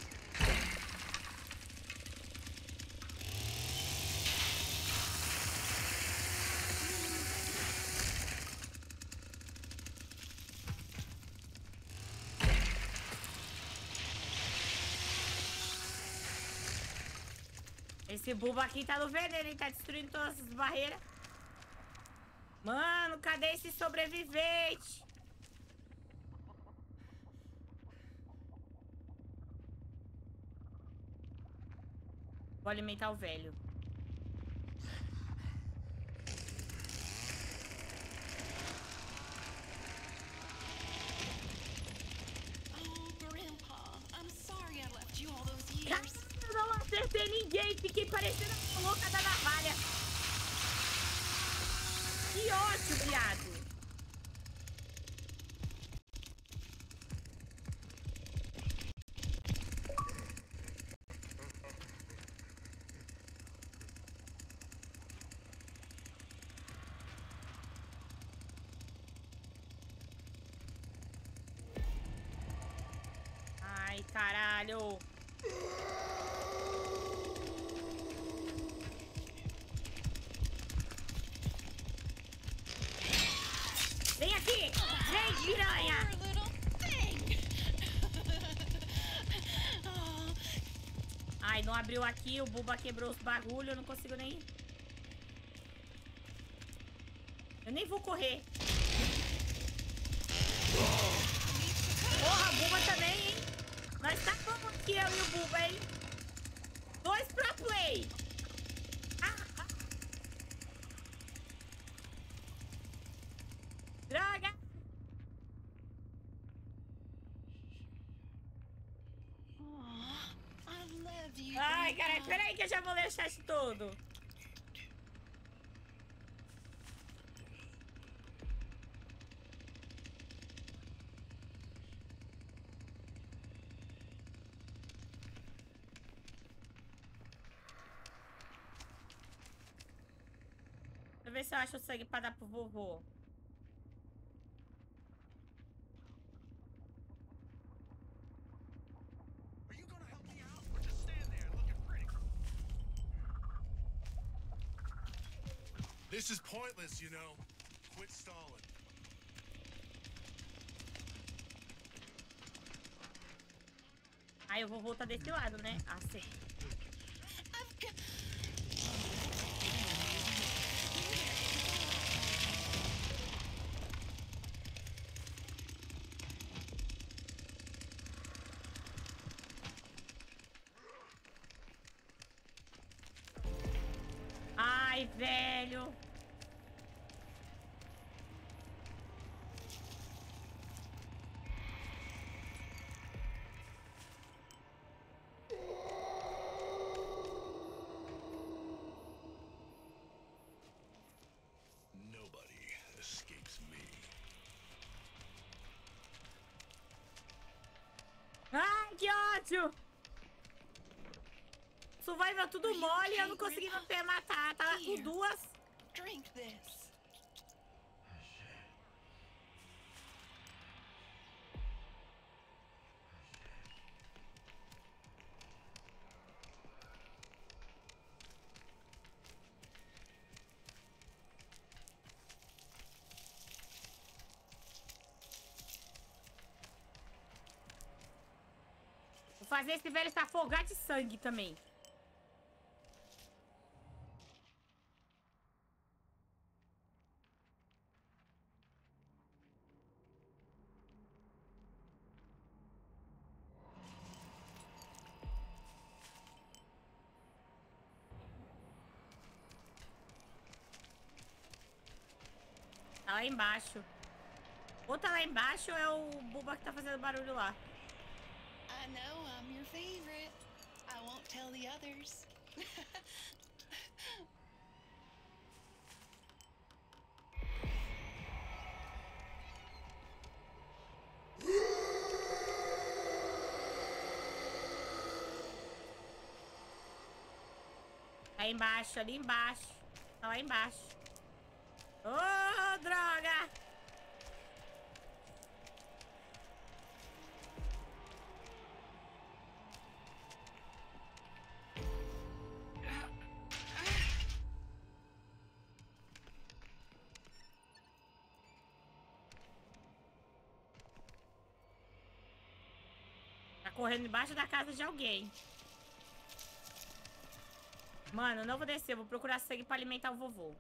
Esse buba aqui tá no veneno, ele tá destruindo todas as barreiras. Mano, cadê esse sobrevivente? Vou alimentar o velho. Oh, Grandpa, I'm sorry I left you all those years. Eu não acertei ninguém, fiquei parecendo a louca da navalha. Que ótimo, viado. Ai, caralho. Vem aqui! Vem, piranha! Poor little thing. Oh, Ai, não abriu aqui, o Buba quebrou os bagulhos, eu não consigo nem... Eu nem vou correr. Porra, a Buba também, hein? Nós tá bom aqui, eu e o Buba, hein? Dois pro play! Ah, ah. Droga! oh, I love you. Ai, Grandpa. caralho, peraí que eu já vou ler o chat todo. Deixa eu ver se eu acho o sangue pra dar pro vovô. Are you gonna help me out or just stand there looking pretty? This is pointless, you know. Quit stalling. Aí o vovô tá desse lado, né? Ah, sim. I've got... Ai, velho. Nobody escapes me. Ai, que ódio. Survival tudo mole e eu não consegui manter matar. Tava com duas. Drink this. Vou fazer esse velho se afogar de sangue também. lá embaixo. Ou tá lá embaixo ou é o Buba que tá fazendo barulho lá. I know I'm your favorite. I won't tell the others. Tá embaixo, ali embaixo. Tá lá embaixo. Ô, oh, droga! Tá correndo embaixo da casa de alguém. Mano, não vou descer. Vou procurar sangue pra alimentar o vovô.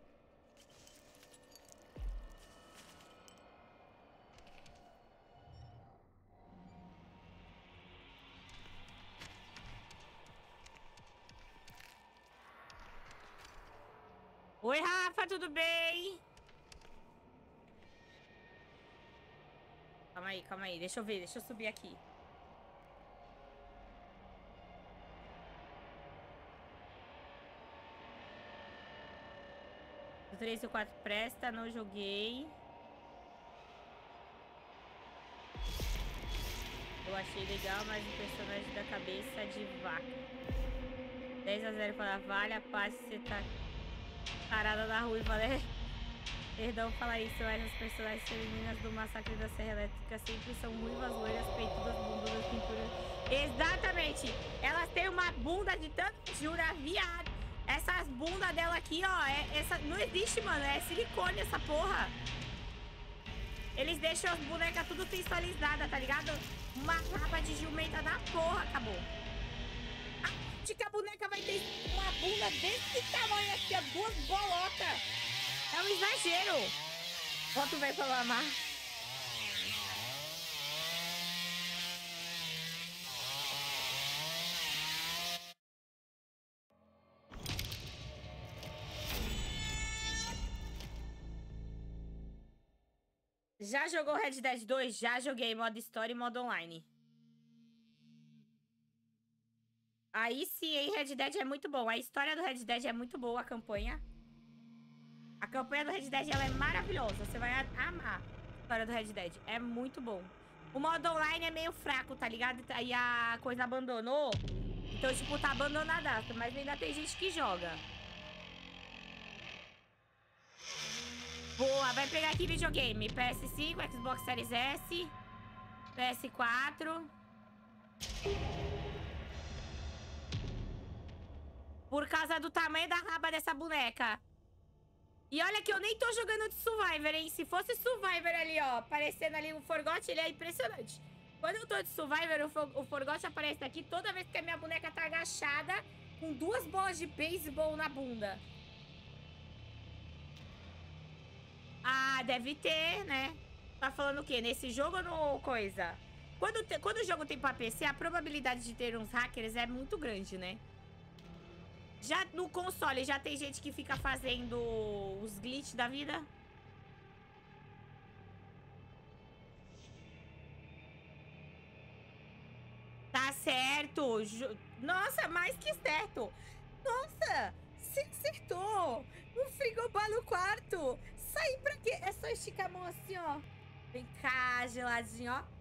Oi, Rafa, tudo bem? Calma aí, calma aí. Deixa eu ver, deixa eu subir aqui. O três e o quatro presta, não joguei. Eu achei legal, mas o personagem da cabeça de vaca. dez a zero para a Valha, paz, você tá parada na ruiva, né? Perdão falar isso, mas as personagens femininas do Massacre da Serra Elétrica sempre são ruivas, loiras, peitudas, bundudas, pinturas. Exatamente! Elas têm uma bunda de tanto jura, viado. Essas bundas dela aqui, ó, é, essa, não existe, mano. É silicone essa porra. Eles deixam as bonecas tudo textualizadas, tá ligado? Uma raba de jumenta da porra, acabou. Aonde que a boneca vai ter uma bunda desse tamanho aqui, ó, duas bolotas? É um exagero. Bota o velho pra mamar. Já jogou Red Dead dois? Já joguei modo história e modo online. Aí sim, hein? Red Dead é muito bom. A história do Red Dead é muito boa, a campanha. A campanha do Red Dead, ela é maravilhosa. Você vai amar a história do Red Dead. É muito bom. O modo online é meio fraco, tá ligado? Aí a coisa abandonou. Então, tipo, tá abandonadaço. Mas ainda tem gente que joga. Boa, vai pegar aqui videogame. P S cinco, Xbox Series S, P S quatro. Por causa do tamanho da raba dessa boneca. E olha que eu nem tô jogando de Survivor, hein? Se fosse Survivor ali, ó, aparecendo ali o Forgot, ele é impressionante. Quando eu tô de Survivor, o, For o Forgot aparece aqui toda vez que a minha boneca tá agachada com duas bolas de beisebol na bunda. Ah, deve ter, né? Tá falando o quê? Nesse jogo ou no coisa? Quando, te, quando o jogo tem pra P C, a probabilidade de ter uns hackers é muito grande, né? Já no console, já tem gente que fica fazendo os glitches da vida? Tá certo. Nossa, mais que certo. Nossa, você acertou. O frigobar no quarto. Sair pra quê? É só esticar a mão assim, ó. Vem cá, geladinho, ó.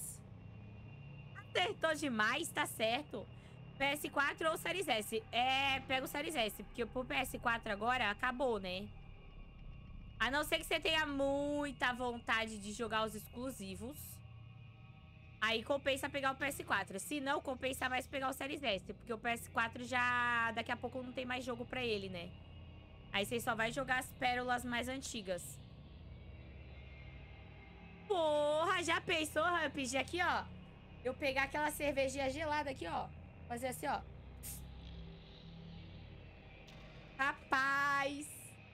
Acertou demais, tá certo. P S quatro ou Series S? É, pega o Series S, porque pro P S quatro agora acabou, né? A não ser que você tenha muita vontade de jogar os exclusivos. Aí compensa pegar o P S quatro. Se não, compensa mais pegar o Series S, porque o P S quatro já... daqui a pouco não tem mais jogo pra ele, né? Aí você só vai jogar as pérolas mais antigas. Porra, já pensou, Rampage? Aqui, ó. Eu pegar aquela cervejinha gelada aqui, ó. Fazer assim, ó. Rapaz.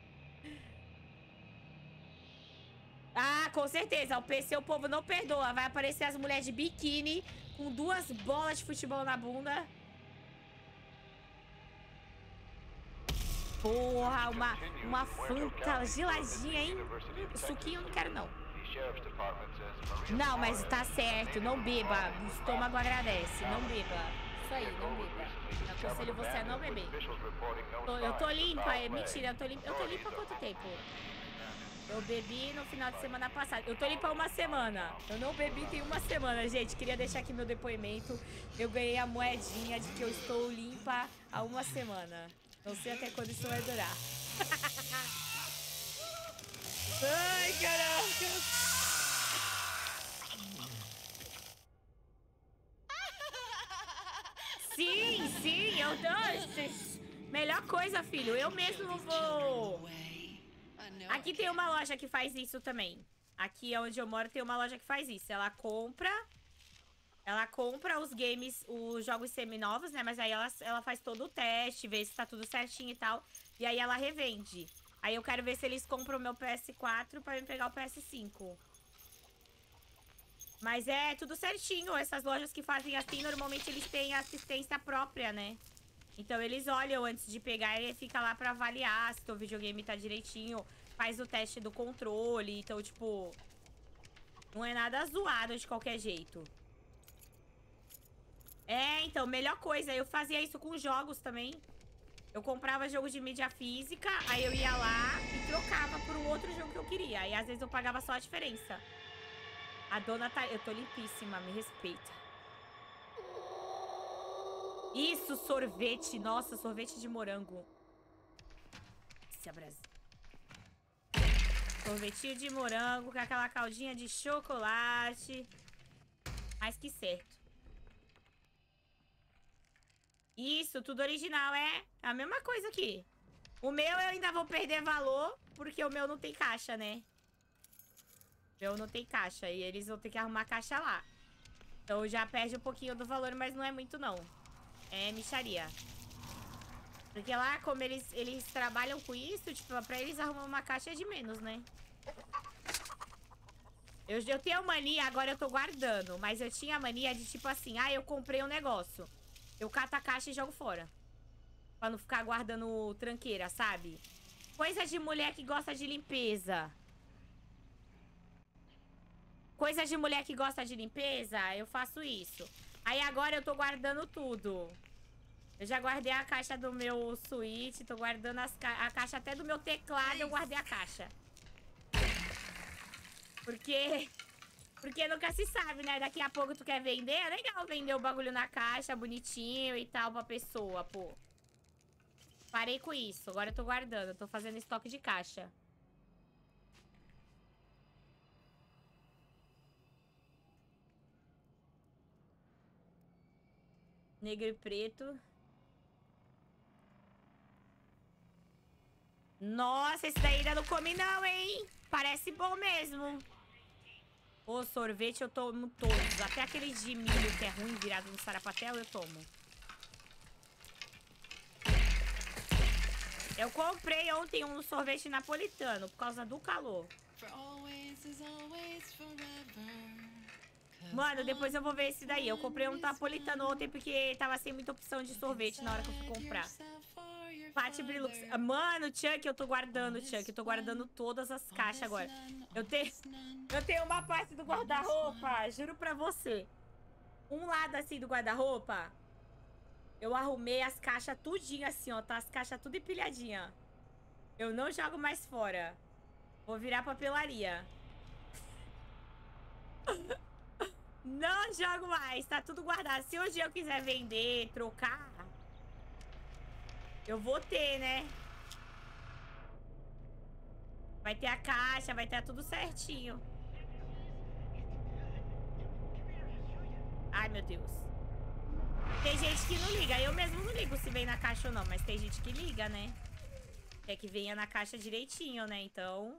Ah, com certeza. O P C o povo não perdoa. Vai aparecer as mulheres de biquíni com duas bolas de futebol na bunda. Porra, uma, uma Fanta geladinha, hein? Suquinho eu não quero, não. Não, mas tá certo, não beba. O estômago agradece, não beba. Isso aí, não beba. Eu aconselho você a não beber. Tô, eu tô limpa, é mentira, eu tô limpa. Eu tô limpa há quanto tempo? Eu bebi no final de semana passada. Eu tô limpa há uma semana. Eu não bebi tem uma semana, gente. Queria deixar aqui meu depoimento. Eu ganhei a moedinha de que eu estou limpa há uma semana. Não sei até quando isso vai durar. Ai, caraca. Sim, sim, eu tô... Melhor coisa, filho. Eu mesmo vou... Aqui tem uma loja que faz isso também. Aqui onde eu moro tem uma loja que faz isso. Ela compra... Ela compra os games, os jogos seminovos, né? Mas aí ela, ela faz todo o teste, vê se tá tudo certinho e tal. E aí ela revende. Aí eu quero ver se eles compram o meu P S quatro pra me pegar o P S cinco. Mas é tudo certinho. Essas lojas que fazem assim, normalmente eles têm assistência própria, né? Então eles olham antes de pegar e fica lá pra avaliar se o videogame tá direitinho. Faz o teste do controle. Então, tipo... Não é nada zoado de qualquer jeito. É, então, melhor coisa. Eu fazia isso com jogos também. Eu comprava jogo de mídia física, aí eu ia lá e trocava por um outro jogo que eu queria. Aí às vezes eu pagava só a diferença. A dona tá... Eu tô limpíssima, me respeita. Isso, sorvete. Nossa, sorvete de morango. Esse é Brasil. Sorvetinho de morango com aquela caldinha de chocolate. Mais que certo. Isso, tudo original, é a mesma coisa aqui. O meu eu ainda vou perder valor, porque o meu não tem caixa, né? O meu não tem caixa, e eles vão ter que arrumar caixa lá. Então já perde um pouquinho do valor, mas não é muito não. É mixaria. Porque lá, como eles, eles trabalham com isso, tipo, pra eles arrumar uma caixa é de menos, né? Eu, eu tenho mania, agora eu tô guardando, mas eu tinha mania de tipo assim, ah, eu comprei um negócio. Eu cato a caixa e jogo fora. Pra não ficar guardando tranqueira, sabe? Coisa de mulher que gosta de limpeza. Coisa de mulher que gosta de limpeza, eu faço isso. Aí agora eu tô guardando tudo. Eu já guardei a caixa do meu Switch, tô guardando as ca a caixa até do meu teclado, eu guardei a caixa. Porque... Porque nunca se sabe, né? Daqui a pouco tu quer vender, é legal vender o bagulho na caixa, bonitinho e tal, pra pessoa, pô. Parei com isso, agora eu tô guardando, eu tô fazendo estoque de caixa. Negro e preto. Nossa, esse daí ainda não comi não, hein? Parece bom mesmo. Ô, sorvete eu tomo todos. Até aqueles de milho que é ruim, virado no sarapatel, eu tomo. Eu comprei ontem um sorvete napolitano por causa do calor. Mano, depois eu vou ver esse daí. Eu comprei um napolitano ontem porque tava sem muita opção de sorvete na hora que eu fui comprar. Pati Brilux. Mano, Chuck, eu tô guardando, Chuck. Eu tô guardando todas as caixas agora. Eu tenho, eu tenho uma parte do guarda-roupa, juro pra você. Um lado assim do guarda-roupa, eu arrumei as caixas tudinho assim, ó. Tá as caixas tudo empilhadinha. Eu não jogo mais fora. Vou virar papelaria. Não jogo mais, tá tudo guardado. Se hoje eu quiser vender, trocar, eu vou ter, né? Vai ter a caixa, vai ter tudo certinho. Ai, meu Deus. Tem gente que não liga. Eu mesmo não ligo se vem na caixa ou não, mas tem gente que liga, né? Quer que venha na caixa direitinho, né? Então...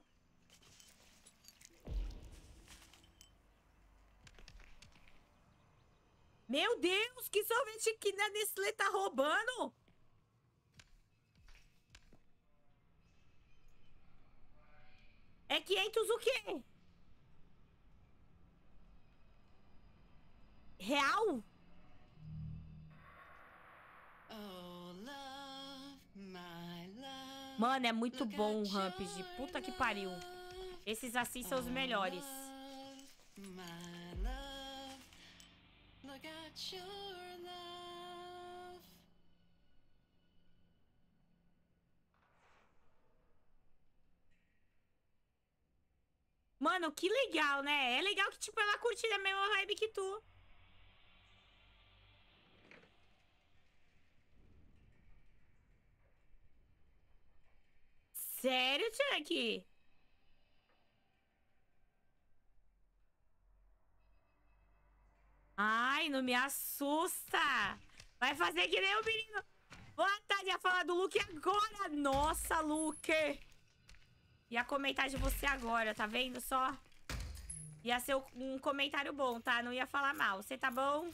Meu Deus, que sorvete que a Nestlé tá roubando! É quinhentos o quê? Real? Oh, love, my love. Mano, é muito bom o Rampage. Puta que pariu. Esses assim são os melhores. My love, look at your love. Mano, que legal, né? É legal que, tipo, ela curte a mesma vibe que tu. Sério, Chuck? Ai, não me assusta. Vai fazer que nem o menino. Boa tarde, ia falar do Luke agora. Nossa, Luke. Ia comentar de você agora, tá vendo só? Ia ser um comentário bom, tá? Não ia falar mal. Você tá bom?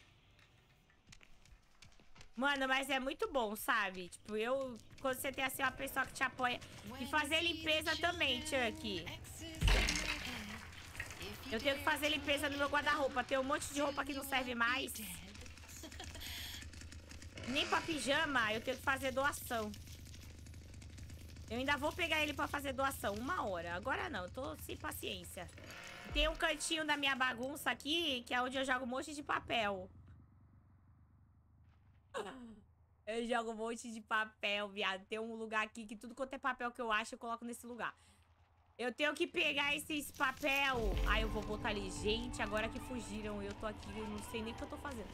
Mano, mas é muito bom, sabe? Tipo, eu... Quando você tem, assim, uma pessoa que te apoia. E fazer limpeza também, Chuck. Eu tenho que fazer limpeza no meu guarda-roupa. Tem um monte de roupa que não serve mais. Nem pra pijama, eu tenho que fazer doação. Eu ainda vou pegar ele pra fazer doação. Uma hora. Agora não, eu tô sem paciência. Tem um cantinho da minha bagunça aqui, que é onde eu jogo um monte de papel. Eu jogo um monte de papel, viado. Tem um lugar aqui que tudo quanto é papel que eu acho, eu coloco nesse lugar. Eu tenho que pegar esses papel. Aí eu vou botar ali. Gente, agora que fugiram, eu tô aqui, eu não sei nem o que eu tô fazendo.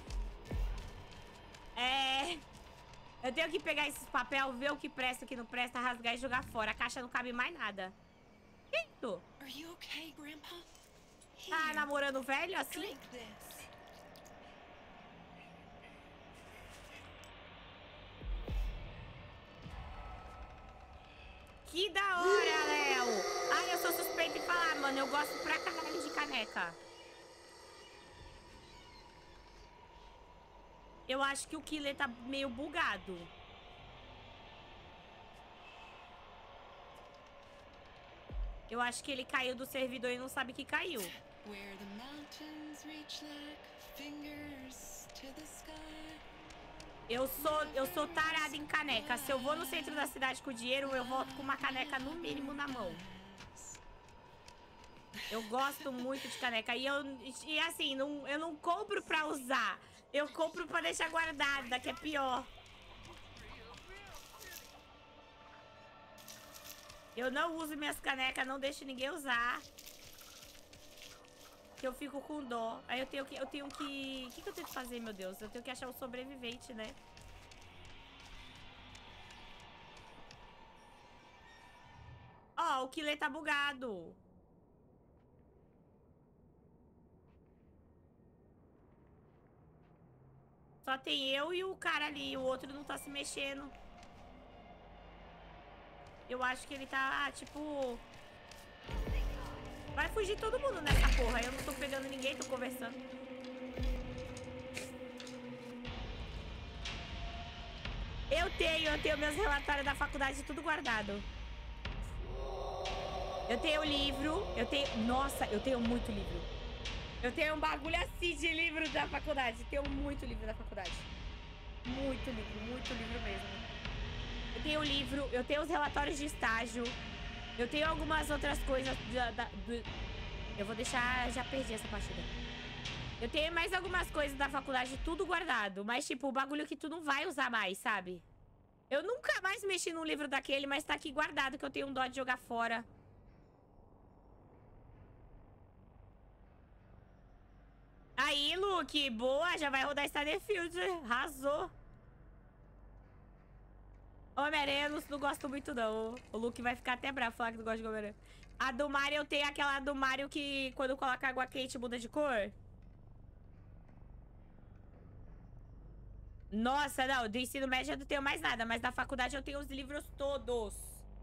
É... Eu tenho que pegar esses papel, ver o que presta, o que não presta, rasgar e jogar fora. A caixa não cabe mais nada. Que isso? Are you okay, Grandpa? Tá Here, namorando velho assim? drink this. Que da hora, Léo! Ai, eu sou suspeita em falar, mano. Eu gosto pra caralho de caneca. Eu acho que o Killer tá meio bugado. Eu acho que ele caiu do servidor e não sabe que caiu. Where the mountains reach like fingers to the sky. Eu sou, eu sou tarada em caneca. Se eu vou no centro da cidade com dinheiro, eu volto com uma caneca no mínimo na mão. Eu gosto muito de caneca. E, eu, e assim, não, eu não compro pra usar. Eu compro pra deixar guardada, que é pior. Eu não uso minhas canecas, não deixo ninguém usar. Que eu fico com dó. Aí eu tenho que... Eu tenho que... O que, que eu tenho que fazer, meu Deus? Eu tenho que achar um sobrevivente, né? Ó, oh, o Killer tá bugado. Só tem eu e o cara ali. O outro não tá se mexendo. Eu acho que ele tá, tipo... Vai fugir todo mundo nessa porra. Eu não tô pegando ninguém, tô conversando. Eu tenho, eu tenho meus relatórios da faculdade tudo guardado. Eu tenho livro, eu tenho... Nossa, eu tenho muito livro. Eu tenho um bagulho assim de livro da faculdade. Tenho muito livro da faculdade. Muito livro, muito livro mesmo. Eu tenho livro, eu tenho os relatórios de estágio. Eu tenho algumas outras coisas da, da, do... Eu vou deixar... Já perdi essa partida. Eu tenho mais algumas coisas da faculdade, tudo guardado. Mas, tipo, o bagulho que tu não vai usar mais, sabe? Eu nunca mais mexi num livro daquele, mas tá aqui guardado, que eu tenho um dó de jogar fora. Aí, Luke, boa, já vai rodar Starfield. Arrasou. Homem-Aranha eu não gosto muito, não. O Luke vai ficar até bravo falar que não gosta de Homem-Aranha. A do Mario, eu tenho aquela do Mario que quando coloca água quente muda de cor. Nossa, não, do ensino médio eu não tenho mais nada, mas da faculdade eu tenho os livros todos.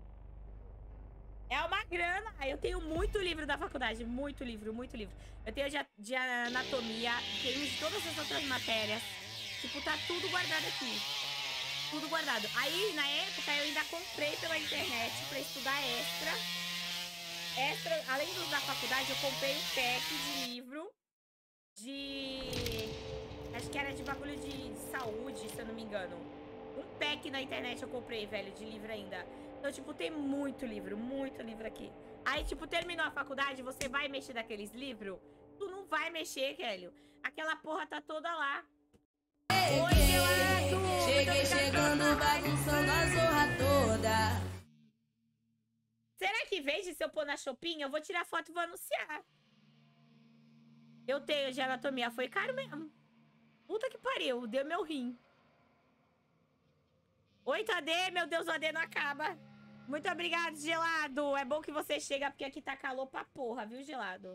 É uma grana. Eu tenho muito livro da faculdade, muito livro, muito livro. Eu tenho de, de anatomia, tenho de todas as outras matérias. Tipo, tá tudo guardado aqui. Tudo guardado. Aí, na época, eu ainda comprei pela internet pra estudar extra. Extra, além dos da faculdade, eu comprei um pack de livro de... Acho que era de bagulho de saúde, se eu não me engano. Um pack na internet eu comprei, velho, de livro ainda. Então, tipo, tem muito livro, muito livro aqui. Aí, tipo, terminou a faculdade, você vai mexer daqueles livros? Tu não vai mexer, Kélio. Aquela porra tá toda lá. Oi, Gelado! Cheguei chegando, bagunçando a zorra toda. Será que em vez de se eu pôr na Shopee, eu vou tirar foto e vou anunciar? Eu tenho gelatomia, foi caro mesmo. Puta que pariu, deu meu rim. oito A D, meu Deus, o A D não acaba. Muito obrigado, Gelado. É bom que você chega, porque aqui tá calor pra porra, viu, Gelado?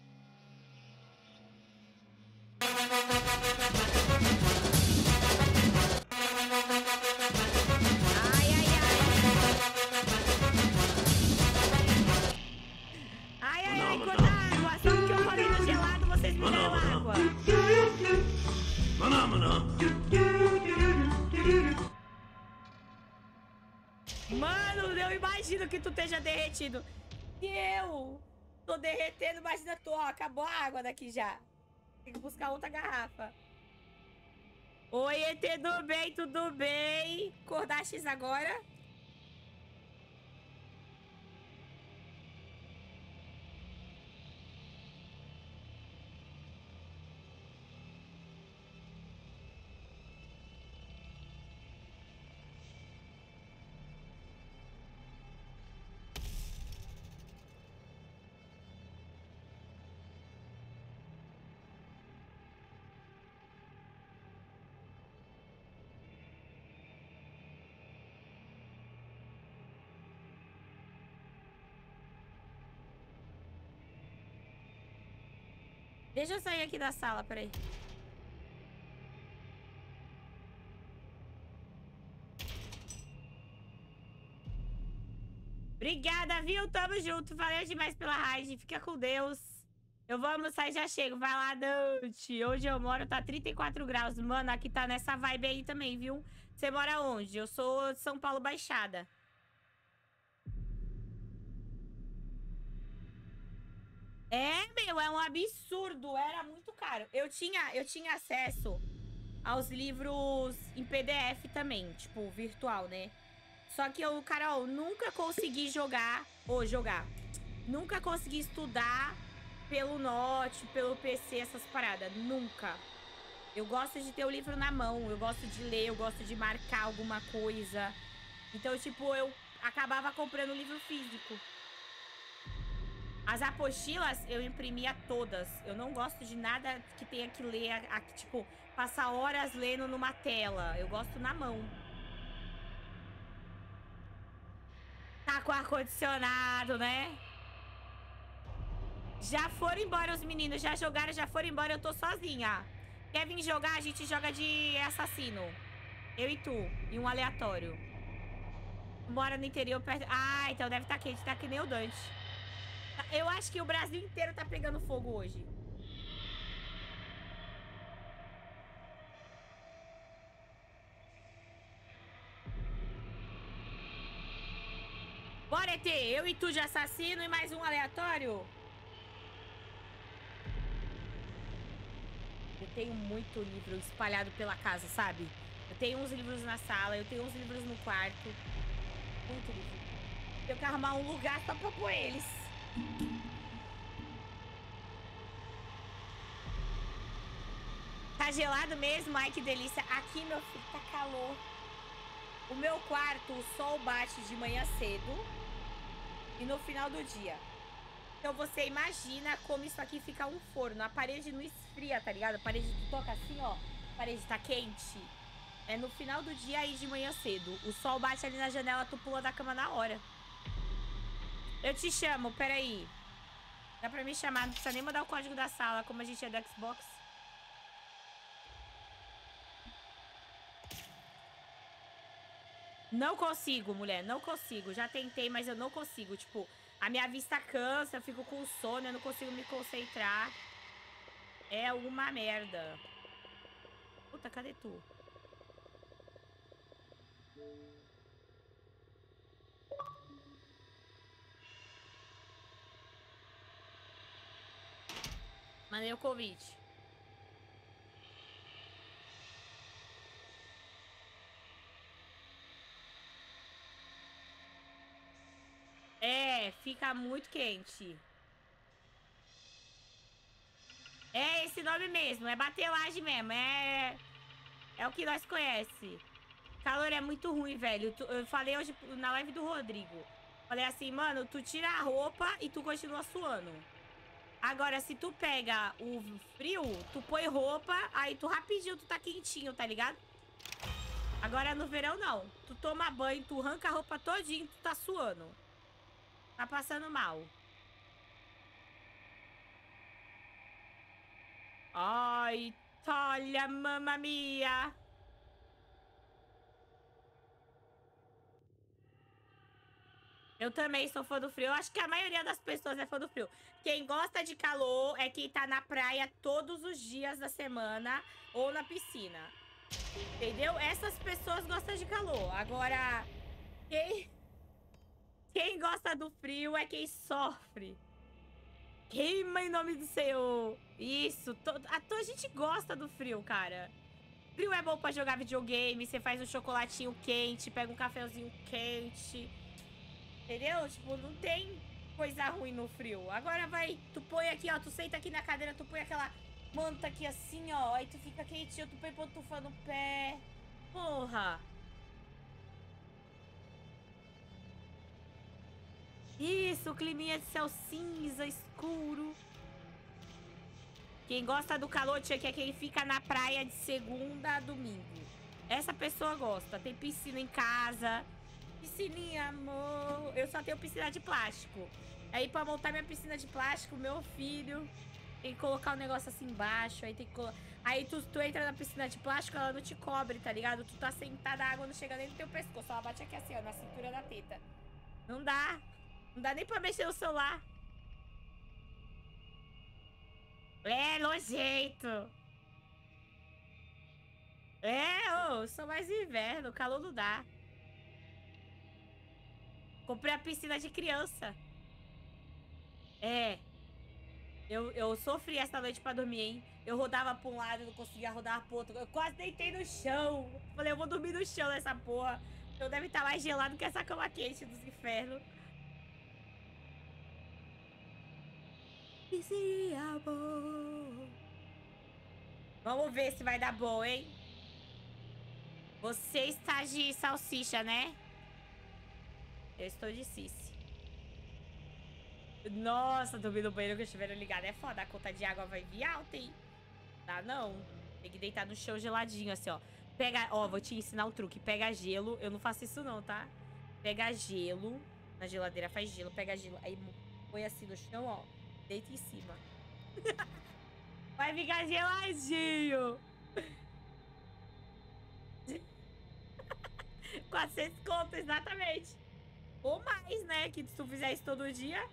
Ai, ai, ai. Ai, ai, ai, quanta água. Só porque eu falei no gelado, vocês me deram água. Mano, eu imagino que tu esteja derretido. E eu tô derretendo, imagina tu, ó, acabou a água daqui já. Tem que buscar outra garrafa. Oi, E T, tudo bem? Tudo bem? Acordastes agora? Deixa eu sair aqui da sala, peraí. Obrigada, viu? Tamo junto. Valeu demais pela raid. Fica com Deus. Eu vou almoçar e já chego. Vai lá, Dante. Onde eu moro tá trinta e quatro graus. Mano, aqui tá nessa vibe aí também, viu? Você mora onde? Eu sou de São Paulo, Baixada. É, meu, é um absurdo. Era muito caro. Eu tinha, eu tinha acesso aos livros em P D F também, tipo, virtual, né? Só que eu, Carol, nunca consegui jogar, ou jogar, nunca consegui estudar pelo Note, pelo P C, essas paradas. Nunca. Eu gosto de ter o livro na mão, eu gosto de ler, eu gosto de marcar alguma coisa. Então, tipo, eu acabava comprando o livro físico. As apostilas eu imprimia todas. Eu não gosto de nada que tenha que ler, a, a, tipo, passar horas lendo numa tela. Eu gosto na mão. Tá com ar-condicionado, né? Já foram embora os meninos, já jogaram, já foram embora, eu tô sozinha. Quer vir jogar? A gente joga de assassino. Eu e tu, e um aleatório. Mora no interior perto... Ah, então deve estar quente, tá que nem o Dante. Eu acho que o Brasil inteiro tá pegando fogo hoje. Bora, E T. Eu e tu de assassino e mais um aleatório? Eu tenho muito livro espalhado pela casa, sabe? Eu tenho uns livros na sala, eu tenho uns livros no quarto. Muito livro. Eu tenho que arrumar um lugar só pra pôr eles. Tá gelado mesmo? Ai, que delícia. Aqui, meu filho, tá calor. O meu quarto, o sol bate de manhã cedo e no final do dia. Então você imagina como isso aqui fica um forno. A parede não esfria, tá ligado? A parede tu toca assim, ó. A parede tá quente. É no final do dia e de manhã cedo. O sol bate ali na janela, tu pula da cama na hora. Eu te chamo, peraí. Dá pra me chamar, não precisa nem mandar o código da sala, como a gente é do Xbox. Não consigo, mulher, não consigo. Já tentei, mas eu não consigo. Tipo, a minha vista cansa, eu fico com sono, eu não consigo me concentrar. É uma merda. Puta, cadê tu? Mandei o convite. É, fica muito quente. É esse nome mesmo, é batelagem mesmo, é... É o que nós conhece. Calor é muito ruim, velho. Eu falei hoje na live do Rodrigo. Falei assim, mano, tu tira a roupa e tu continua suando. Agora, se tu pega o frio, tu põe roupa, aí tu rapidinho, tu tá quentinho, tá ligado? Agora no verão, não. Tu toma banho, tu arranca a roupa todinho, tu tá suando. Tá passando mal. Ai, olha, mamma mia. Eu também sou fã do frio. Eu acho que a maioria das pessoas é fã do frio. Quem gosta de calor é quem tá na praia todos os dias da semana ou na piscina. Entendeu? Essas pessoas gostam de calor. Agora, quem, quem gosta do frio é quem sofre. Queima em nome do Senhor. Isso. To, a, a gente gosta do frio, cara. Frio é bom pra jogar videogame. Você faz um chocolatinho quente, pega um cafezinho quente. Entendeu? Tipo, não tem coisa ruim no frio. Agora vai, tu põe aqui, ó. Tu senta aqui na cadeira, tu põe aquela manta aqui assim, ó. Aí tu fica quentinho, tu põe pantufa no pé. Porra. Isso, climinha de céu cinza, escuro. Quem gosta do calor, tia, que é quem fica na praia de segunda a domingo. Essa pessoa gosta. Tem piscina em casa. Piscininha, amor. Eu só tenho piscina de plástico. Aí pra montar minha piscina de plástico, meu filho, tem que colocar um negócio assim embaixo. Aí tem que colocar... Aí tu, tu entra na piscina de plástico, ela não te cobre, tá ligado? Tu tá sentada, a água não chega nem no teu pescoço. Ela bate aqui assim, ó, na cintura da teta. Não dá. Não dá nem pra mexer no celular. É, nojento. É, ô, sou mais inverno. O calor não dá. Comprei a piscina de criança. É. Eu, eu sofri essa noite pra dormir, hein? Eu rodava pra um lado e não conseguia rodar pro outro. Eu quase deitei no chão. Falei, eu vou dormir no chão nessa porra. Eu deve estar mais gelado que essa cama quente dos infernos. Easy, amor. Vamos ver se vai dar bom, hein? Você está de salsicha, né? Eu estou de Cici. Nossa, dormir no banheiro com o chuveiro ligado é foda. A conta de água vai vir alta, hein? Tá, não. Tem que deitar no chão geladinho, assim, ó. Pega... Ó, vou te ensinar um truque. Pega gelo. Eu não faço isso, não, tá? Pega gelo. Na geladeira faz gelo. Pega gelo. Aí põe assim no chão, ó. Deita em cima. Vai ficar geladinho. quatrocentos conto, exatamente. Ou mais, né? Que se tu fizer isso todo dia.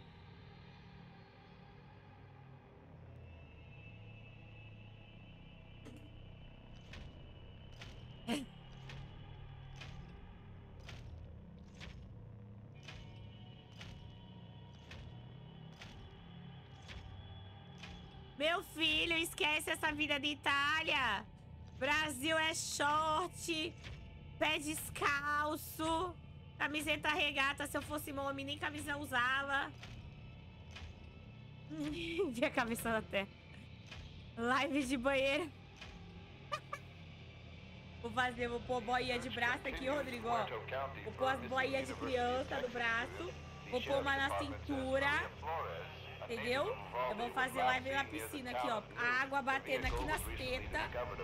Meu filho, esquece essa vida de Itália. Brasil é short, pé descalço, camiseta regata. Se eu fosse homem, nem camisa usava. Vi a cabeça na terra. Live de banheiro. Vou fazer, vou pôr boinha de braço aqui, Rodrigo, ó. Vou pôr as boinhas de criança no braço. Vou pôr uma na cintura. Entendeu? Eu vou fazer live na piscina aqui, ó. A água batendo aqui nas tetas.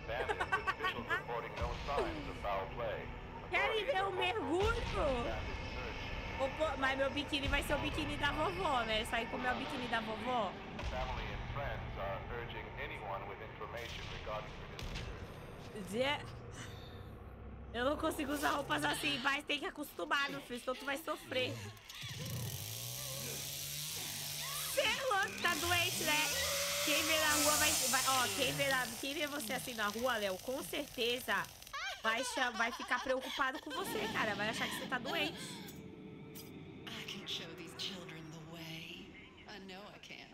Querem ver o mergulho? Vou pôr... Mas meu biquíni vai ser o biquíni da vovó, né? Sair com o meu biquíni da vovó. Eu não consigo usar roupas assim, mas tem que acostumar, meu filho, senão tu vai sofrer. Você é louco, tá doente, né? Quem vê na rua vai... vai ó, quem vê, na, quem vê você assim na rua, Léo, com certeza vai, vai ficar preocupado com você, cara. Vai achar que você tá doente. I can show these children the way. I know I can.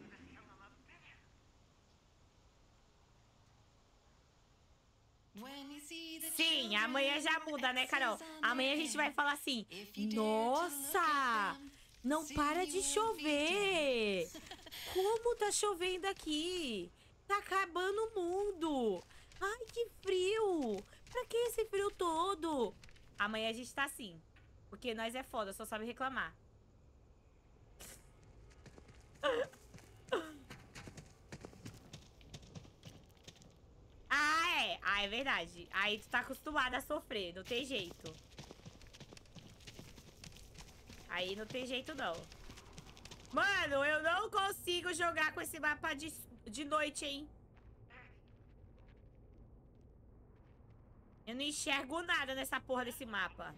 Sim, amanhã já muda, né, Carol? Amanhã a gente vai falar assim, nossa, Não para de chover! Como tá chovendo aqui? Tá acabando o mundo! Ai, que frio! Pra que esse frio todo? Amanhã a gente tá assim. Porque nós é foda, só sabe reclamar. Ah, é. Ah, é verdade. Aí tu tá acostumado a sofrer, não tem jeito. Aí não tem jeito, não. Mano, eu não consigo jogar com esse mapa de, de noite, hein? Eu não enxergo nada nessa porra desse mapa.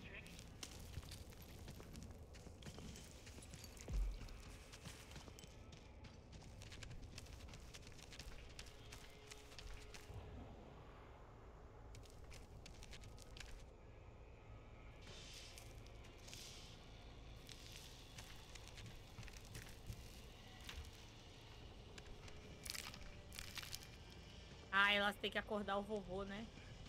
Ah, elas têm que acordar o vovô, né?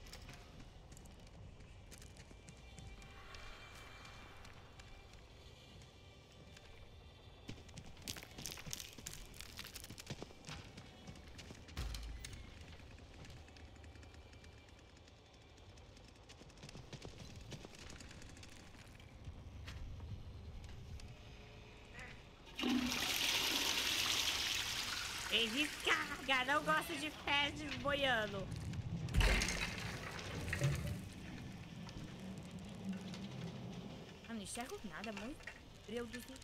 Ei, descarga! Não gosto de pés boiando. Eu não enxergo nada, muito frio do céu.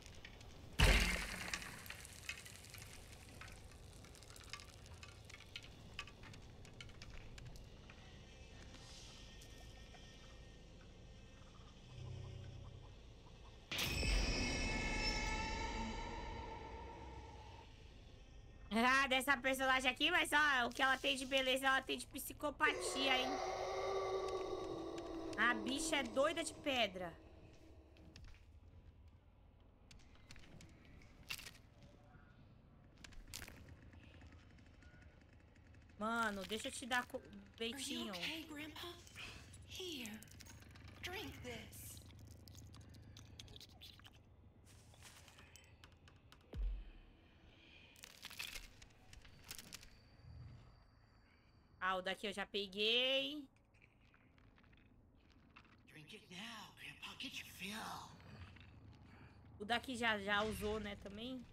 Ah, dessa personagem aqui, mas ó, o que ela tem de beleza, ela tem de psicopatia, hein? A bicha é doida de pedra. Mano, deixa eu te dar leitinho. Are you okay, Grandpa? Here, drink this. Ah, o daqui eu já peguei. Drink it now, Grandpa. Get your fill. O daqui já, já usou, né, também.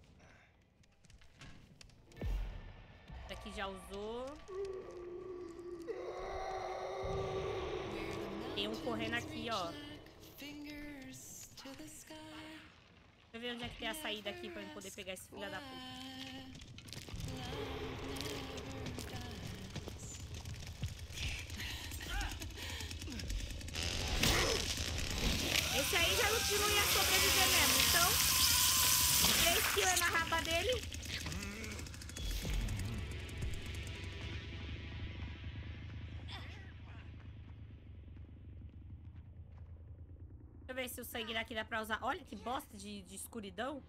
O daqui já usou. Tem um correndo aqui, ó. Deixa eu ver onde é que tem a saída aqui pra eu poder pegar esse filho da puta. Esse aí já não ia sobreviver mesmo, então três quilos na raba dele. Deixa eu ver se o sangue daqui dá pra usar. Olha que bosta de, de escuridão.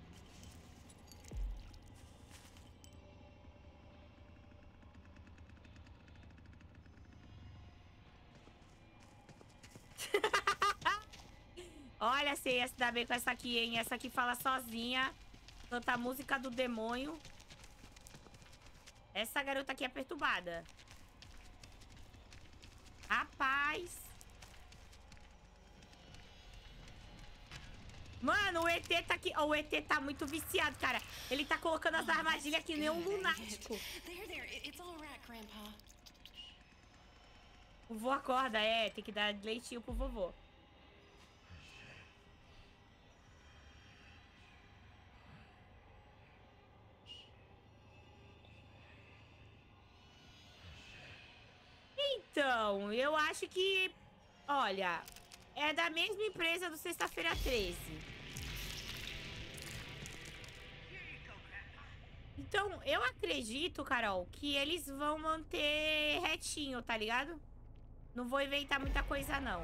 Olha, se ia se dar bem com essa aqui, hein? Essa aqui fala sozinha. Canta a música do demônio. Essa garota aqui é perturbada. Rapaz. Mano, o E T tá aqui. Oh, o E T tá muito viciado, cara. Ele tá colocando as armadilhas que nem um lunático. O vovô acorda, é. Tem que dar leitinho pro vovô. Então, eu acho que, olha, é da mesma empresa do Sexta-feira treze. Então, eu acredito, Carol, que eles vão manter retinho, tá ligado? Não vou inventar muita coisa, não.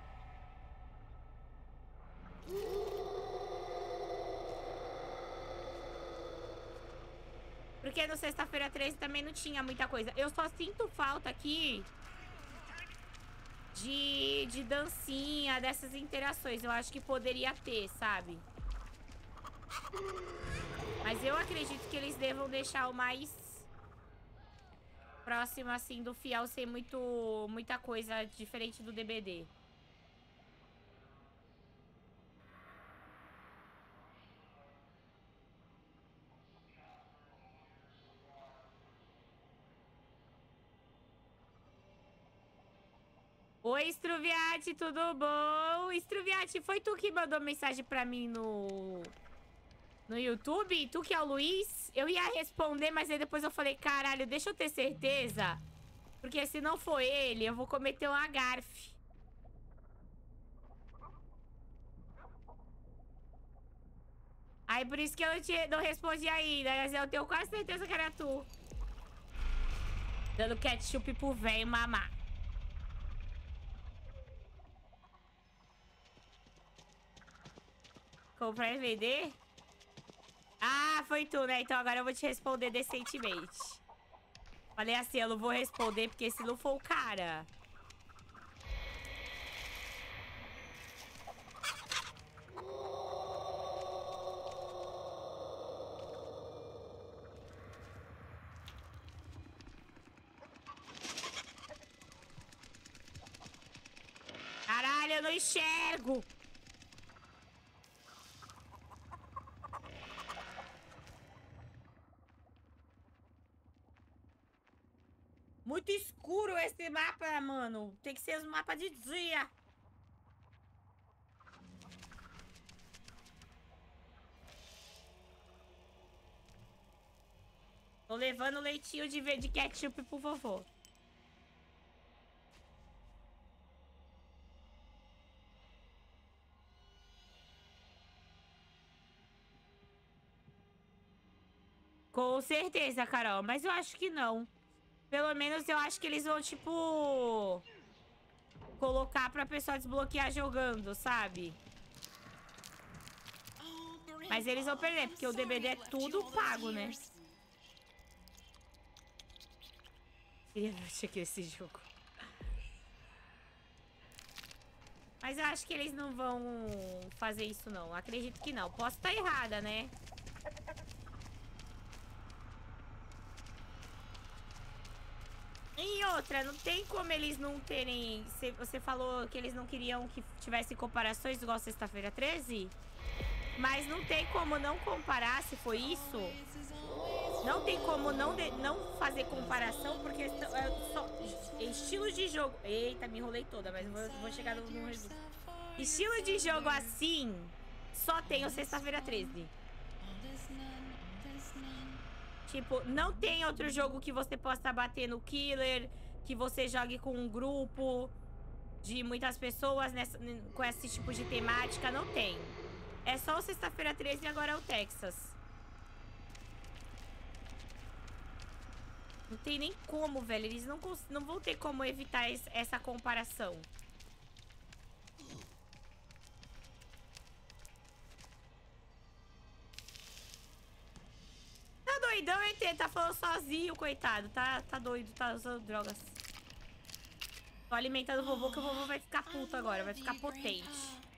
Porque no Sexta-feira treze também não tinha muita coisa. Eu só sinto falta aqui de, de dancinha, dessas interações. Eu acho que poderia ter, sabe? Mas eu acredito que eles devam deixar o mais próximo, assim, do fiel, sem muito, muita coisa diferente do D B D. Oi, Struviati, tudo bom? Struviati, foi tu que mandou mensagem pra mim no... no YouTube? Tu que é o Luiz? Eu ia responder, mas aí depois eu falei, caralho, deixa eu ter certeza. Porque se não for ele, eu vou cometer um agarfe. Aí por isso que eu não, te, não respondi ainda. Mas eu tenho quase certeza que era tu. Dando ketchup pro velho mamar. Comprar e vender? Ah, foi tu, né? Então agora eu vou te responder decentemente. Falei assim, eu não vou responder porque se não for o cara... Caralho, eu não enxergo! Muito escuro esse mapa, mano. Tem que ser um mapa de dia. Tô levando leitinho de, de ketchup pro vovô. Com certeza, Carol. Mas eu acho que não. Pelo menos eu acho que eles vão, tipo... colocar pra pessoa desbloquear jogando, sabe? Mas eles vão perder, porque o D B D é tudo pago, né? Queria ver esse jogo. Mas eu acho que eles não vão fazer isso, não. Acredito que não. Posso estar errada, né? E outra, não tem como eles não terem... Você falou que eles não queriam que tivesse comparações igual Sexta-feira treze? Mas não tem como não comparar, se foi isso. Não tem como não, de, não fazer comparação, porque é só estilo de jogo... Eita, me enrolei toda, mas vou, vou chegar no, no resumo. Estilo de jogo assim, só tem o Sexta-feira treze. Tipo, não tem outro jogo que você possa bater no killer, que você jogue com um grupo de muitas pessoas nessa, com esse tipo de temática. Não tem. É só o Sexta-feira treze e agora é o Texas. Não tem nem como, velho. Eles não, não vão ter como evitar esse, essa comparação. Tá doidão, hein, Tê? Tá falando sozinho, coitado. Tá, tá doido, tá usando drogas. Tô alimentando o vovô, que o vovô vai ficar puto agora. Vai ficar potente.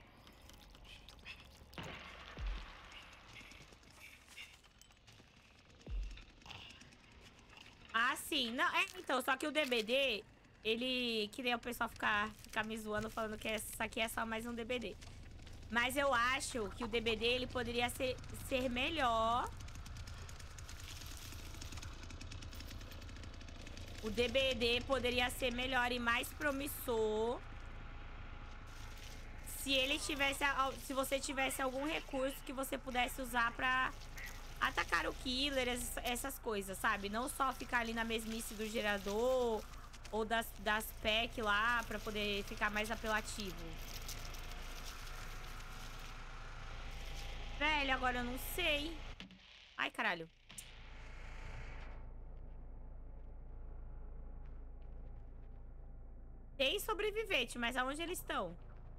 Ah, sim. Não, é, então, só que o D B D, ele... Que nem o pessoal ficar, ficar me zoando, falando que isso aqui é só mais um D B D. Mas eu acho que o D B D, ele poderia ser, ser melhor... O D B D poderia ser melhor e mais promissor se ele tivesse, se você tivesse algum recurso que você pudesse usar pra atacar o killer, essas coisas, sabe? Não só ficar ali na mesmice do gerador ou das, das P E C lá pra poder ficar mais apelativo. Velho, agora eu não sei. Ai, caralho. Tem sobrevivente, mas aonde eles estão?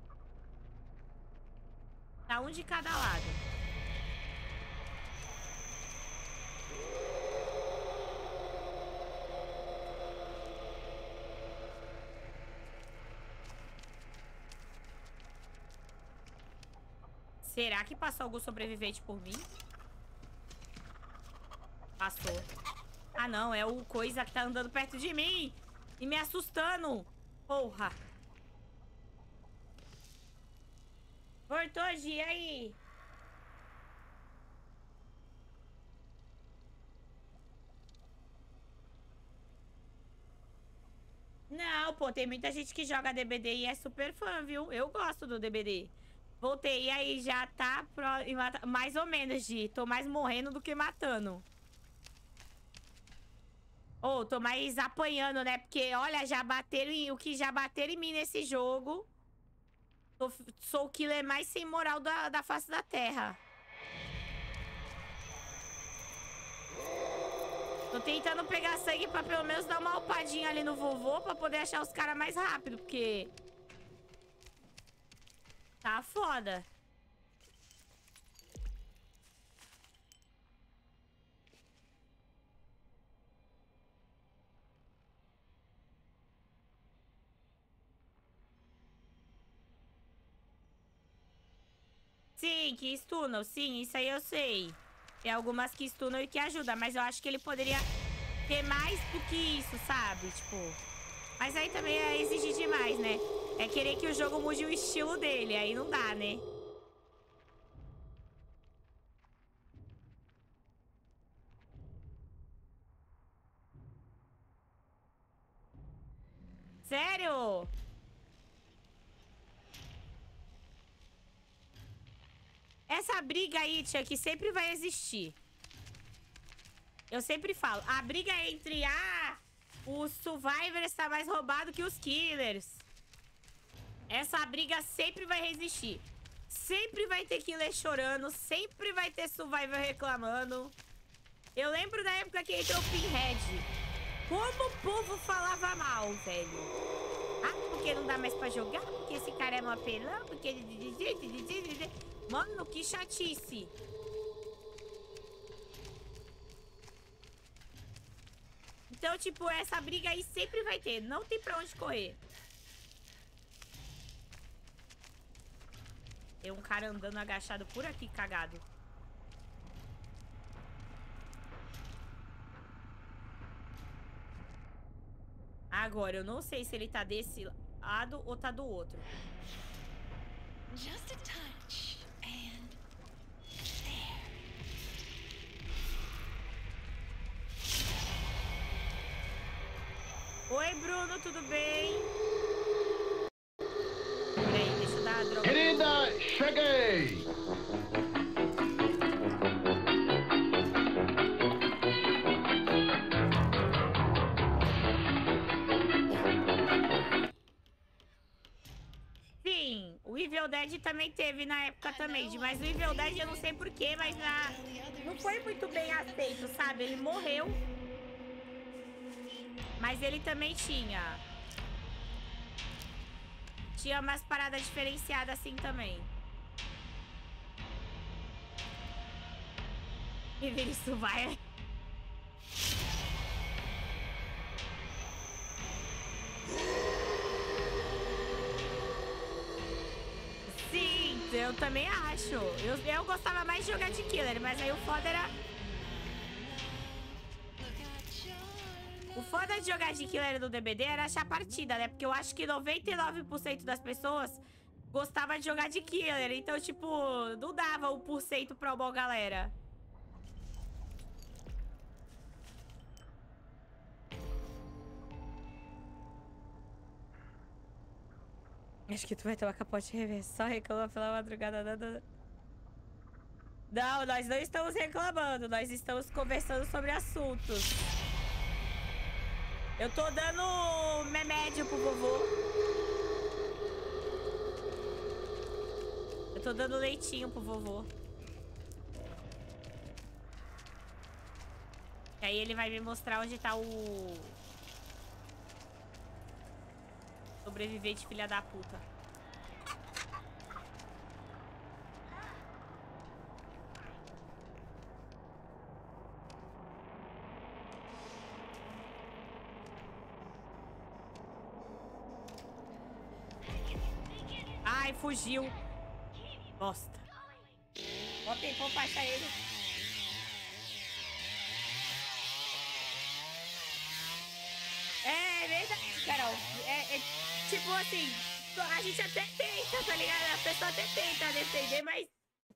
Tá um de cada lado. Será que passou algum sobrevivente por mim? Passou. Ah, não. É o coisa que tá andando perto de mim. E me assustando. Porra. Voltou, Gi, aí. Não, pô, tem muita gente que joga D B D e é super fã, viu? Eu gosto do D B D. Voltei, e aí já tá pro... mais ou menos, Gi. Tô mais morrendo do que matando. Ô, oh, tô mais apanhando, né? Porque, olha, já bateram em... o que já bateram em mim nesse jogo. Tô... Sou o killer mais sem moral da, da face da terra. Tô tentando pegar sangue pra pelo menos dar uma alpadinha ali no vovô pra poder achar os caras mais rápido, porque... tá foda. Sim, que stunam. Sim, isso aí eu sei. Tem algumas que stunam e que ajudam, mas eu acho que ele poderia ter mais do que isso, sabe? Tipo... Mas aí também é exigir demais, né? É querer que o jogo mude o estilo dele. Aí não dá, né? Sério? Essa briga aí, tia, que sempre vai existir. Eu sempre falo. A briga entre... Ah, os survivors tá mais roubado que os killers. Essa briga sempre vai resistir. Sempre vai ter killer chorando. Sempre vai ter survivor reclamando. Eu lembro da época que entrou o Pinhead. Como o povo falava mal, velho. Ah, porque não dá mais pra jogar? Porque esse cara é um apelão? Porque... Mano, que chatice. Então, tipo, essa briga aí sempre vai ter. Não tem pra onde correr. Tem um cara andando agachado por aqui, cagado. Agora, eu não sei se ele tá desse lado ou tá do outro. Just a touch and there. Oi, Bruno, tudo bem? Peraí, deixa eu dar a droga. Querida, cheguei! Sim, o Evil Dead também teve na época também, mas o Evil Dead eu não sei porquê, mas na... não foi muito bem aceito, sabe? Ele morreu, mas ele também tinha. Tinha umas paradas diferenciadas assim também. E ver isso vai... Sim, eu também acho. Eu, eu gostava mais de jogar de killer, mas aí o foda era... O foda de jogar de killer do D B D era achar partida, né? Porque eu acho que noventa e nove por cento das pessoas gostava de jogar de killer. Então, tipo, não dava o por cento pra uma galera. Acho que tu vai tomar capote reverso. Só reclama pela madrugada. Nada... Não, nós não estamos reclamando. Nós estamos conversando sobre assuntos. Eu tô dando remédio pro vovô. Eu tô dando leitinho pro vovô. E aí ele vai me mostrar onde tá o... sobrevivente, filha da puta. Ai, fugiu. Bosta. Ó, tempo pra achar ele. É verdade, Carol. É, é tipo assim, a gente até tenta, tá ligado? A pessoa até tenta defender, mas...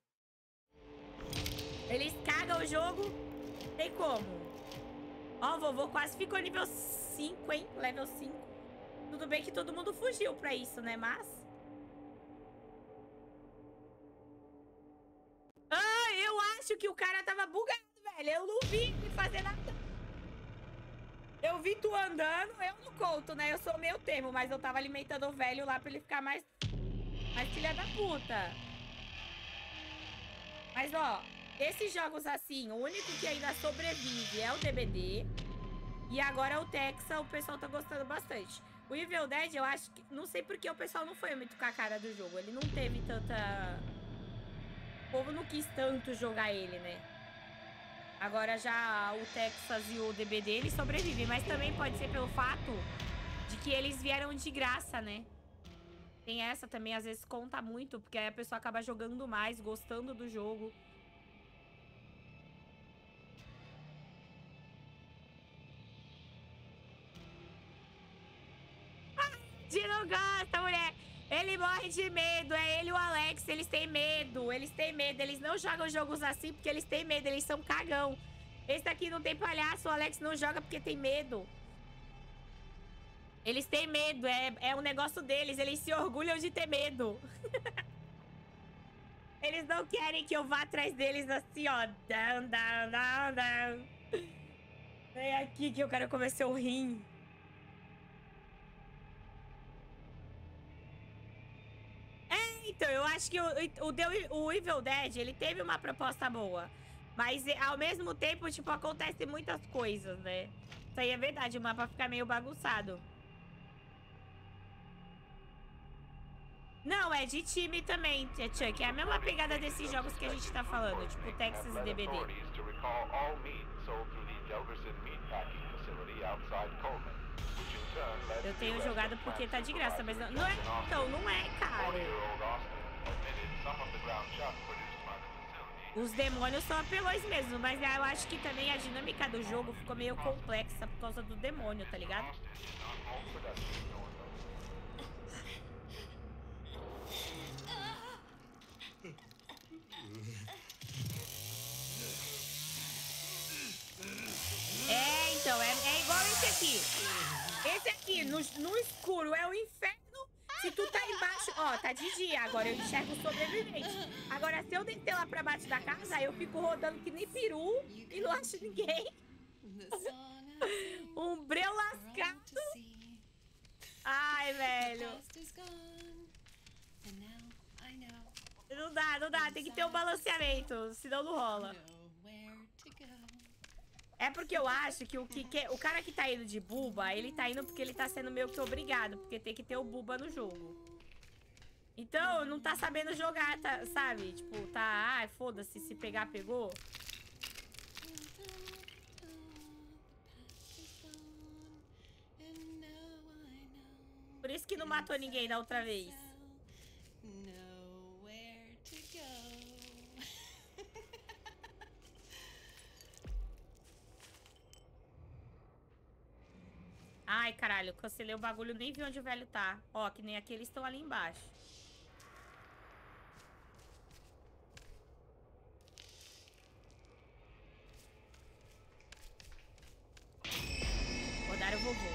Eles cagam o jogo, tem como. Ó, o vovô quase ficou nível cinco, hein? Level cinco. Tudo bem que todo mundo fugiu pra isso, né? Mas... Ah, eu acho que o cara tava bugado, velho. Eu não vi ele fazer nada. Eu vi tu andando, eu não conto, né? Eu sou meio termo, mas eu tava alimentando o velho lá pra ele ficar mais... Mais filha da puta. Mas, ó, esses jogos assim, o único que ainda sobrevive é o D B D. E agora o Texa, o pessoal tá gostando bastante. O Evil Dead, eu acho que... Não sei porque o pessoal não foi muito com a cara do jogo. Ele não teve tanta... O povo não quis tanto jogar ele, né? Agora já o Texas e o D B D, eles sobrevivem. Mas também pode ser pelo fato de que eles vieram de graça, né? Tem essa também, às vezes conta muito, porque aí a pessoa acaba jogando mais, gostando do jogo. De não gosta, mulher! Ele morre de medo, é ele e o Alex, eles têm medo, eles têm medo, eles não jogam jogos assim porque eles têm medo, eles são cagão. Esse daqui não tem palhaço, o Alex não joga porque tem medo. Eles têm medo, é, é um negócio deles, eles se orgulham de ter medo. Eles não querem que eu vá atrás deles assim, ó. Down, down, down, down. Vem aqui que eu quero comer seu rim. É, então, eu acho que o, o, o Evil Dead, ele teve uma proposta boa. Mas, ao mesmo tempo, tipo, acontece muitas coisas, né? Isso aí é verdade, o mapa fica meio bagunçado. Não, é de time também, Chuck. É a mesma pegada desses jogos que a gente tá falando, tipo Texas e D B D. Eu tenho jogado porque tá de graça, mas não, não é... Então, não é, cara. Os demônios são apelões mesmo, mas eu acho que também a dinâmica do jogo ficou meio complexa por causa do demônio, tá ligado? É, então, é, é igual esse aqui. Esse aqui, no, no escuro, é o inferno. Se tu tá embaixo... Ó, tá de dia, agora eu enxergo o sobrevivente. Agora, se eu descer lá pra baixo da casa, eu fico rodando que nem peru e não acho ninguém. Um breu lascado. Ai, velho. Não dá, não dá. Tem que ter um balanceamento, senão não rola. É porque eu acho que o, que, que o cara que tá indo de buba, ele tá indo porque ele tá sendo meio que obrigado. Porque tem que ter o buba no jogo. Então, não tá sabendo jogar, tá, sabe? Tipo, tá... Ai, foda-se, se pegar, pegou. Por isso que não matou ninguém da outra vez. Ai, caralho, cancelei o bagulho, nem vi onde o velho tá. Ó, que nem aqueles estão ali embaixo. Rodaram o vovô.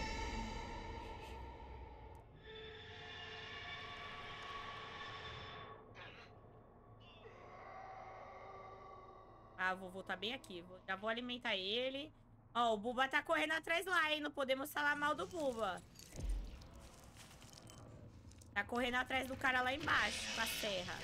Ah, o vovô tá bem aqui. Já vou alimentar ele. Ó, o Buba tá correndo atrás lá, hein? Não podemos falar mal do Buba. Tá correndo atrás do cara lá embaixo, com a serra.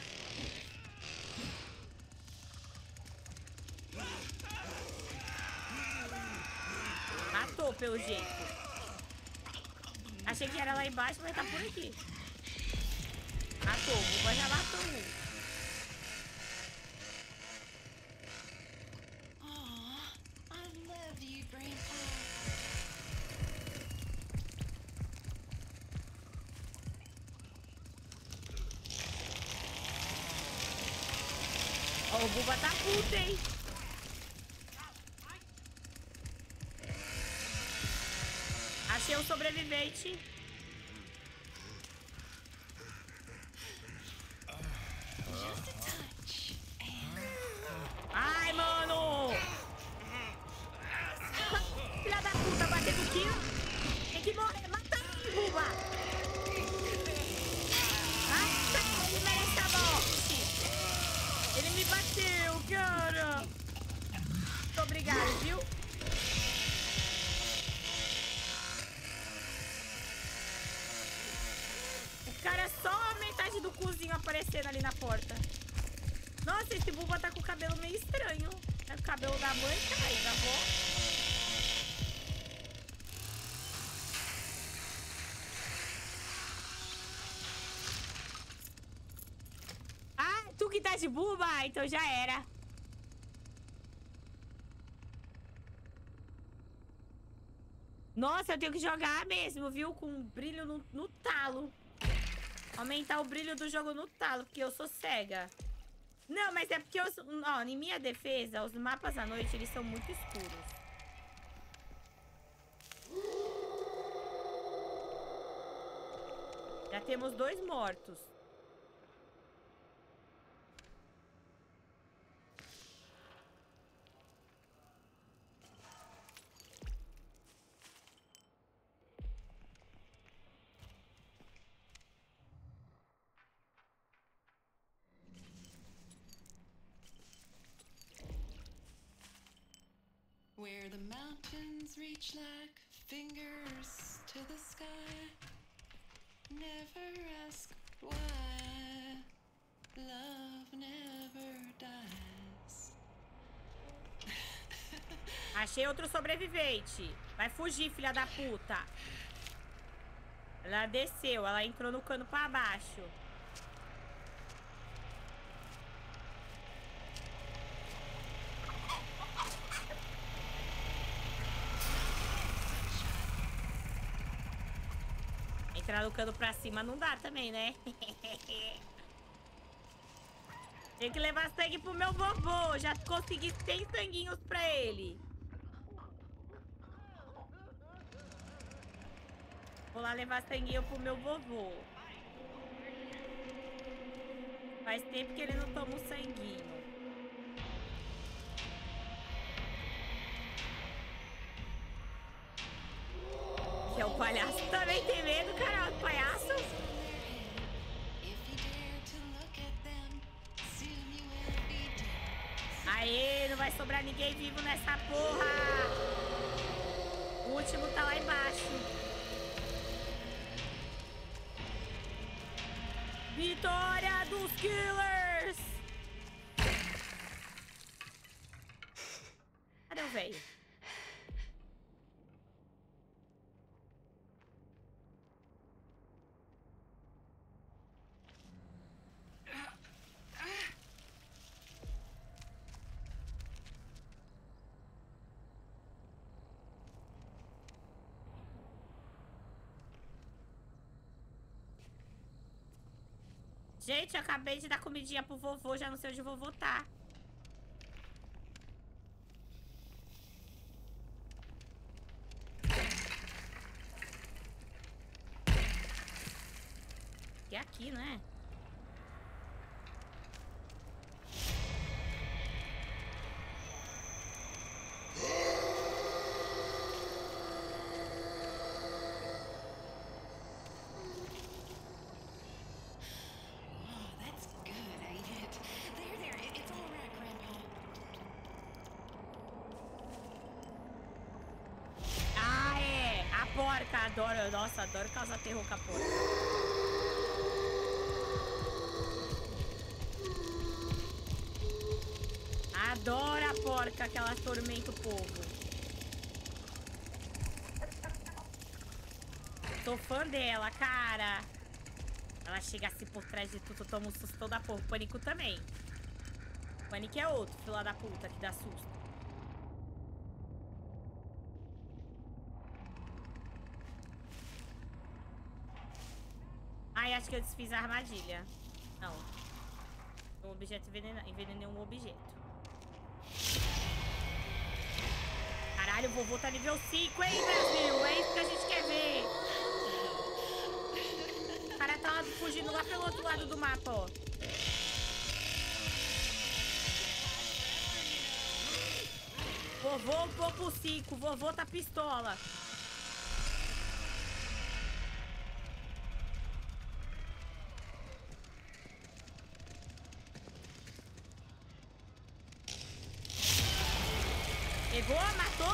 Matou, pelo jeito. Achei que era lá embaixo, mas tá por aqui. Matou, o Buba já matou um. Ó, o Buba tá puto, hein? Achei um sobrevivente. Ai, mano! Filha da puta, batendo kill. Tem que morrer. Mata ele, Buba. Mata, ele merece a morte. Ele me bateu, cara. Muito obrigado, viu? O cara é só a metade do cozinho aparecendo ali na porta. Nossa, esse Buba tá com o cabelo meio estranho. É o cabelo da mãe, cai, da avó. Ah, tu que tá de Buba? Então já era. Nossa, eu tenho que jogar mesmo, viu? Com brilho no, no talo. Aumentar o brilho do jogo no talo, porque eu sou cega. Não, mas é porque, eu, ó, em minha defesa, os mapas à noite, eles são muito escuros. Já temos dois mortos. Where the mountains reach like fingers to the sky. Never ask why. Love never dies. Achei outro sobrevivente. Vai fugir, filha da puta. Ela desceu, ela entrou no cano pra baixo. Entrar no cano pra cima não dá também, né? Tem que levar sangue pro meu vovô. Já consegui cem sanguinhos pra ele. Vou lá levar sanguinho pro meu vovô. Faz tempo que ele não toma um sanguinho. Que é o palhaço também tem medo, cara, do palhaço. Aê, não vai sobrar ninguém vivo nessa porra. O último tá lá embaixo. Vitória dos Killers! Cadê o velho? Gente, eu acabei de dar comidinha pro vovô, já não sei onde o vovô tá. E é aqui, não é? Adoro, nossa, adoro causar terror com a porca. Adoro a porca que ela atormenta o povo. Tô fã dela, cara. Ela chega assim por trás de tudo, toma um susto da porra. Pânico também. Pânico é outro, filho da puta, que dá susto. Ai, acho que eu desfiz a armadilha. Não. Um objeto envenenado. Envenenei um objeto. Caralho, o vovô tá nível cinco, hein, Brasil? É isso que a gente quer ver. O cara tá fugindo lá pelo outro lado do mapa, ó. Vovô upou pro cinco. Vovô tá pistola. Pegou, matou.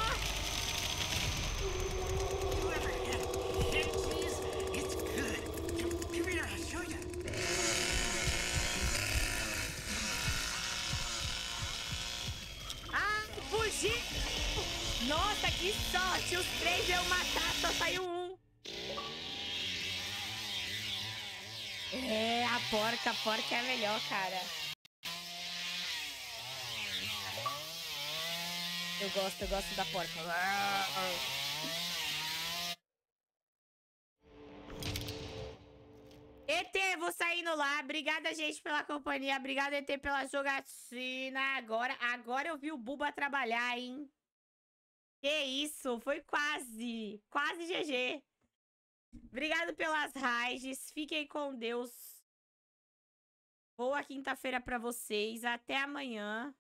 Ah, fugi! Nossa, que sorte! Os três eu matar, só saiu um. É, a porca, a porca é a melhor, cara. Eu gosto, eu gosto da porca. E T, vou saindo lá. Obrigada, gente, pela companhia. Obrigada, E T, pela jogatina. Agora, agora eu vi o Buba trabalhar, hein? Que isso, foi quase. Quase G G. Obrigado pelas raids. Fiquem com Deus. Boa quinta-feira pra vocês. Até amanhã.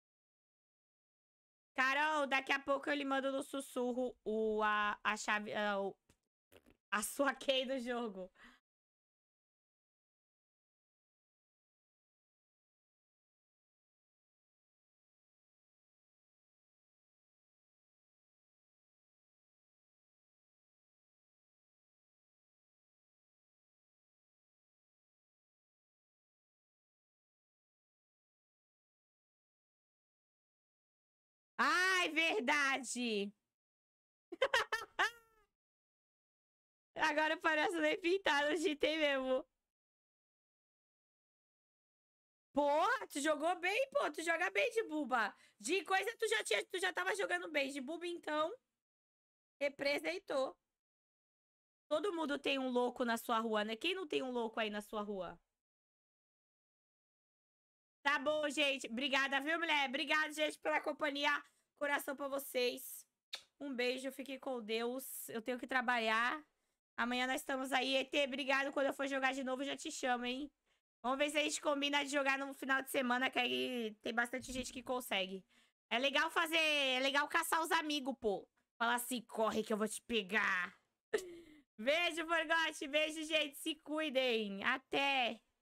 Carol, daqui a pouco eu lhe mando no sussurro o, a, a chave, a, o, a sua key do jogo. Ai, verdade! Agora parece nem pintado de ter mesmo. Pô, tu jogou bem, pô. Tu joga bem de buba. De coisa tu já tinha, tu já tava jogando bem. De buba, então, representou. Todo mundo tem um louco na sua rua, né? Quem não tem um louco aí na sua rua? Tá bom, gente. Obrigada, viu, mulher? Obrigada, gente, pela companhia. Coração pra vocês. Um beijo, fiquem com Deus. Eu tenho que trabalhar. Amanhã nós estamos aí. E T, obrigado. Quando eu for jogar de novo, eu já te chamo, hein? Vamos ver se a gente combina de jogar no final de semana, que aí tem bastante gente que consegue. É legal fazer... É legal caçar os amigos, pô. Falar assim, corre que eu vou te pegar. Beijo, Forgote. Beijo, gente. Se cuidem. Até.